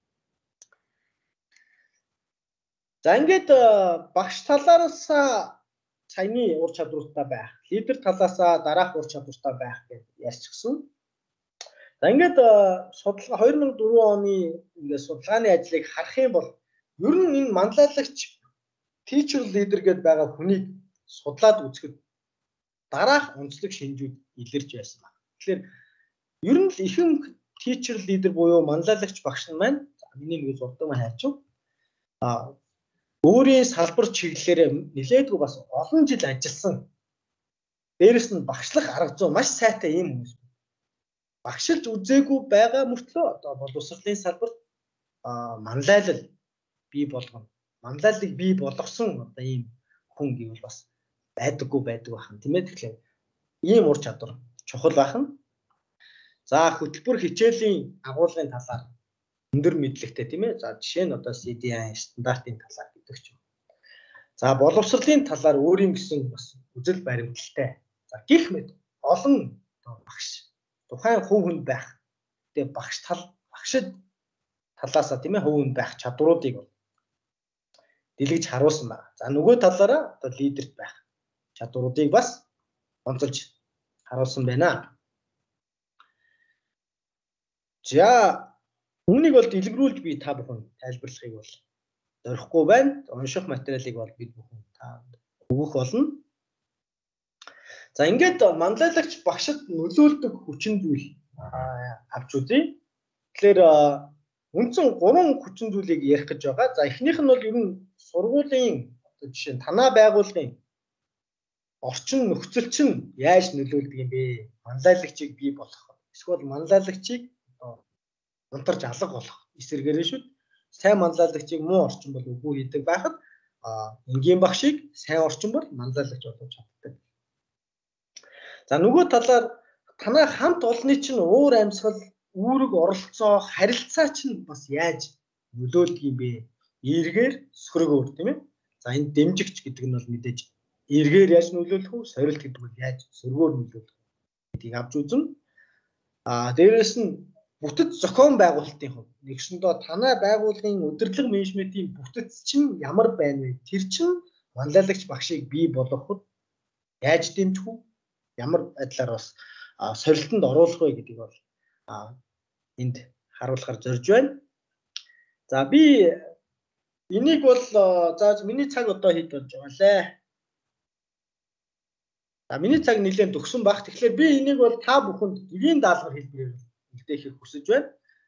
[SPEAKER 1] За ингээд багш талаараас саяны ур чадвартай байх, лидер талаасаа дараах ур чадвартай байх гэж ярьчихсан. За ингээд судалгаа 2004 оны ингээд судалгааны ажлыг харах юм бол ер нь энэ манлайлагч teacher leader гэдээ байгаа хүнийг судлаад үзэхэд дараах онцлог шинжүүд илэрч байсан байна. Тэгэхээр ер нь л ихэнх teacher leader буюу манлайлагч багш нар маань миний нэг зурдаг маань хайчих. Өөрийн салбар чиглэлээр нэлээдгүй бас олон жил ажилласан. Дээрэс нь багшлах арга зүй маш сайтай ийм хүмүүс. Багшилж үзээгүй байгаа мөртлөө одоо боловсролын салбарт манлайлал бий болгоно. Манлайллыг бий болгосон одоо ийм хүн гэвэл бас байдаггүй байна, тийм ээ. Тэгэхээр ийм ур чадвар чухал байна. За хөтөлбөр хичээлийн агуулгын талаар өндөр мэдлэгтэй, тийм ээ. За жишээ нь одоо CDI стандартын талаар гэдэг ч юм. За боловсролын талаар өөрийн гэсэн бас үзэл баримталтай. За гэх мэт олон багш тухайн хувь хүнд байх. Тэгээ багшид талаасаа, тийм ээ, хувь хүнд байх чадваруудыг бол дэлгэж харуулсан байна. За нөгөө талаараа одоо лидерт байх чадваруудыг бас онцолж харуулсан байна. За үүнийг бол дэлгэрүүлж би та бүхэн тайлбарлахыг бол зорихгүй байна. Унших материалыг бол бид бүхэн та өгөх болно. За ингээд манлайлагч багшд нөлөөлдөг хүчин зүйл авч үзье. Тэгэхээр үндсэн 3 хүчин зүйлийг ярих гэж байгаа. За эхнийх нь бол ер нь сургуулийн жишээ нь танаа байгууллагын орчин нөхцөл чинь яаж нөлөөлдөг юм бэ? Манлайлагчийг бий болгох. Эсвэл манлайлагчийг унтарч алга болох эсэргээрээ шүү. Сайн манлайлагчийг муу орчин бол үгүй хийдэг байхад энгийн багшийг сайн орчин бол манлайлагч болгож чаддаг. За нөгөө талаар танаа хамт олонны чинь уур амьсгал, үүрэг оролцоо, харилцаа чинь бас яаж нөлөөлдөг юм бэ? Эргээр сөргөөр, тийм ээ. За энэ дэмжигч гэдэг нь бол мэдээж эргээр яаж нөлөөлөх вэ? Сорилт гэдэг нь яаж сөргөөр нөлөөлөх вэ гэдгийг авч үзнэ. Дээрээс нь бүтэц зохион байгуулалтын хувьд нэгсэндээ танай байгууллагын удирдлага менежментийн бүтэц чинь ямар байна вэ? Тэр чинь манлайлагч багшийг бий болгоход яаж дэмжих вэ? Ямар байдлаар бас сорилтонд оруулах вэ гэдгийг бол энд харуулахар зорж байна. За би энийг бол за миний цаг одоо хэд болж байгаа лээ. За миний цаг нэлээд төгсөн баг. Тэгэхээр би энийг бол та бүхэнд эгийн даалгавар хэлбэрээр үлдээхийг хүсэж байна.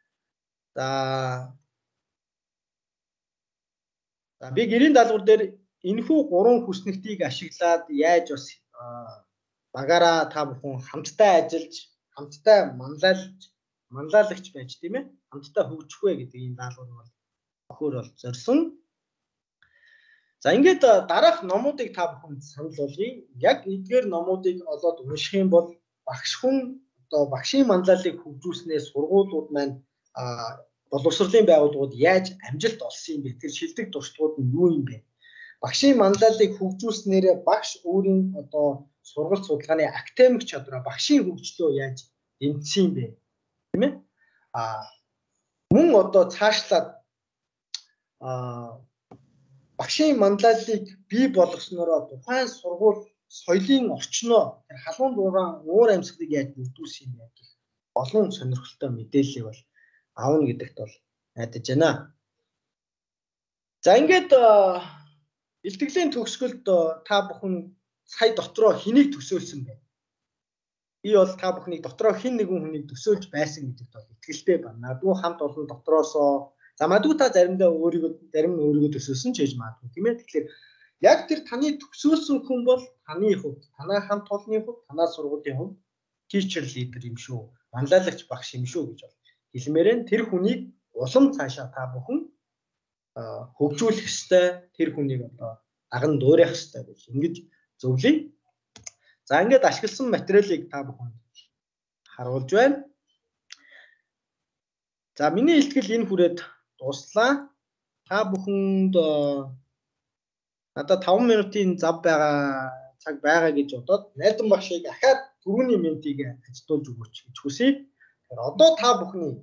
[SPEAKER 1] За би гэрийн даалгавар дээр энэхүү 3 хүснэгтийг ашиглаад яаж бас багаараа та бүхэн хамтдаа ажиллаж, хамтдаа манлайлагч байж тийм ээ, хамтдаа хөгжих вэ гэдэг энэ даалгавар бол өхөр бол зорьсон. За ингээд дараах номуудыг та бүхэнд санал болгоё. Яг эдгээр номуудыг олоод унших юм бол багш хүн одоо багшийн манлайлалыг хөгжүүлснээр сургуулиуд маань боловсролын байгууллагууд яаж амжилт олсон юм бэ? Тэр шилдэг туршлагууд нь юу юм бэ? Багшийн манлайлалыг хөгжүүлснээр багш өөрийн одоо сургалт судалгааны академик чадвараа багшийн хөгжлөө яаж дэмжсэн юм бэ? Тийм ээ? Мөн одоо цаашлаад багшийн манлайлалыг бий болгосноор тухайн сургууль соёлын орчноо халуун дуурайн уур амьсгалыг яаж бүрдүүлсэн юм бэ гэх олон сонирхолтой мэдээллийг бол аавна гэдэгт бол найдаж байна. За ингээд бэлтгэлийн төгсгөлд та бүхэн сая дотроо хэнийг төсөөлсөн бэ? Би бол та бүхнийг дотроо хэн нэгэн хүнийг төсөөлж байсан гэдэгт бол итгэлтэй байна. Надгүй хамт олон дотроосоо за магадгүй та зарим нь өөрийгөө төсөөлсөн ч гэж магадгүй тийм ээ. Тэгэхээр яг тэр таны төсөөлсөн хүн бол таны хувьд, танай хамт олонны хувьд, танай сургуулийн хувьд teacher leader юм шүү. Манлайлагч багш юм шүү гэж бол хэлмээрэн тэр хүнийг улам цаашаа та бүхэн хөгжүүлэх ёстой. Тэр хүнийг одоо даган дуурайх ёстой гэж ингэж зөвлөе. За ингээд ашигласан материалыг та бүхэн харуулж байна. За миний илтгэл энэ хүрээд дуслаа. Та бүхэнд надад 5 минутын зав цаг байгаа гэж бодоод найдан багшийг ахаад түрүүний ментийг ажилуулж өгөөч гэж хүсье. Тэгэхээр одоо та бүхний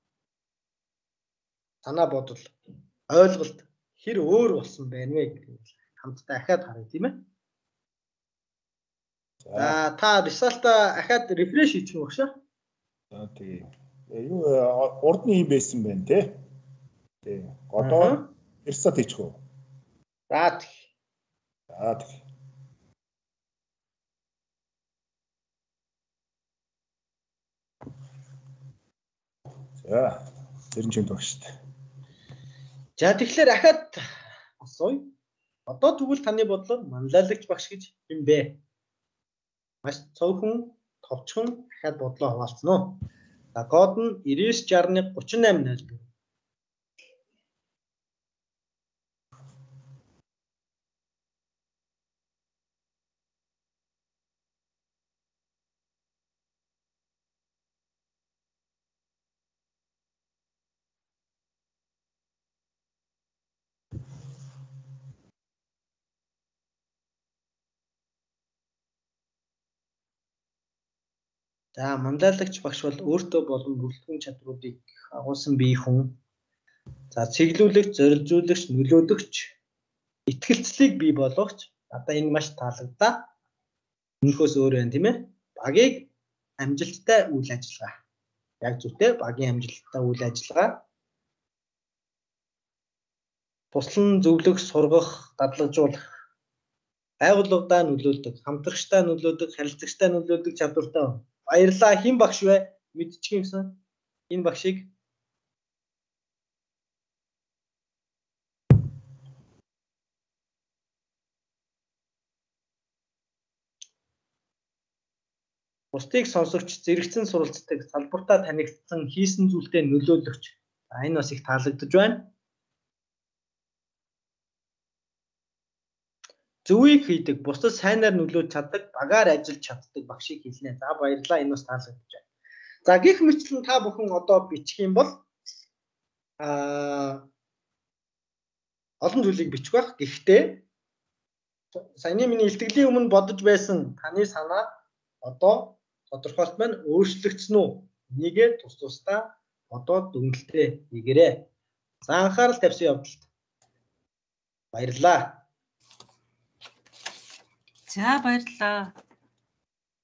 [SPEAKER 1] санаа бодол, ойлголт хэр өөр болсон байна вэ гэдгийг хамтдаа ахаад харъя тийм ээ. За та result-а ахаад refresh хийчих юм багшаа.
[SPEAKER 9] За тийм. Юу урд нь юм байсан байна те. Тийм. Одоо result хийчих үү?
[SPEAKER 1] За тийм.
[SPEAKER 9] За тийм. За тэр нь ч юм багштай.
[SPEAKER 1] За тэгэхээр ахаад асууя. Одоо тэгвэл таны бодлоор манлайлагч багш гэж юм бэ? Маш цөөхөн, товчхон ахаад бодлоо хуваалцсан уу? За код нь 99613804. За манлайлагч багш бол өөртөө болон бүрэлдэхүүн чадруудыг агуулсан бие хүн. За цэглүүлэгч, зорилжуулагч, нөлөөлөгч, итгэлцлийг бий болгогч. Одоо энэ маш таалагдлаа. Өнөхөөс өөр байна тийм ээ. Багийг амжилттай үйл ажиллагаа. Яг зүйтэй багийн амжилттай үйл ажиллагаа. Туслан зөвлөх, сургах, дадлагжуулах. Байгууллагадаа нөлөөлдөг, хамтрагчдаа нөлөөлдөг, харилцагчдаа нөлөөлдөг чадвартай. Баярлалаа. Хэн багш вэ? Мэдчих юмсан. Энэ багшийг бусдыг сонсогч, зэрэгцэн суралцдаг, салбартаа танигдсан, хийсэн зүйлдээ нөлөөлөгч. Энэ бас их таалагдж байна. Зөвийг хийдэг, бусдад сайнаар нөлөөж чаддаг, багаар ажиллаж чаддаг багшийг хэлнэ. За баярлалаа. Энэ бас таалагдж байна. За гэх мэтлэн та бүхэн одоо бичих юм бол олон зүйлийг бичих байх. Гэхдээ саяны миний илтгэлийн өмнө бодож байсан таны санаа одоо тодорхойлт маань өөрчлөгдсөн үү? Нэгээ тус тусдаа бодоод дүгнэлтээ хийгээрэй. За анхаарал тавьсан явдалт. Баярлалаа.
[SPEAKER 5] За баярлалаа.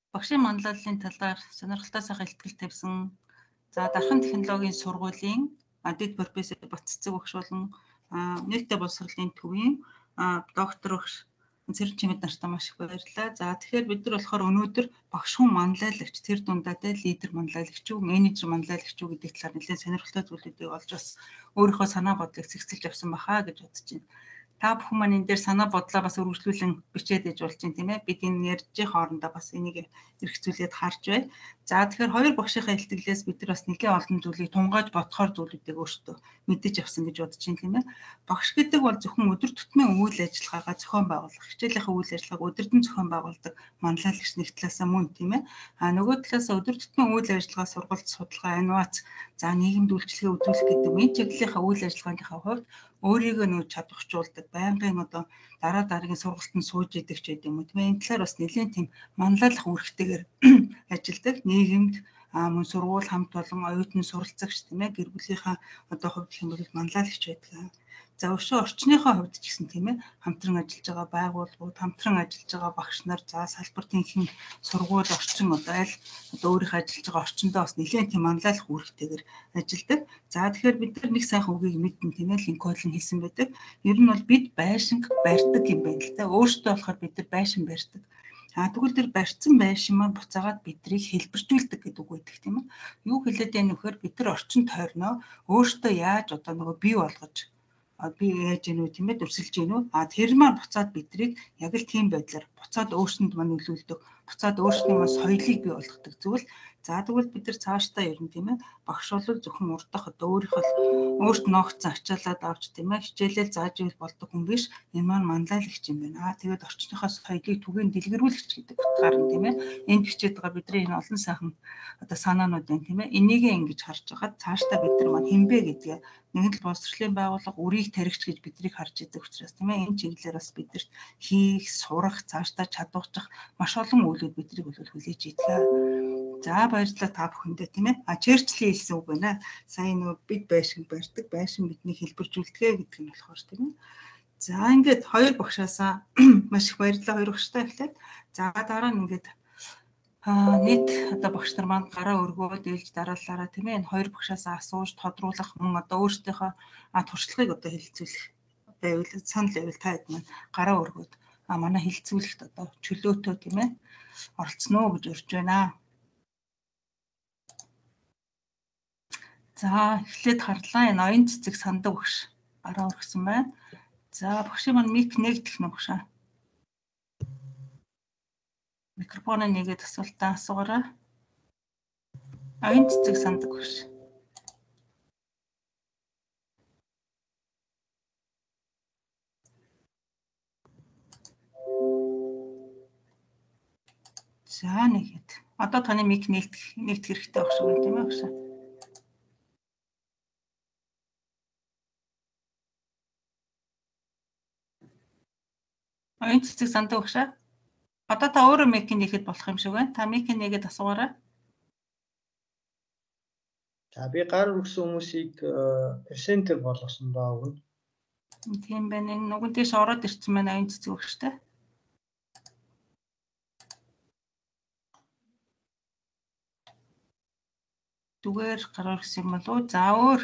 [SPEAKER 5] багшийн манлайллын талаар сонирхолтой сайхан ихтгэл тавьсан. За дархан технологийн сургуулийн дэд профессор Батцэг багш болон нийтдээ боловсролын төвийн доктор багш Цэрэн Чимэд нартай маш их баярлалаа. За тэгэхээр бид нар болохоор өнөөдөр багш хүн манлайлагч, тэр дундаа тэ лидер манлайлагч юу, менежер манлайлагч юу гэдэг талаар нэлээд сонирхолтой зүйлүүдийг олж бас өөрийнхөө санаа бодлыг зэгцэлж авсан баха гэж бодож байна. Та бүхэн маань энэ дээр санаа бодлоо бас үргэлжлүүлэн бичээд иж болж байна тийм ээ. Бид энэ ярьж хоорондоо бас энийг эргцүүлээд харж байна. За тэгэхээр хоёр багшийнхаа илтгэлээс бид нар бас нэлээд олон зүйлийг тунгааж бодохоор зүйлүүдийг өөртөө мэдэж авсан гэж бодож байна тийм ээ. Багш гэдэг бол зөвхөн өдөр тутмын үйл ажиллагаагаа зохион байгуулах, хичээлийнхаа үйл ажиллагааг өдөртөн зохион байгуулдаг манлайлагч нэг талаасаа мөн тийм ээ. Нөгөө талаасаа өдөр тутмын үйл ажиллагаа, сургалт, судалгаа, инновац, за нийгэмд үйлчлэгээ үзүүлэх гэдэг энэ чиглэлийнхаа үйл ажиллагааныхаа хувьд өөрийгөө нөө чадварчулдаг, байнгын одоо дараа дараагийн сургалтанд сууж идэг ч гэдэг юм уу тийм ээ. Энэ талаар бас нэлээд тийм манлайлах үүрэгтэйгээр ажилладаг. Нийгэмд мөн сургууль хамт олон оюутны суралцагч тийм ээ, гэр бүлийнхаа одоо хувьд гэх юм бол манлайлагч байдаг. За өшөө орчныхоо хувьд ч гэсэн тийм ээ, хамтран ажиллаж байгаа байгууллагууд, хамтран ажиллаж байгаа багш нар, за салбартын хэн сургууль орчин одоо аль одоо өөрийнхөө ажиллаж байгаа орчиндөө бас нэлээд тийм манлайлах үүрэгтэйгээр ажилладаг. За тэгэхээр бид нар нэг сайхан үгийг мэднэ тийм ээ, Линкольн хэлсэн байдаг. Ер нь бол бид байшинг барьдаг юм байна л да. Өөртөө болохоор бид нар байшин барьдаг. Тэгвэл тэр барьсан байшин маань буцаагаад бидрийг хэлбэржүүлдэг гэдэг үг байдаг тийм ээ. Юу хэлээд байна вэхээр бид нар орчин тойрноо өөртөө яаж одоо нөгөө бий болгож би яаж гэнэ үү тийм ээ, дүрсэлж гэнэ үү. Тэр маань буцаад бидрийг яг л тийм байдлаар буцаад өөрсөнд маань нөлөөлдөг, буцаад өөрсдийн маань соёлыг бий болгодог зүйл. За тэгвэл бид нар цаашдаа ер нь тийм ээ, багш бол зөвхөн урдах одоо өөрт ногцсон ачаалаад авч тийм ээ, хичээлэл зааж ивэл болдог хүн биш. Энэ маань манлайлагч юм байна. Тэгээд орчныхоо соёлыг түгээн дэлгэрүүлэгч гэдэг утгаар нь тийм ээ, энд бичээд байгаа бидний энэ олон сайхан одоо санаанууд байна тийм ээ. Энийгээ ингэж харж байгаад цаашдаа бид нар маань хинбэ гэдгээ нэгэн л боловсролын байгууллага үрийг таригч гэж биднийг харж идэг учраас тийм ээ, энэ чиглэлээр бас бидэрт хийх, сурах, цаашдаа чадварчих маш олон үйлүүд бидрийг бол хүлээж идэг. За баярлалаа та бүхэндээ тийм ээ. Черчиллийн хэлсэн үг байна. Сайн нөгөө бид байшин барьдаг, байшин бидний хэлбэржүүлдэг гэдэг нь болохоор тийм ээ. За ингээд хоёр багшаасаа маш их баярлалаа, хоёр багштай эхлээд. За дараа нь ингээд нийт одоо багш нар маань гараа өргөөд ээлж дараалалаараа тийм ээ, энэ хоёр багшаасаа асууж тодруулах мөн одоо өөрсдийнхөө туршлагыг одоо хэлэлцүүлэх байвал санал байвал та хэд маань гараа өргөөд манай хэлэлцүүлэхт одоо чөлөөтөө тийм ээ оролцсон уу гэж урьж байна. За эхлээд харлаа, энэ оюун цэцэг сандаг багш гараа өргөсөн байна. За багшийн маань мик нэгдэх нь багшаа. Микрофон нэгээд асуултаа асуугаарай. Оюун цэцэг сандаг багш. За нэгэд. Одоо таны мик нэгдэх хэрэгтэй багш үү тийм ээ багш. Оюун цэцэг сандаг багшаа. Одоо та өөрөө мик нэхэд болох юм шиг байна. Та мик нэгээд асуугаарай.
[SPEAKER 1] За би гар өргөсөн хүмүүсийг presenter болгосон даа өгнө.
[SPEAKER 5] Тийм байна. Энэ нүгэн тийш ороод ирсэн байна оюун цэцэг багштай. Зүгээр гар өргөсөн юм болов уу? За өөр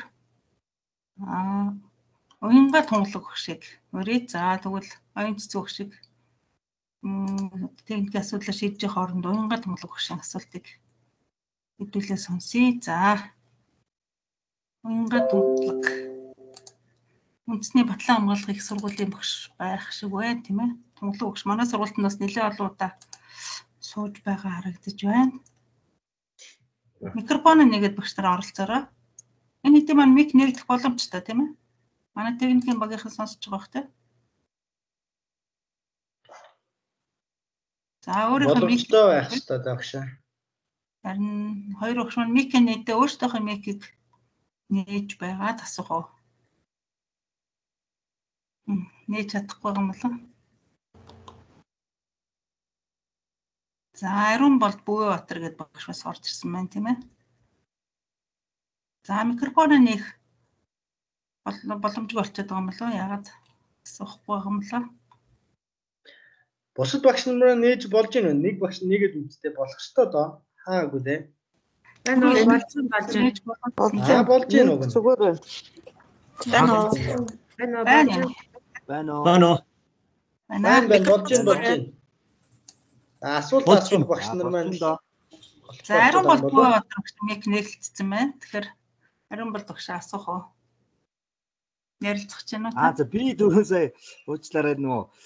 [SPEAKER 5] уянга тунгалаг багшиг өрөө. За тэгвэл оюун цэцэг багшиг техникийн асуудлаа шийдэж хооронд уянга тунгалаг багшийн асуултыг хэдүүлээ сонсъё. За уянга тунгалаг үндэсний батлан хамгаалах их сургуулийн багш байх шиг байна тийм ээ. Тунгалаг багш манай сургуультанд бас нэлээд олон удаа сууж байгаа харагдаж байна. Микрофон нэгээд багш нараа оролцоорой. Энэ хэдийн маань мик нэгдэх боломжтой тийм ээ. Манай техникийн багийнхан сонсож байгаа бох тийм. За өөрийнхөө
[SPEAKER 1] боломжтой байх хэрэгтэй багшаа.
[SPEAKER 5] Харин хоёр багш маань мик нээдээ өөрсдийнхөө микийг нээж байгаад асуух уу? Нээж чадахгүй юм болов. За Ариун болд Бүүбатар гэдэг багш бас орж ирсэн байна тийм ээ. За микрофон нээх боломжгүй болчиход байгаа юм болов. Яагаад асуухгүй байгаа юм болов?
[SPEAKER 1] Бусад багш нараа нээж болж байна. Нэг багш нэгэд үзтээ болох ёстой доо. Хаагүй дээ.
[SPEAKER 5] байна уу болсон болж байна.
[SPEAKER 1] Болж байна уу?
[SPEAKER 7] Зүгээр байна.
[SPEAKER 5] байна уу
[SPEAKER 1] Байна болж байна. Асуулт асуух багш нар маань.
[SPEAKER 5] За Ариун бол бүү багш миг нээлтсэн байна. Тэгэхээр Ариун бол багш асуух уу? Ярилцах гэж байна уу?
[SPEAKER 10] За би дөрөв сая уучлаарай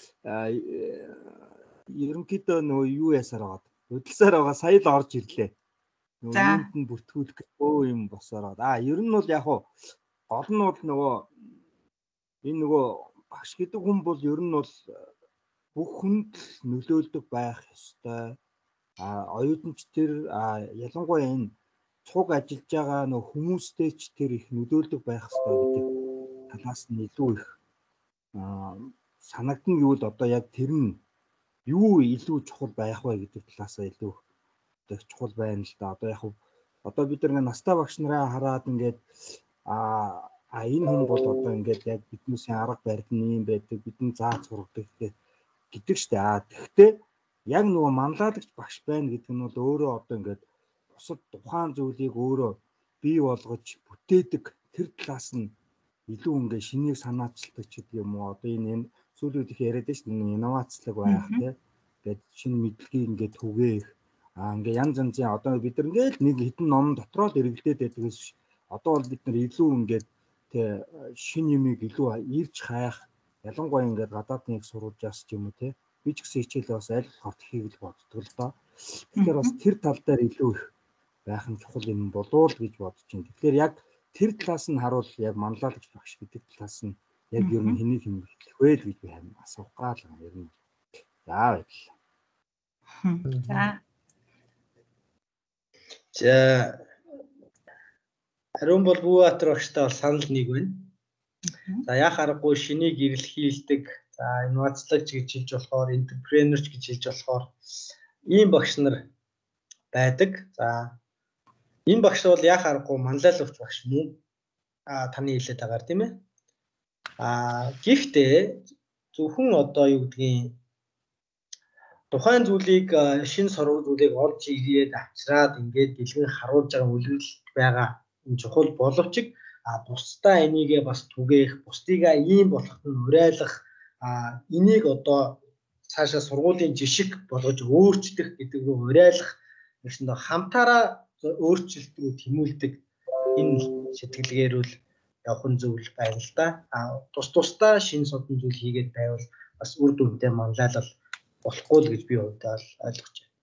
[SPEAKER 10] ерөнхийдөө юу ясаар байгаа. Хөдөлсөөр байгаа сая л орж ирлээ. Үүнд нь бүртгүүлэх гоо юм босоор. Ер нь бол яг гол нь бол энэ багш гэдэг хүн бол ер нь бол бүх хүнд нөлөөлдөг байх ёстой. Оюутанч тэр ялангуяа энэ цуг ажиллаж байгаа хүмүүстэй ч тэр их нөлөөлдөг байх ёстой гэдэг талаас нь илүү их санагдна гэвэл одоо яг тэр нь юу илүү чухал байх вэ гэдэг талаас нь илүү чухал байна л да. Одоо яг одоо бид нар настай багш нараа хараад ингээд энэ хүн бол одоо ингээд яг биднээс арга барил нь юм байдаг, бидний зааж сургадаг гэдэг штэ. Тэгэхдээ яг манлайлагч багш байна гэдэг нь бол өөрөө одоо ингээд бусад тухайн зүйлийг өөрөө бий болгож бүтээдэг тэр талаас нь илүү ингээд шинийг санаачилдаг ч гэдэг юм уу. Одоо энэ сүүлүүд их яриад шүү дээ, инновацлог байх тийм. Ингээд шинэ мэдлэгийг ингээд түгээх. Ингээд янз янзын одоо бид нар ингээд нэг хэдэн ном дотроо л эргэлдээд байдгаас одоо бол бид нар илүү ингээд тэг шинэ юмыг илүү ирж хайх. Ялангуяа ингээд гадаадны их сурвалжаас ч юм уу тийм. Би ч гэсэн хичээлээ бас аль болох тхийг л боддог л доо. Тэгэхээр бас тэр тал дээр илүү их байх нь чухал юм болов уу гэж бодож байна. Тэгэхээр яг тэр талаас нь харуул яг манлайлагч багш гэдэг талаас нь яг ер нь хэнийг хэмжих вэ гэж би асуух гал ер нь. За баярлалаа.
[SPEAKER 1] За Ариун бол Бүүбаатар багштай бол санал нэг байна. За яах аргагүй шинийг эрэлхийлдэг, за инновацлагч гэж хэлж болохоор, энтерпренерч гэж хэлж болохоор ийм багш нар байдаг. За энэ багш бол яах аргагүй манлайлагч багш мөн таны хэлээд байгаа тийм ээ. Гэхдээ зөвхөн одоо юу гэдгийг тухайн зүйлийг шинэ сургууль зүйлийг олж ирээд авчираад ингээд дэлгэн харуулж байгаа үлрэл байгаа энэ чухал боловч бусдаа энийгээ бас түгээх, бусдыгаа ийм болоход нь урайлах, энийг одоо цаашаа сургуулийн жишг болгож өөрчлөх гэдэг рүү урайлах нэгсэндээ хамтаараа өөрчлөлт рүү тэмүүлдэг энэ сэтгэлгээр үл явах нь зөв байна л да. Тусдаа шинэ судан зүйл хийгээд байвал бас үр дүнтэй манлайлал болохгүй л гэж би өөртөө ойлгож байна.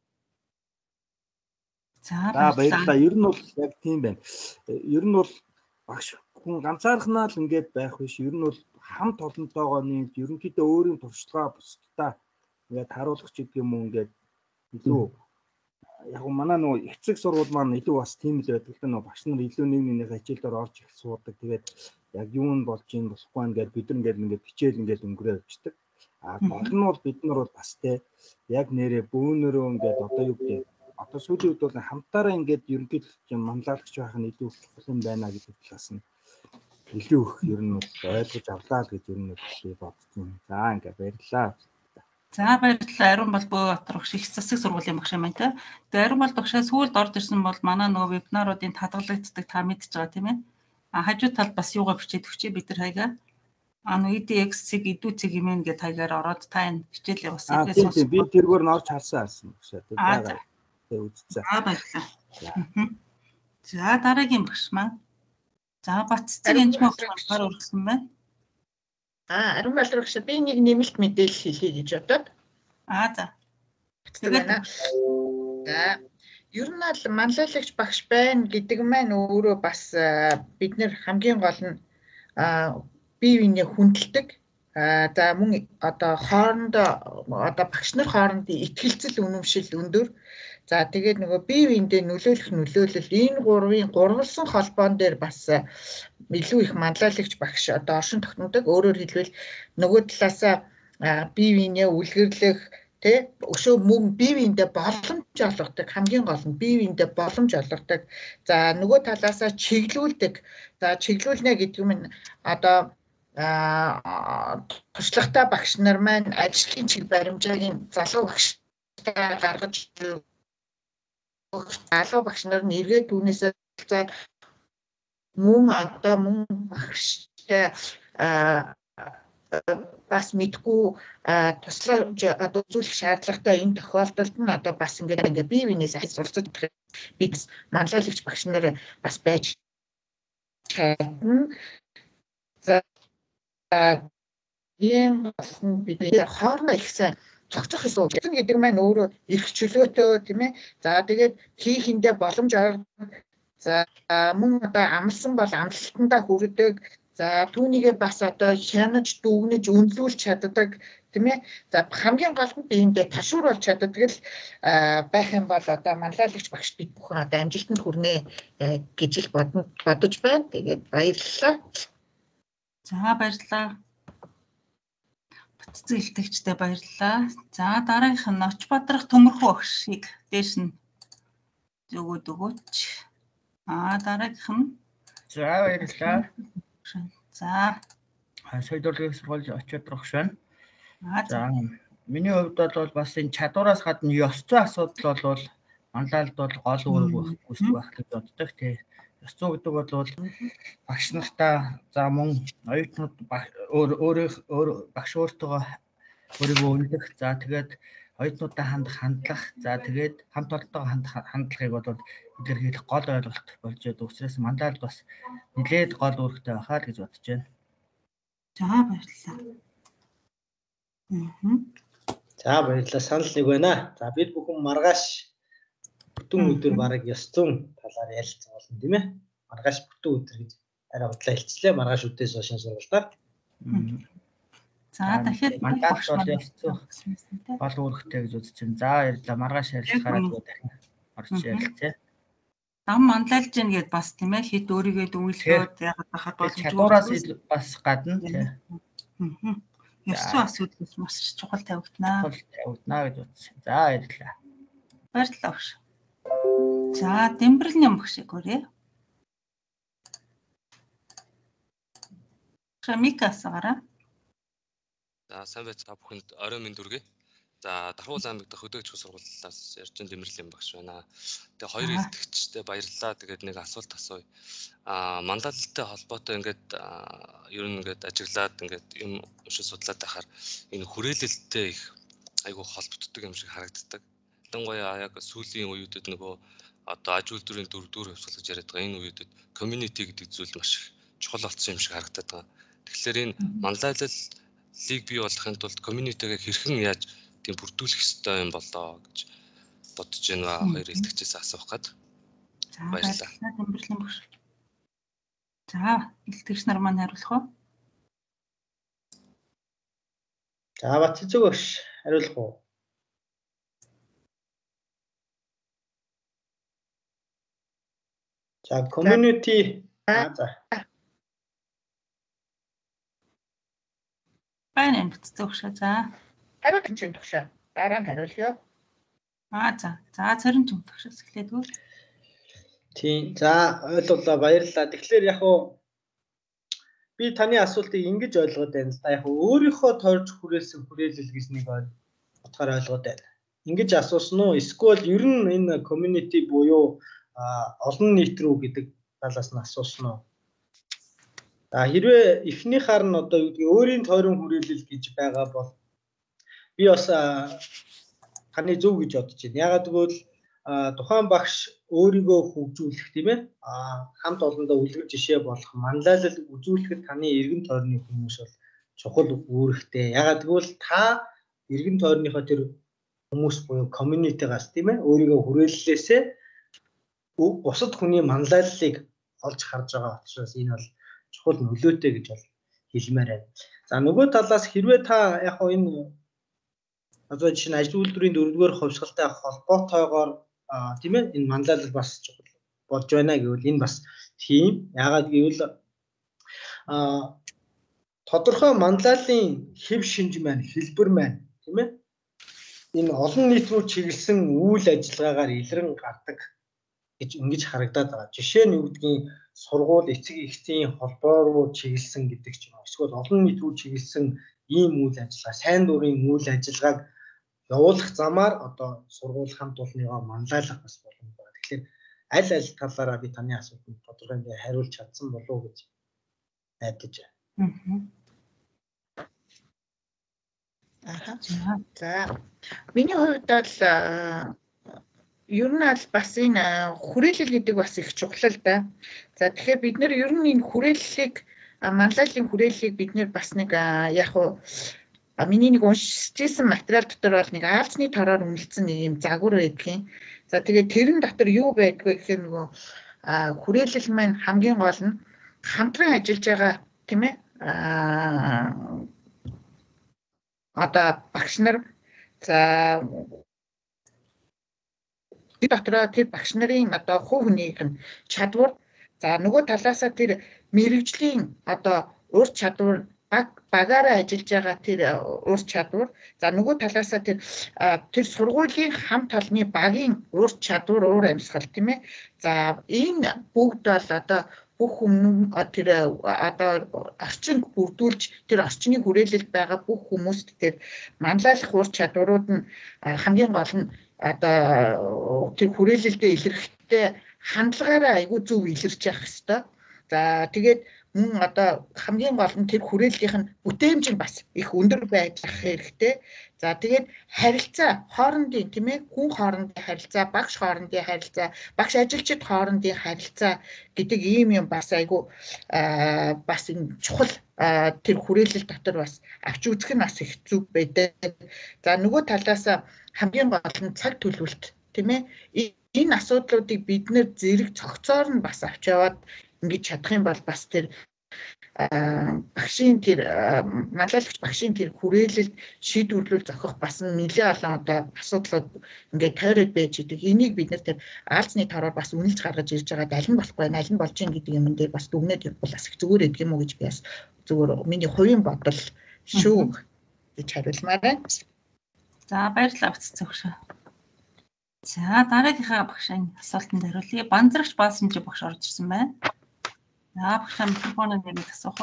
[SPEAKER 10] За баярлалаа. Ер нь бол яг тийм байна. Ер нь бол багш хүн ганцаархнаа л ингээд байх биш. Ер нь бол хамт олонтойгоо нэг ерөнхийдөө өөрийн туршлагаа бусдаа ингээд харуулах ч гэдэг юм уу ингээд илүү яг манай эцэг сургууль маань илүү бас тийм л байдаг л да. Багш нар илүү нэг нэгнийхээ хичээлээр орж их суудаг. Тэгээд яг юу нь болж ийн болохгүй ингээд бид нар ингээд хичээл ингээд өнгөрөө явчихдаг. Гол нь бол бид нар бол бас те яг нэрээ бөөнөрөө ингээд одоо юу гэдэг одоо сүүлийн үед бол хамтаараа ингээд ерөнхийдөө манлайлагч байх нь илүү чухал юм байна гэдэг талаас нь илүү их ер нь ойлгож авлаа гэж ер нь би бодсон. За ингээд баярлалаа.
[SPEAKER 5] За баярлалаа. Ариун бол Бөөбаатар багш их засаг сургуулийн багш юм байна те. Тэгээ Ариун бол багшаа сүүлд орж ирсэн бол манай нөгөө вебинаруудын хадгалагддаг та мэдчихэж байгаа тийм ээ. Хажуу талд бас юугаа бичээд өчөө бид нар хаягаа EDX-ийг идүүцэг юмэн гэдэг хаягаар ороод та энэ хичээлээ бас ихээс
[SPEAKER 10] сонсох. Би тэргээр нь орж харсан багшаа. Тэгээ үзсэн.
[SPEAKER 5] Баярлалаа. За дараагийн багш маань. За Батцэг энж багшаар өргөсөн байна.
[SPEAKER 7] Ариун багш би нэг нэмэлт мэдээлэл хэлье гэж бодоод.
[SPEAKER 5] За.
[SPEAKER 7] Тэгээд за ер нь л манлайлагч багш байна гэдэг маань өөрөө бас бид нэр хамгийн гол нь бие биенээ хүндэлдэг. За мөн одоо хоорондоо одоо багш нар хоорондын итгэлцэл үнэмшил өндөр. За тэгээд нөгөө бие биендээ нөлөөлөх нөлөөлөл энэ гурван холбоон дээр бас илүү их манлайлагч багш одоо оршин тогтнодог. Өөрөөр хэлбэл нөгөө талаасаа бие биенээ үлгэрлэх тэ өшөө мөн бие биендээ боломж олгодог. Хамгийн гол нь бие биендээ боломж олгодог. За нөгөө талаасаа чиглүүлдэг. За чиглүүлнэ гэдэг нь одоо туршлагатай багш нар маань ажлын чиг баримжаагийн залуу багштай гаргаж залуу багш нар нь эргээд түүнээсээ мөн багштай бас мэдгүй туслаж үзүүлэх шаардлагатай энэ тохиолдолд нь одоо бас ингээд бие биенээс суралцаж бид манлайлагч багш нар бас байж чадна. ийм бас бид хоорондоо ихсэн цогцох гэсэн гэдэг маань өөрөө их чөлөөтэй тийм ээ. За тэгээд хийхэндээ боломж за мөн одоо амлсан бол амлалтандаа хүрдэг. За түүнийгээ бас одоо хянаж дүгнэж үнэлүүлж чаддаг тийм ээ. За хамгийн гол нь биендээ ташууруулж чаддаг л байх юм бол одоо манлайлагч багш бид бүхэн одоо амжилтанд хүрнэ гэж л бодож байна. Тэгээд баярлалаа.
[SPEAKER 5] За баярлалаа. Батцэн илтгэгчтэй баярлалаа. За дараагийнх нь Ноцбадрах Төмөрхөө багшийг дээш нь зөвгөөд өгөөч. Дараагийнх нь
[SPEAKER 11] за баярлалаа.
[SPEAKER 5] За
[SPEAKER 11] соёлын сургуулийн Ноцбадрах шин. За миний хувьд бол бас энэ чадвараас гадна ёс зүйн асуудал бол манлайлалд бол гол үүрэг үүсэх байх гэж боддог тий. Ёс зүй гэдэг бол багш нартай за мөн оюутнууд өөр багш өөртөө өөрийгөө үнэлэх за тэгээд оюутнуудтай хандлах за тэгээд хамт олонтойгоо хандлагыг бол илэрхийлэх гол ойлголт болж байгаа. Үүсээс манлайлалд бас нэлээд гол үүрэгтэй байхаа л гэж бодож байна.
[SPEAKER 5] За баярлалаа.
[SPEAKER 1] За баярлалаа. Санал нэг байна. За бид бүхэн маргааш бүтэн өдөр бараг ёс зүйн талаар ярилцсан болно тийм ээ. Маргааш бүтэн өдөр гэж арай удлаа хэлцлээ. Маргааш үдээс хойш сургалтаар.
[SPEAKER 5] За дахиад
[SPEAKER 11] манлайлалд бол ёс зүй гол үүрэгтэй гэж үзэж байна. За баярлалаа. Маргааш ярилцахаараа дахин орж ярилцъя.
[SPEAKER 5] Дам манлайлж гин гэд бас тийм ээ хэд өөрийгөө дүүлгээд ягаад хахад бол
[SPEAKER 11] чадвараас бас гадна тийм.
[SPEAKER 5] Ёс зүйн асуудал маш чухал тавигдана.
[SPEAKER 11] Гэж үзсэн. За баярлалаа.
[SPEAKER 5] Баярлалаа багш. За Дэмбэрлэний багшийг өрөө. Микас гараа.
[SPEAKER 12] За сайн байцгаа бүхэнд орой минь дүргээ. За Дархуул аймаг дахь хөдөөгч сургуулиас Эрдэнэ Дэмэрлийн багш байна. Тэгээ хоёр илтгэгчтэй баярлалаа. Тэгээд нэг асуулт асууя. Манлайлалтай холбоотой ингээд ер нь ингээд ажиглаад ингээд юм уншиж судлаад байхаар энэ хүрээлэлтэй их айгүй холбогддог юм шиг харагддаг. Ялангуяа яг сүүлийн үеүүдэд нөгөө одоо аж үйлдвэрийн дөрвдүгээр хувьсгал гэж яриад байгаа энэ үеүүдэд community гэдэг зүйл маш чухал болсон юм шиг харагдаад байгаа. Тэгэхээр энэ манлайлалыг бий болгохын тулд community-г хэрхэн яаж тийм бүрдүүлэх ёстой юм болоо гэж бодож байна. Хоёр илтгэгчээс асуух гээд. Баярлалаа.
[SPEAKER 5] Дэмбэрлэлийн багш. За илтгэгч нар маань хариулах уу?
[SPEAKER 1] За Батцэн багш хариулах уу? За community за
[SPEAKER 5] байна Батцэн багш. За
[SPEAKER 7] хариулт чинь тогшоо. Дараа нь хариулъя.
[SPEAKER 5] За цорын ч багшаас эхлэдгүү.
[SPEAKER 1] Тийм. За ойлголоо баярлалаа. Тэгэхээр яг уу би таны асуултыг ингэж ойлгоод байна л да. Яг өөрийнхөө тойрч хүрээсэн хүрээлэл гэж нэг утгаар ойлгоод байна. Ингэж асуусан уу? Эсвэл ер нь энэ community буюу олон нийт рүү гэдэг талаас нь асуусан уу? За хэрвээ эхнийхаар нь одоо юу гэдгийг өөрийн тойрон хүрээлэл гэж байгаа бол би бас таны зөв гэж бодож байна. Ягаад гэвэл тухайн багш өөрийгөө хөгжүүлэх тийм ээ хамт олондоо үлгэр жишээ болох манлайлал үзүүлэхэд таны эргэн тойрны хүмүүс бол чухал үүрэгтэй. Ягаад гэвэл та эргэн тойрныхоо тэр хүмүүс буюу community-гаас тийм ээ өөрийгөө хүрээллээсээ бусад хүний манлайллыг олж харж байгаа учраас энэ бол чухал нөлөөтэй гэж бол хэлмээр байна. За нөгөө талаас хэрвээ та яг энэ одоо жишээ нь ажил үйлдвэрийн 4-р хувьсгалтай холбоотойгоор тийм ээ энэ манлайлал бас чухал болж байна гэвэл энэ бас тийм. Яагаад гэвэл тодорхой манлайлалын хэв шинж маань хэлбэр маань тийм ээ энэ олон нийт рүү чиглэсэн үйл ажиллагаагаар илрэн гардаг гэж ингэж харагдаад байгаа. Жишээ нь юу гэдгийг сургууль эцэг эхчийн холбоо руу чиглэсэн гэдэг ч юм уу. Эсвэл олон нийт рүү чиглэсэн ийм үйл ажиллагаа, сайн дурын үйл ажиллагааг явуулах замаар одоо сургууль хамт олонныгоо манлайлах бас боломж байна. Тэгэхээр аль талаараа би таны асуултанд тодорхой хэмжээгээр хариулж чадсан болов уу гэж найдаж байна.
[SPEAKER 7] За миний хувьд бол ер нь аль бас энэ хүрээлэл гэдэг бас их чухал л да. За тэгэхээр бид нэр ер нь энэ хүрээллийг манлайлалын хүрээллийг бид нэр бас нэг яг уу миний нэг уншижсэн материал дотор бол нэг аалзны тороор үнэлсэн нэг юм загвар байдгийн. За тэгээд тэрэн дотор юу байдгүй гэхээр нөгөө хүрээлэл маань хамгийн гол нь хамтран ажиллаж байгаа тийм ээ одоо багш нар за дотроо тэр багш нарын одоо хувь хүнийх нь чадвар за нөгөө талаасаа тэр мэрэгжлийн одоо ур чадвар багаараа ажиллаж байгаа тэр ур чадвар за нөгөө талаасаа тэр сургуулийн хамт олонны багийн ур чадвар ур амьсгал тийм ээ за энэ бүгд бол одоо бүх өмнө тэр одоо орчинд бүрдүүлж тэр орчны хүрээлэлд байгаа бүх хүмүүст тэр манлайлах ур чадварууд нь хамгийн гол нь одоо тэр хүрээлэлдээ илэрхтэй хандлагаараа айгүй зөв илэрч явах хэрэгтэй. За тэгээд мөн одоо хамгийн гол нь тэр хүрээллийнх нь бүтээмж нь бас их өндөр байх хэрэгтэй. За тэгээд харилцаа хоорондын тийм ээ хүн хоорондын харилцаа, багш хоорондын харилцаа, багш ажилчид хоорондын харилцаа гэдэг ийм юм бас айгүй бас энэ чухал тэр хүрээлэл дотор бас авч үзэх нь бас их зүг байдаг. За нөгөө талаас хамгийн гол нь цаг төлөвлөлт тийм ээ энэ асуудлуудыг бид нэр зэрэг цогцоор нь бас авч яваад ингэж чадах юм бол бас тэр багшийн тэр манлайлагч багшийн тэр хүрээлэлд шийдвэрлэл зохих бас нэлээд олон одоо асуудлууд ингээд тойроод байж идэг. Энийг бид нэр тэр аалзны тороор бас үнэлж гаргаж ирж байгаа аль нь болохгүй, аль нь болж ийн гэдэг юм дээр бас дүгнэж явбал бас их зүгээр гэдэг юм уу гэж би бас зүгээр миний хувийн бодол шүү гэж хариулмаар байна.
[SPEAKER 5] За баярлалаа Баццогш. За дараагийнхаа багшийн асуултанд хариулъя. Банзрагч Баасамжи багш орж ирсэн байна. За багшаа микрофоныг нэг асуух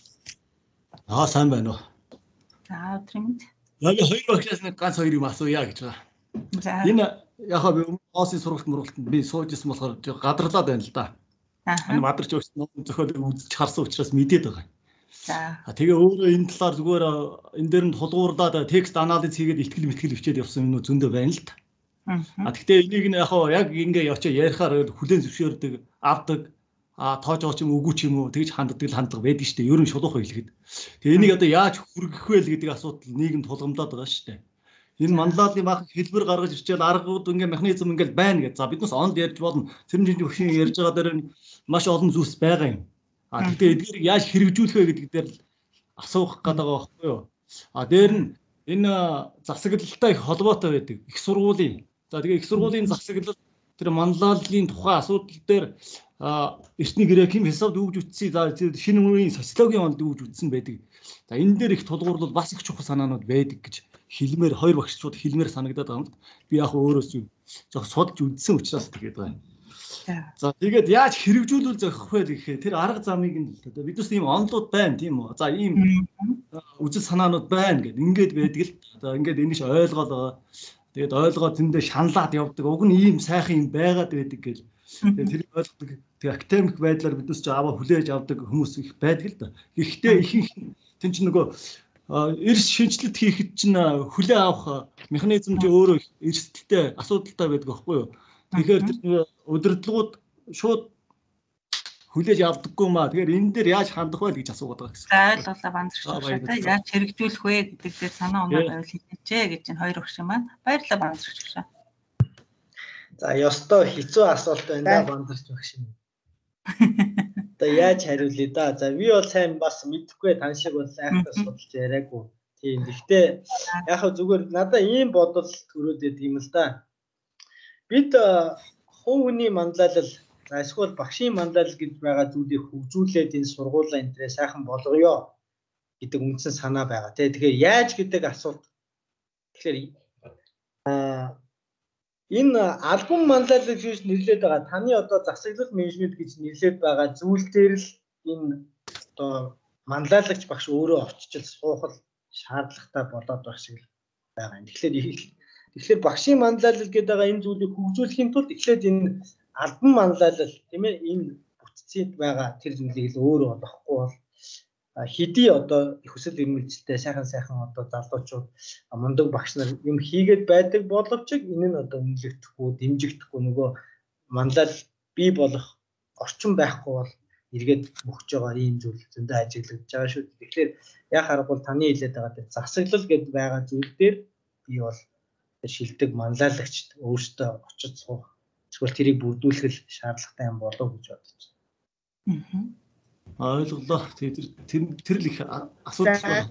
[SPEAKER 5] уу?
[SPEAKER 13] Сайн байна уу?
[SPEAKER 5] За өдрийн мэнд.
[SPEAKER 13] Яг хоёр багшаас нэг ганц хоёр юм асууя гэж байна.
[SPEAKER 5] За.
[SPEAKER 13] Энэ яг би Осын сургалтанд би сууж исэн болохоор гадарлаад байна л да. Энэ Мадарч өгсөн ном зохиол үзэж харсан учраас мэдээд байгаа.
[SPEAKER 5] За.
[SPEAKER 13] Тэгээ өөрөө энэ талаар зүгээр энэ дээр нь тулгуурлаад текст анализ хийгээд ихтгэл мэтгэл бичээд явсан юм зөндөө байна л да. Гэхдээ энийг нь яг ингээ очоо ярихаар хүлээн зөвшөөрдөг, авдаг, тоож байгаа ч юм үгүй ч юм уу тэгж ханддаг хандлага байдаг шүү дээ. Ер нь шулуухан хэлэхэд. Тэгээ энийг одоо яаж хүргэх вэ гэдэг асуудал нийгэм тулгамдаад байгаа шүү дээ. Энэ манлайлалын баах хэлбэр гаргаж ирчээл аргууд ингээ механизм ингээл байна гэж. За биднээс онд ярьж болно. Цэрэмжийн өгшин ярьж байгаа дээр маш олон зүйлс байгаа юм. Гэхдээ эдгээр яаж хэрэгжүүлэх вэ гэдэг дээр асуух гэдэг байгаа байхгүй юу? Дээр нь энэ засаглалтай их холбоотой байдаг. Их сургуулийн. За тэгээ их сургуулийн засаглал тэр манлайлалын тухай асуудал дээр эртний грек юм хесавд өгж үтсий за шинэ үеийн социологийн онд өгж үтсэн байдаг. За энэ дээр их тулгуурлал бас их чухал санаанууд байдаг гэж хэлмээр хоёр багшчууд хэлмээр санагдаад байгаа юм. Би яг өөрөөс зөв судалж үзсэн учраас тэгээд байна. За тэгээд яаж хэрэгжүүлвэл зохих вэ гэхээр тэр арга замыг нь биднес ийм онлууд байна тийм үү. За ийм үзэл санаанууд байна гэдэг. Ингээд байдаг л. За ингээд энийг ойлгоод байгаа. Тэгээд ойлгоод зөндөө шаналаад явдаг. Уг нь ийм сайхан юм байгаад байдаг гэл. Тэгээд тэр ойлгодог. Тэг академик байдлаар биднес ч аваа хүлээж авдаг хүмүүс их байдаг л да. Гэхдээ ихэнх тэн чинь нөгөө эрс шинжилэлт хийхэд чинь хүлээ авах механизм ч өөрөө эрсдэлтэй асуудалтай байдаг байхгүй юу? Тэгэхээр тэр удирдлагууд шууд хүлээж авдаггүй маа. Тэгэхээр энэ дээр яаж хандах вэ гэж асуугаад байгаа гэсэн.
[SPEAKER 5] За ойлголоо Банзрагч багшаа яаж хэрэгжүүлэх вэ гэдэг дээр санаа оноод байвал хэлээчээ гэж энэ хоёр багш юм байна. Баярлалаа Банзрагч багшаа.
[SPEAKER 1] За ёстой хэцүү асуулт байна да Банзрагч багш юм. Одоо яаж хариулъя да. За би бол сайн бас мэдэхгүй тань шиг бол айхтар судалж яриаггүй. Тийм. Гэхдээ яг зүгээр надад ийм бодол төрөөд байт юм л да. Бид хувь хүний манлайлал за эсвэл багшийн манлайлал гэж байгаа зүйлийг хөгжүүлээд энэ сургуулаа энтрээ сайхан болгоё гэдэг үндсэн санаа байгаа. Тэгэхээр яаж гэдэг асуулт. Тэгэхээр Энэ албан манлайлал гэж нэрлээд байгаа. Таны одоо засаглал менежмент гэж нэрлээд байгаа зүйл дээр л энэ одоо манлайлагч багш өөрөө очиж суух шаардлагатай болоод байх шиг байгаа юм. Тэгэхээр багшийн манлайлал гэдэг байгаа энэ зүйлийг хөгжүүлэхийн тулд эхлээд энэ албан манлайлал тийм ээ энэ бүтцэд байгаа тэр зүйлийг л өөрөө олохгүй бол хэдий одоо их хүсэл эрмэлзэлтэй сайхан одоо залуучууд мундаг багш нар юм хийгээд байдаг боловч энэ нь одоо үнэлэгдэхгүй, дэмжигдэхгүй нөгөө манлайлал бий болох орчин байхгүй бол эргээд мөхж байгаа ийм зүйл зөндөө ажиглагдж байгаа шүү. Тэгэхээр яг харахгүй таны хэлээд байгаа засаглал гэдээ байгаа зүйл дээр би бол шилдэг манлайлагчд өөртөө очиж суух эсвэл тэрийг бүрдүүлэх шаардлагатай юм болов гэж бодож байна.
[SPEAKER 13] Ойлголоо. Тэр л их асуудал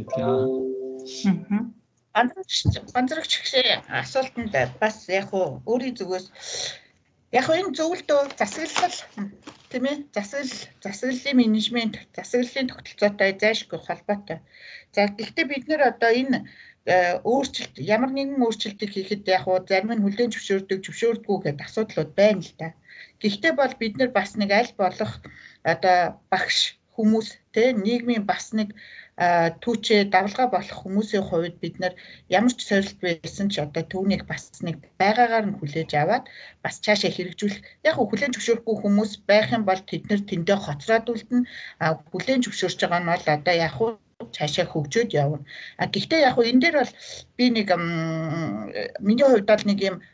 [SPEAKER 13] байна.
[SPEAKER 7] Ганцрагч гэсэн асуултанд бас яг уу өөрийн зүгээс яг энэ зөвлөлтөө засаглал тийм ээ засаглалын менежмент засаглалын тогтолцоотой зайлшгүй холбоотой. За гэхдээ бид нэр одоо энэ өөрчлөлт ямар нэгэн өөрчлөлтийг хийхэд яг уу зарим нь хүлээн зөвшөөрдөггүй гэдэг асуудлууд байна л да. Гэхдээ бол бид нар бас нэг аль болох одоо багш хүмүүс те нийгмийн бас нэг түүчээ давлгаа болох хүмүүсийн хувьд бид нар ямар ч сорилт байсан ч одоо түүнийг бас нэг байгаагаар нь хүлээж аваад бас цаашаа хэрэгжүүлэх яг хүлээн зөвшөөрөхгүй хүмүүс байх юм бол тэд нар тэндээ хоцроод үлдэнэ. Хүлээн зөвшөөрч байгаа нь бол одоо яг цаашаа хөгжөөд явна. Гэхдээ яг энэ дээр бол би нэг миний хувьд бол нэг юм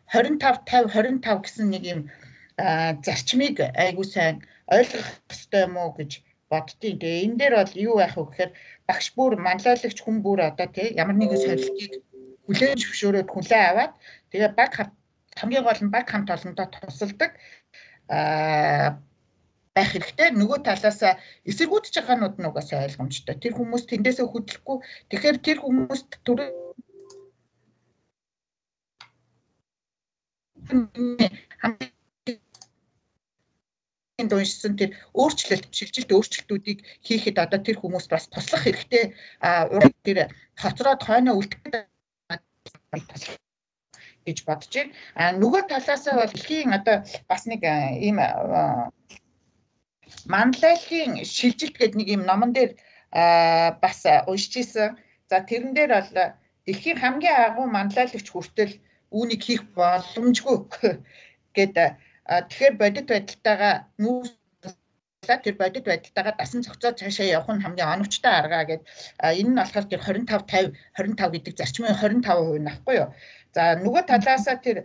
[SPEAKER 7] 25 гэсэн нэг юм зарчмыг айгуу сайн ойлгох хэрэгтэй юм уу гэж боддیں۔ Тэгээ энэ дээр бол юу яах вэ гэхээр багш бүр манлайлагч хүн бүр одоо тий ямар нэгэн сорилтыг хүлээн зөвшөөрөөд хүлээн аваад тэгээ хамгийн гол нь баг хамт олондоо тусалдаг байх хэрэгтэй. Нөгөө талаас эсэргүүцэж байгаанууд нь угаасаа ойлгомжтой. Тэр хүмүүс тэндээсээ хөдлөхгүй. Тэгэхээр тэр хүмүүст дуушсан тэр шилжилт өөрчлөлтүүдийг хийхэд одоо тэр хүмүүс бас туслах хэрэгтэй. Тэр хоцроод хойноо үлдэх гэж бодож байна. Нөгөө талаас бол дэлхийн одоо бас нэг ийм манлайлалын шилжилт гэдэг нэг юм номон дээр бас уншиж ирсэн. За тэрэн дээр бол дэлхийн хамгийн агуу манлайлагч хүртэл үүнийг хийх боломжгүй гэдэг. Тэгэхээр бодит байдалтайгаа тэр бодит байдалтайгаа дасан зохицоод цаашаа явах нь хамгийн оновчтой арга гэдэг. Энэ нь болохоор тэр 25 гэдэг зарчмын 25% нахгүй юу. За нөгөө талаасаа тэр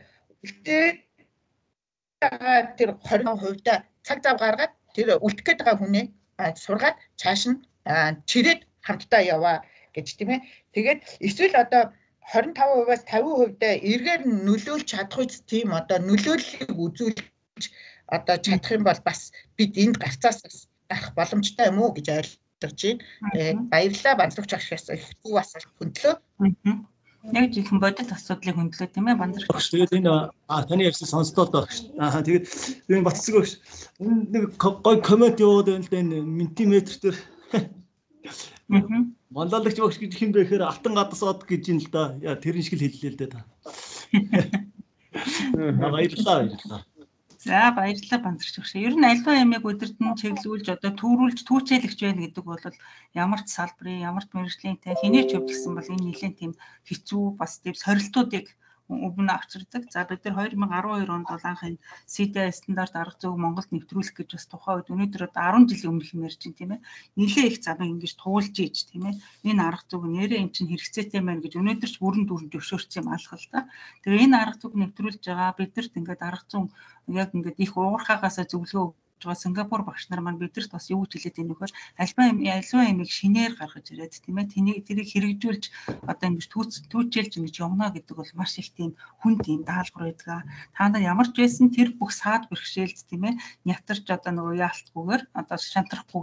[SPEAKER 7] 20%-да цаг зав гаргаад тэр үлдэх гээд байгаа хүнээ сургаад цааш нь чирээд хамтдаа яваа гэж тийм ээ. Тэгээд эсвэл одоо 25%-аас 50%-да эргээр нөлөөлж чадах үс тийм одоо нөлөөллийг үзүүлж одоо чадах юм бол бас бид энд гарцаас гарах боломжтой юм уу гэж ойлгож байна. Баярлалаа Банзрагч багшаас их зөв асуулт хөндлөө.
[SPEAKER 5] Яг жинхэнэ бодит асуудлыг хөндлөө тийм ээ Банзрагч багш.
[SPEAKER 13] Тэгээд энэ таны ярьсан сонстоод багш. Тэгээд энэ Батцэг багш. Нэг гой коммент яваад байна л да энэ ментиметр дээр. Манлайлагч багш гэж хэм бэ гэхээр алтан гадас од гэж юм л да. Яа тэрэн шиг л хэллээ л да. Баярлалаа.
[SPEAKER 5] За баярлалаа Банзрагч багш. Ер нь альва ямиг удирдан чиглүүлж одоо түүрүүлж түүчээлэгч байна гэдэг бол ямар ч салбарын ямар ч мэргэжлийн хэний ч хөвдөлсөн бол энэ нэлээд тийм хэцүү бас тийм сорилтуудыг өмнө авчирдаг. За бид нар 2012 онд бол анх энэ CDI стандарт арга зүйг Монголд нэвтрүүлэх гэж бас тухайн үед өнөөдөр 10 жилийн өмнөх юм ярьж байна тийм ээ. Нэлээд их замыг ингэж туулж ийж тийм ээ. Энэ арга зүйг нэрээ эн чинь хэрэгцээтэй байна гэж өнөөдөр ч бүрэн дүүрэн төвшөөрсөн юм алхал та. Тэгээ энэ арга зүйг нэвтрүүлж байгаа бидэрт ингээд арга зүйн яг ингээд их уурхаагаас зөвлөгөө байгаа Сингапур багш нар маань бидэрт бас юу гэж хэлээд байна вөхөр альва ямиг шинээр гаргаж ирээд тийм ээ тэрийг хэрэгжүүлж одоо ингэж түүчээлж ингэж явна гэдэг бол маш их тийм хүн тийм даалгавар байдаг. Та нар ямар ч байсан тэр бүх саад бэрхшээлд тийм ээ нятарч одоо нөгөө яалтгүйгээр одоо шантрахгүйгээр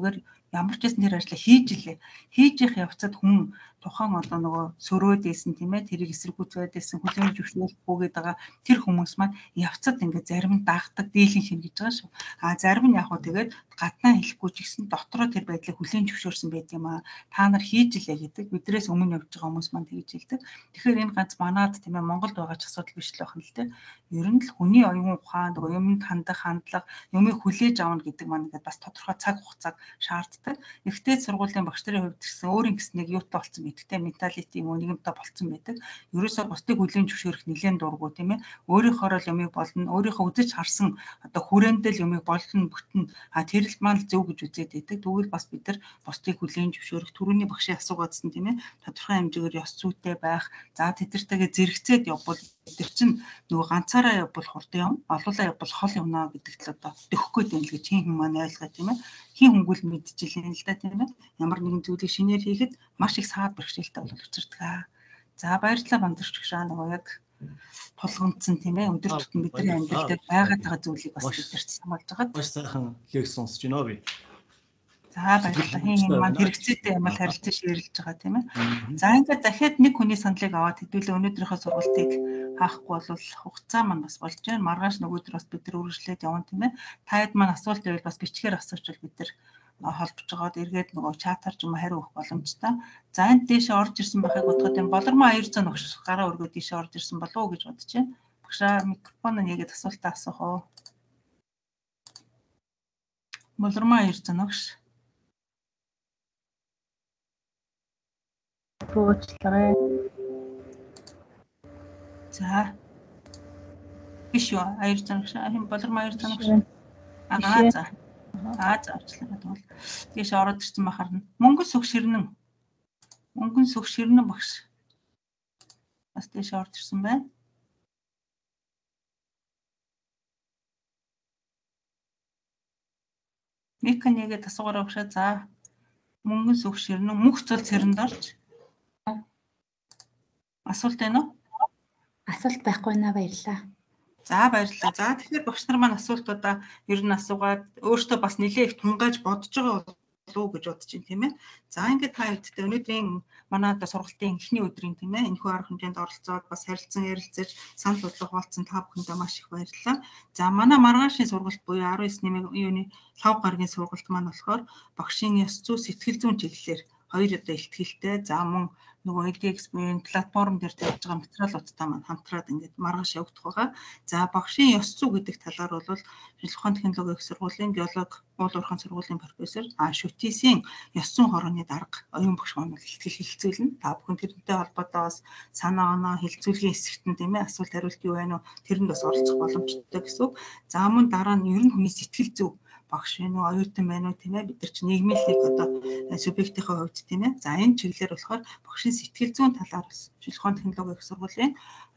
[SPEAKER 5] ямар ч гэсэн тэр ажлаа хийж илээ. Хийж их явцад хүн тухайн одоо нөгөө сөрөөд байсан тийм ээ, тэрийг эсэргүүцээд байсан, хүлээн зөвшөөрөхгүйгээд байгаа тэр хүмүүс маань явцад ингээд зарим нь даахдаг, дийлэн хин гэж байгаа шүү. Зарим нь яг хөө тэгээд гаднаа хэлэхгүй ч гэсэн дотроо тэр байдлыг хүлээн зөвшөөрсөн байдаг юм аа. Та нар хийж илээ гэдэг. Бидрээс өмнө явж байгаа хүмүүс маань тэгж хэлдэг. Тэгэхээр энэ ганц манад тийм ээ Монголд байгаа ч асуудал биш л байх нь л тийм. Ер нь л хүний оюун ухаан, нөгөө юмд хандах хандлага, юмыг хүлээж авна гэдэг маань ингээд бас тодорхой цаг хугацааг шаарддаг. Ихтэй сургуулийн багш нарын хувьд гэсэн өөрийн гэснэг юутай болсон гэдэгтэй менталити юм уу нийгэмтэй болцсон байдаг. Ерөөсөө бусдыг хүлээн зөвшөөрөх нэлээд дурггүй тийм ээ. Өөрийнхөө л юмыг болно, өөрийнхөө үзэж харсан одоо хүрээндэл юмыг болно бүтэн. Тэр л маань зөв гэж үзээд байдаг. Тэгвэл бас бид нар бусдыг хүлээн зөвшөөрөх түрүүний багшийн асуугаадсан тийм ээ. Тодорхой хэмжээгээр ёс зүйтэй байх. За тэдэртэйгээ зэрэгцээд явбал тэр чинь нөгөө ганцаараа явбал хурдан юм, олуулаа явбал хол юмнаа гэдэгт л одоо төгөхгүй юм л гэж хин хүмүүс маань ойлгоо тийм ээ. Хин хүнгүүл мэдчихлээ л да тийм ээ. Ямар нэгэн зүйлийг шинээр хийхэд маш их саад бэрхшээлтэй бол учирдаг. За баярлалаа бандэрч гшаа нөгөө яг тулгамдсан тийм ээ. Өдөр тутмын бидний амьдралд байгаад байгаа зүйлийг бас бидэрч самуулж байгаа.
[SPEAKER 13] Маш сайхан хэлийг сонсож байна би.
[SPEAKER 5] За баярлалаа. Хин маань хэрэгцээтэй юм харилцаж ширэлж байгаа тийм ээ. За ингээд дахиад нэг хүний саналыг аваад хэдүүлээ өнөөдрийнхөө сургалтыг хаахгүй бол хугацаа маань бас болж байна. Маргааш нөгөөдөр бас бид нар үргэлжлээд явна тийм ээ. Таад маань асуулт байвал бас бичгээр асуучвал бид нар холбож байгаад эргээд нөгөө чатаар ч юм хариу өгөх боломжтой. За энд дээшээ орж ирсэн байхыг бодоход энэ болормоо 200 өгш гараа өргөө дээшээ орж ирсэн болов уу гэж бодож байна. Багшаа микрофон нэгээд асуултаа асуух уу? Болормоо 200 өгш. Буучлаарай. За. Биш юу? 200 өгш. Хин болормоо 200 өгш. За. За авчлаа бол тийш ороод ирсэн бахарна. Мөнгөн сүх ширнэн. Мөнгөн сүх ширнэн багш. Бас тийш орж ирсэн байна. Миканегээ тасуугаар өгшөө. За. Мөнгөн сүх ширнэн мөнх цол цэрэнд орж. Асуулт байна уу?
[SPEAKER 2] Асуулт байхгүй наа баярлаа.
[SPEAKER 5] За баярлалаа. За тэгэхээр багш нар маань асуултуудаа ер нь асуугаад өөртөө бас нэлээ их тунгааж бодож байгаа болов уу гэж бодож байна тийм ээ. За ингээд та хэвтээ өнөөдрийн манай одоо сургалтын эхний өдрийн тийм ээ энэхүү арга хэмжээнд оролцоод бас харилцан ярилцаж санал бодлого хуваалцсан та бүхэндээ маш их баярлалаа. За манай маргаашийн сургалт буюу 19-ны 5 гарагийн сургалт маань болохоор багшийн ёс зүй сэтгэл зүйн чиглэлээр хоёр одоо ихтгэлтэй. За мөн нөгөө edX буюу платформ дээр тавьж байгаа материалуудтай маань хамтраад ингээд маргааш явагдах байгаа. За багшийн ёс зүй гэдэг талаар бол шинжилгээ ухааны технологийн их сургуулийн геолог уул уурхайн сургуулийн профессор Шүтисийн ёс зүйн хорооны дарга оюун багш маань ихтгэл хэлэлцүүлнэ. Та бүхэн тэрнтэй холбоотой бас санаа оноо хэлэлцүүлгийн хэсэгт нь тийм ээ асуулт хариулт юу байна уу? Тэрэнд бас оролцох боломжтой гэсэн үг. За мөн дараа нь ер нь хүний сэтгэл зүй багш вэ нүү оюутан байна уу тийм ээ бид нар чинь нийгмийн одоо субъектийнхээ хувьд тийм ээ за энэ чиглэлээр болохоор багшийн сэтгэл зүйн талаар бас шинжилгээ ухааны технологийн их сургуулийн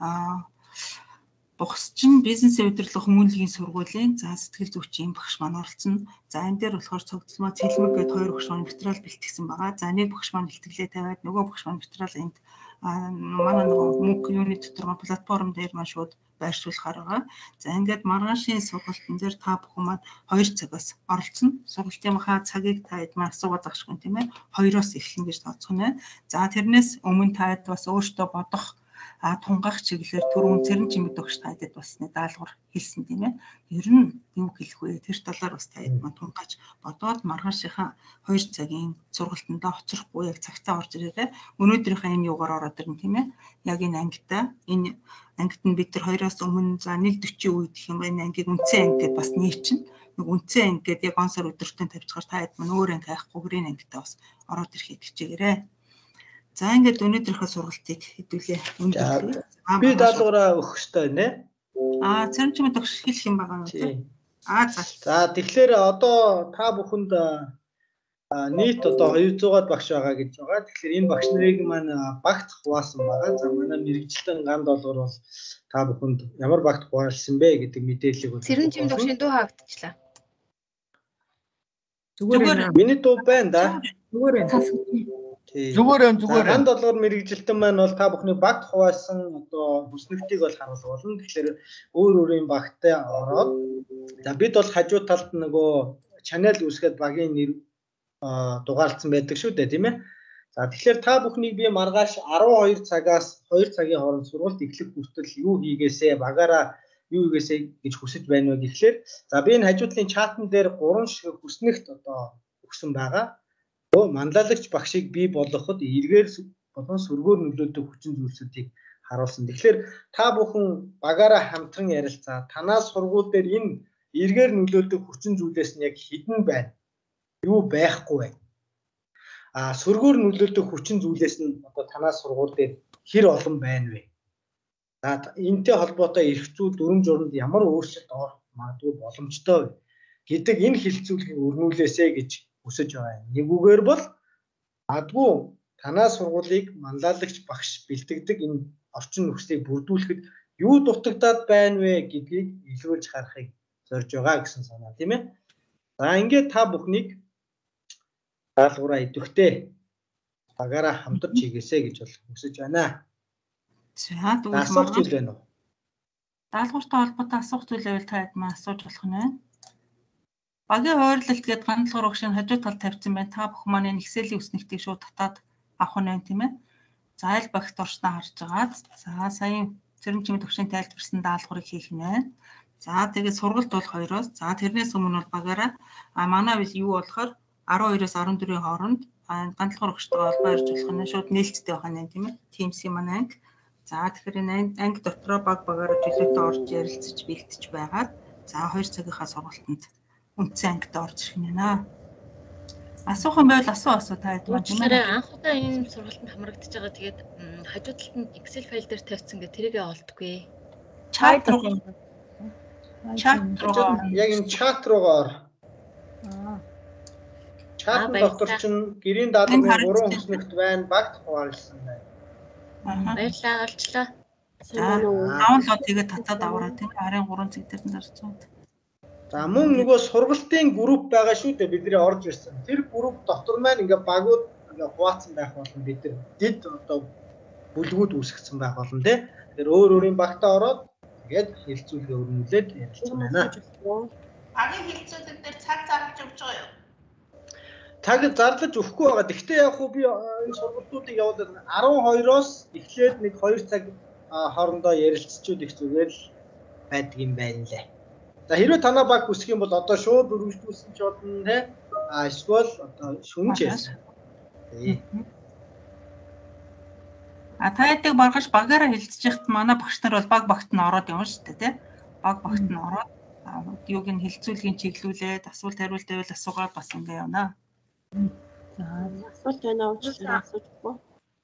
[SPEAKER 5] богсчин бизнесийн удирдлага хүмүүнлэгийн сургуулийн за сэтгэл зүйчийн багш маань оролцсон. За энэ дээр болохоор цогцлмоо цэлмэг гээд хоёр багш маань материал бэлтгэсэн байгаа. За нэг багш маань ихтгэлээ тавиад нөгөө багш маань материал энд манай нөгөө мөнгө юуны дотор платформ дээр маань шууд байршуулахаар байгаа. За ингээд маргаашийн сургалтын дээр та бүхэн маань 2 цагаас оролцсон. Сургалтын хаа цагийг та хэд маань асуугаад багшгүй тийм ээ 2-оос эхлэн гэж тооцох нь. За тэрнээс өмнө та хэд бас өөртөө бодох тунгаах чиглэлээр түрүүн цэрэн чимэг дөгч таадаг бас нэг даалгавар хэлсэн тийм ээ. Ер нь юу хэлэх вэ? Тэр талаар бас таад маань тунгааж бодоод маргаашийнхаа 2 цагийн сургалтанд хоцрохгүй яг цагтаа орж ирээрээ өнөөдрийнхээ энэ юугаар ороод ирнэ тийм ээ. Яг энэ ангидаа энэ ангид нь бид нар 2-оос өмнө за 1:40 үед гэх юм энэ ангийг үндсэн анги гэдээ бас нийчнэ. Нэг үндсэн анги гэдээ яг онсоор өдөртөө тавьчихаар таад маань өөр анги хайхгүйгээр энэ ангидаа бас ороод ирэхийг хичээгээрэй. За ингээд өнөөдрийнхөө сургалтыг хэдүүлээ.
[SPEAKER 1] Би даалгавраа өгөх ёстой нэ.
[SPEAKER 5] Цэрэн чимээ төгс хэлэх юм байгаа юм тийм.
[SPEAKER 1] За тэгэхээр одоо та бүхэнд нийт одоо 200-аад багш байгаа гэж байгаа. Тэгэхээр энэ багш нарыг маань багт хуваасан байгаа. За манай мэрэгжилтэн ган долгор бол та бүхэнд ямар багт хуваалсан бэ гэдэг мэдээллийг
[SPEAKER 14] цэрэн чимээ төгсийн дуу хаагдчихлаа.
[SPEAKER 1] Зүгээр миний дуу байна да.
[SPEAKER 11] Зүгээр байна. Зүгээр.
[SPEAKER 1] Ган долгор мэрэгжилтэн маань бол та бүхний багт хуваасан одоо хүснэгтийг бол харуулж болно. Тэгэхээр өөр өөрийн багтаа ороод за бид бол хажуу талд нөгөө чанел үүсгээд багийн нэр дугаарлцсан байдаг шүү дээ, тийм ээ. За тэгэхээр та бүхнийг би маргааш 12 цагаас 2 цагийн хооронд сургалт эхлэх хүртэл юу хийгээсэ, багаараа юу хийгээсэ гэж хүсэж байна вэ гэхлээр за би энэ хажуудлын чатн дээр 3 шиг хүснэгт одоо өгсөн байгаа. Манлайлагч багшийг бий болгоход эргээр болон сүргээр нөлөөдөг хүчин зүйлсүүдийг харуулсан. Тэгэхээр та бүхэн багаараа хамтран ярилцаа. Танаас сургууль дээр энэ эргээр нөлөөдөг хүчин зүйлээс нь яг хэдэн байна? Юу байхгүй вэ? Сүргээр нөлөөдөг хүчин зүйлээс нь одоо танаас сургууль дээр хэр олон байна вэ? За энэтэй холбоотой эрх зүй дүрм журманд ямар өөрчлөлт орох магадгүй боломжтой вэ гэдэг энэ хилцүүлгийг өрнүүлээсэ гэж хүсэж байгаа юм. Нэгүгээр бол адгүй танаас сургуулийг манлайлагч багш бэлтгэдэг энэ орчин нөхцөлийг бүрдүүлэхэд юу дутагдаад байна вэ гэдгийг илрүүлж харахыг зорж байгаа гэсэн санаа, тийм ээ. За ингээд та бүхнийг даалгавраа идэвхтэй багаараа хамтарч хийгээсэ гэж бол хүсэж байна.
[SPEAKER 5] За тэгвэл
[SPEAKER 1] асуух зүйл байна уу?
[SPEAKER 5] Даалгавартай холбоотой асуух зүйл байвал та хэд маа асууж болох нь вэ? Багийн хойрлолт гээд ганцлог урагшийн хажуу талд тавьсан байна. Та бүхэн маань Excel-ийн үснэгтийг шууд татаад авах нь байна, тийм ээ. За аль багт орчноо харж байгаа. За сая Цэрэн чимээ төвшин тайлбарсан даалгаврыг хийх нь байна. За тэгээд сургалт бол 2-оос. За тэрнээс өмнө бол багаараа манай бил юу болохоор 12-оос 14-ийн хооронд ганцлог урагштайгаа холбоо ярьж болох нь шууд нээлттэй байгаа юм, тийм ээ. Teams-ийн манай анги. За тэгэхээр энэ анги дотроо багаараа төлөөтэй орж ярилцаж бэлтэж байгаад за 2 цагийнхаа сургалтанд үндсэн ангид орж ирэх юм байна. Асуух юм байвал асуу та хэд маань тийм ээ.
[SPEAKER 14] Анх удаа энэ сургалтанд хамрагдаж байгаа. Тэгээд хажуу талд нь Excel файл дээр тавьсан гэх тэрийг олдгүй.
[SPEAKER 5] Чат руу.
[SPEAKER 1] Яг энэ чат руугаа ор. Чатн доктор чинь гэрийн даалгаврын 3 хүснэгт байна, багт хуваарлсан байна.
[SPEAKER 14] Баярлалаа, олчлаа.
[SPEAKER 5] Даунлоод тэгээд татаад аваарай тийм. Харин 3 цаг дээр нь зарцсан.
[SPEAKER 1] За мөн нөгөө сургалтын групп байгаа шүү дээ, бидний орж ирсэн. Тэр групп дотор маань ингээ багууд ингээ хуваацсан байх болно, бид нар дэд одоо бүлгүүд үүсгэсэн байх болно тий. Тэр өөр өөрийн багтаа ороод тэгээд хилцүүлгээ өрнүүлээд ярилцсан байна.
[SPEAKER 7] Агийн хилцүүлэг дээр цаг зарлаж өгч байгаа юу?
[SPEAKER 1] Цаг зарлаж өгөхгүй байгаа. Гэхдээ яг хөө би энэ сургалтуудыг явуулаад 12-оос эхлээд нэг 2 цаг хоорондоо ярилцчихэд их зүгээр л байдаг юм байна лээ. За хэрвээ танаа баг хүсэх юм бол одоо шууд өргөжлүүлсэн ч болно те. Эсвэл одоо шүнж ярьсан.
[SPEAKER 5] Та яддаг маргаж багаараа хилцэж яхад манай багш нар бол багт нь ороод явна шүү дээ те. Багт нь ороод юуг нь хилцүүлгийн чиглүүлээд асуулт хариулт байвал асуугаад бас ингэ явна.
[SPEAKER 15] За асуулт байна уу? Асуухгүй.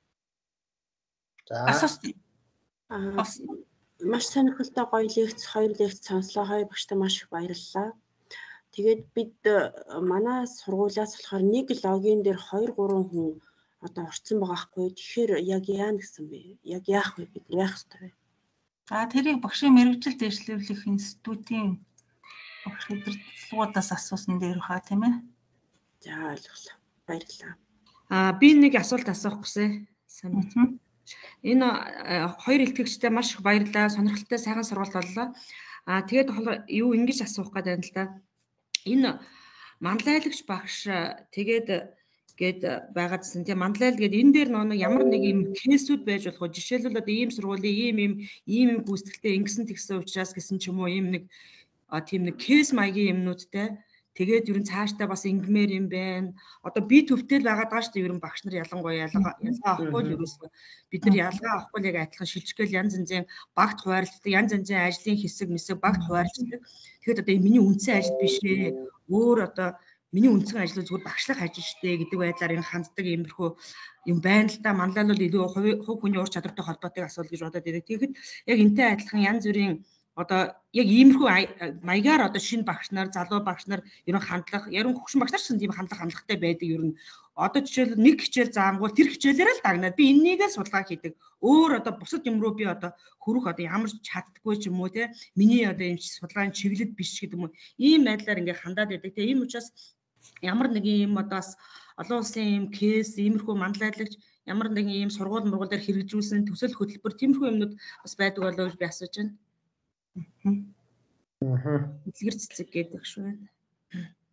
[SPEAKER 1] За.
[SPEAKER 15] Асуусан. Маш сонирхолтой гоё лекц, 2 лекц сонслоо. 2 багштай маш их баярлалаа. Тэгээд бид манай сургуулиас болохоор нэг логин дээр 2 3 хүн одоо орцсон байгаа хгүй. Тэгэхээр яг яана гэсэн бэ? Яг яах вэ? Бид яах ёстой вэ?
[SPEAKER 5] За тэрийг багшийн мэргэжил дэвшлүүлэх институтийн багш удирдлагуудаас асуусан дээр хаа тийм ээ.
[SPEAKER 15] За ойлголоо.
[SPEAKER 14] Баярлалаа. Би нэг асуулт асуух гэсэн. Сайн байна. Энэ 2 илтгэгчтэй маш их баярлалаа. Сонирхолтой сайхан сургалт боллоо. Тэгээд юу ингэж асуух гэдэг юм л да. Энэ манлайлагч багш тэгээд байгаад гэсэн тийм манлайл гэдэг энэ дээр нэг ямар нэг юм кейсүүд байж болох уу? Жишээлбэл одоо ийм сургуулийн ийм гүйцэтгэлтэй ингэсэн тэгсэн учраас гэсэн ч юм уу ийм нэг тийм нэг кейс маягийн юмнуудтай тэгээд ерөн цаашдаа бас ингмээр юм байна. Одоо би төвтэй л байгаад байгаа шүү дээ. Ерөн багш нар ялангуяа ялгаа авахгүй л ерөөсөө бид нар ялгаа авахгүй л яг адилхан шилжгээл янз янзын багт хуваарлцдаг, янз янзын ажлын хэсэг багт хуваарлцдаг. Тэгэхээр одоо миний үндсэн ажил биш ээ. Өөр одоо миний үндсэн ажил зүгээр багшлах ажил штэ гэдэг байдлаар энэ ханддаг иймэрхүү юм байна л да. Манлайлал илүү хувь хүний ур чадвартай холбоотой асуул гэж бодоод байдаг. Тэгэхэд яг энтэй адилхан янз бүрийн одоо яг иймэрхүү маягаар одоо шинэ багш нар, залуу багш нар ерөн хандлах, ярин хөгшин багш нар ч тийм хандлагатай байдаг ерөн. Одоо жишээлбэл нэг хичээл заангуул тэр хичээлээрээ л дагнаад би энийгээ судалгаа хийдэг. Өөр одоо бусад юм руу би одоо хөрөх одоо ямар ч чаддаггүй ч юм уу те. Миний одоо юм судалгааны чиглэл биш гэдэг юм уу. Ийм байдлаар ингээ хандаад байдаг. Тэ ийм учраас ямар нэг юм одоос олон улсын юм кейс, иймэрхүү манлайлагч ямар нэгэн ийм сургууль дээр хэрэгжүүлсэн төсөл хөтөлбөр тиймэрхүү юмнууд бас байдаг болоо гэж би асууж байна. Эдгэр цэцэг гэдэг шүү байна.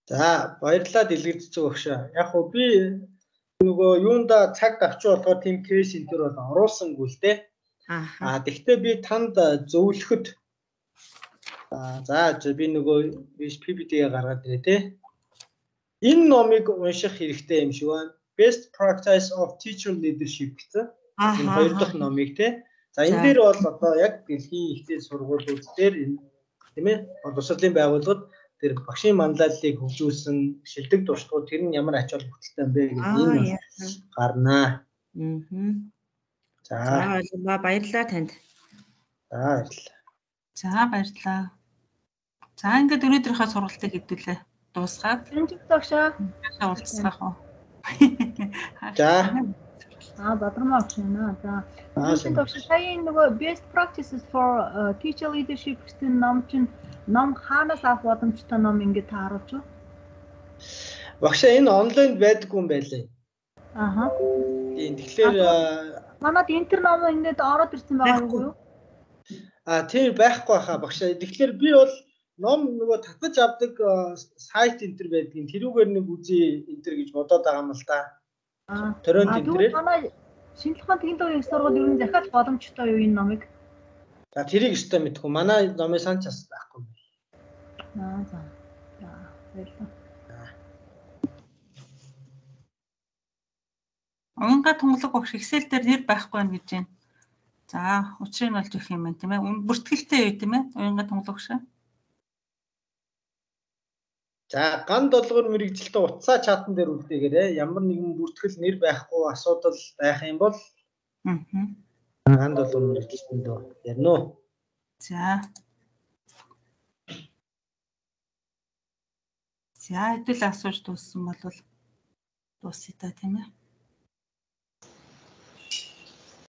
[SPEAKER 1] За баярлалаа дэлгэцдэг багшаа. Яг хөө би нөгөө юунда цаг авч болохоор тийм кейс энэ төр бол оруулсангүй л дээ. Тэгвэл би танд зөвлөхөд за би нөгөө PPT-гээ гаргаад ирээ те. Энэ номыг унших хэрэгтэй юм шиг байна. Best Practice of Teacher Leadership гэсэн. Энэ хоёр дахь номыг те. За энэ дээр бол одоо яг дэлхийн ихтэй сургуулиуд дээр энэ тийм ээ боловсролын байгууллагад тэр багшийн манлайллыг хөгжүүлсэн шилдэг туршлагууд тэр нь ямар ач холбогдолтой юм бэ гэдэг энэ гарнаа.
[SPEAKER 14] За баярлалаа танд.
[SPEAKER 1] За баярлалаа.
[SPEAKER 5] За баярлалаа. За ингээд өнөөдрийнхөө сургалтыг хэвдүүлээ. Дуусгаад.
[SPEAKER 16] Багшаа.
[SPEAKER 5] Уулзсаах уу.
[SPEAKER 1] За.
[SPEAKER 16] Бадрама агшина. За. Сая нөгөө best practices for teacher leadership гэсэн ном чинь ном хаанаас авах боломжтой ном ингээд тааруулж байна?
[SPEAKER 1] Багшаа энэ онлайнд байдаггүй юм байлээ. Тийм тэгэхээр
[SPEAKER 16] манад интер ном ингээд ороод ирсэн байгаа юу?
[SPEAKER 1] Тийм байхгүй хаа багшаа. Тэгэхээр би бол ном нөгөө татаж авдаг сайт энтер байдгийн тэрүүгээр нэг үзье энтер гэж бодоод байгаа юм л да. Төрөнд энтерээр.
[SPEAKER 16] Манай шинжлэх ухааны технологийн сургууль ер нь захиалах боломжтой юу энэ номыг?
[SPEAKER 1] За тэрийг өстой мэдгүй. Манай номын санч бас байхгүй.
[SPEAKER 16] За. Баярлалаа.
[SPEAKER 5] Уянга тунгалаг багш Excel дээр нэр байхгүй байна гэж байна. За, учрыг нь олж өгөх юм байна тийм ээ. Бүртгэлтэй юу тийм ээ? Уянга тунгалаг багш.
[SPEAKER 1] За, ган долгоор мэрэгжилтэ утсаа чатан дээр үлдээгээрээ ямар нэгэн бүртгэл нэр байхгүй асуудал байх юм бол ган долгоор мэрэгжилтэнд ярина уу?
[SPEAKER 5] За. За, хэдүүл асууж дууссан бол дуусъя та тийм ээ.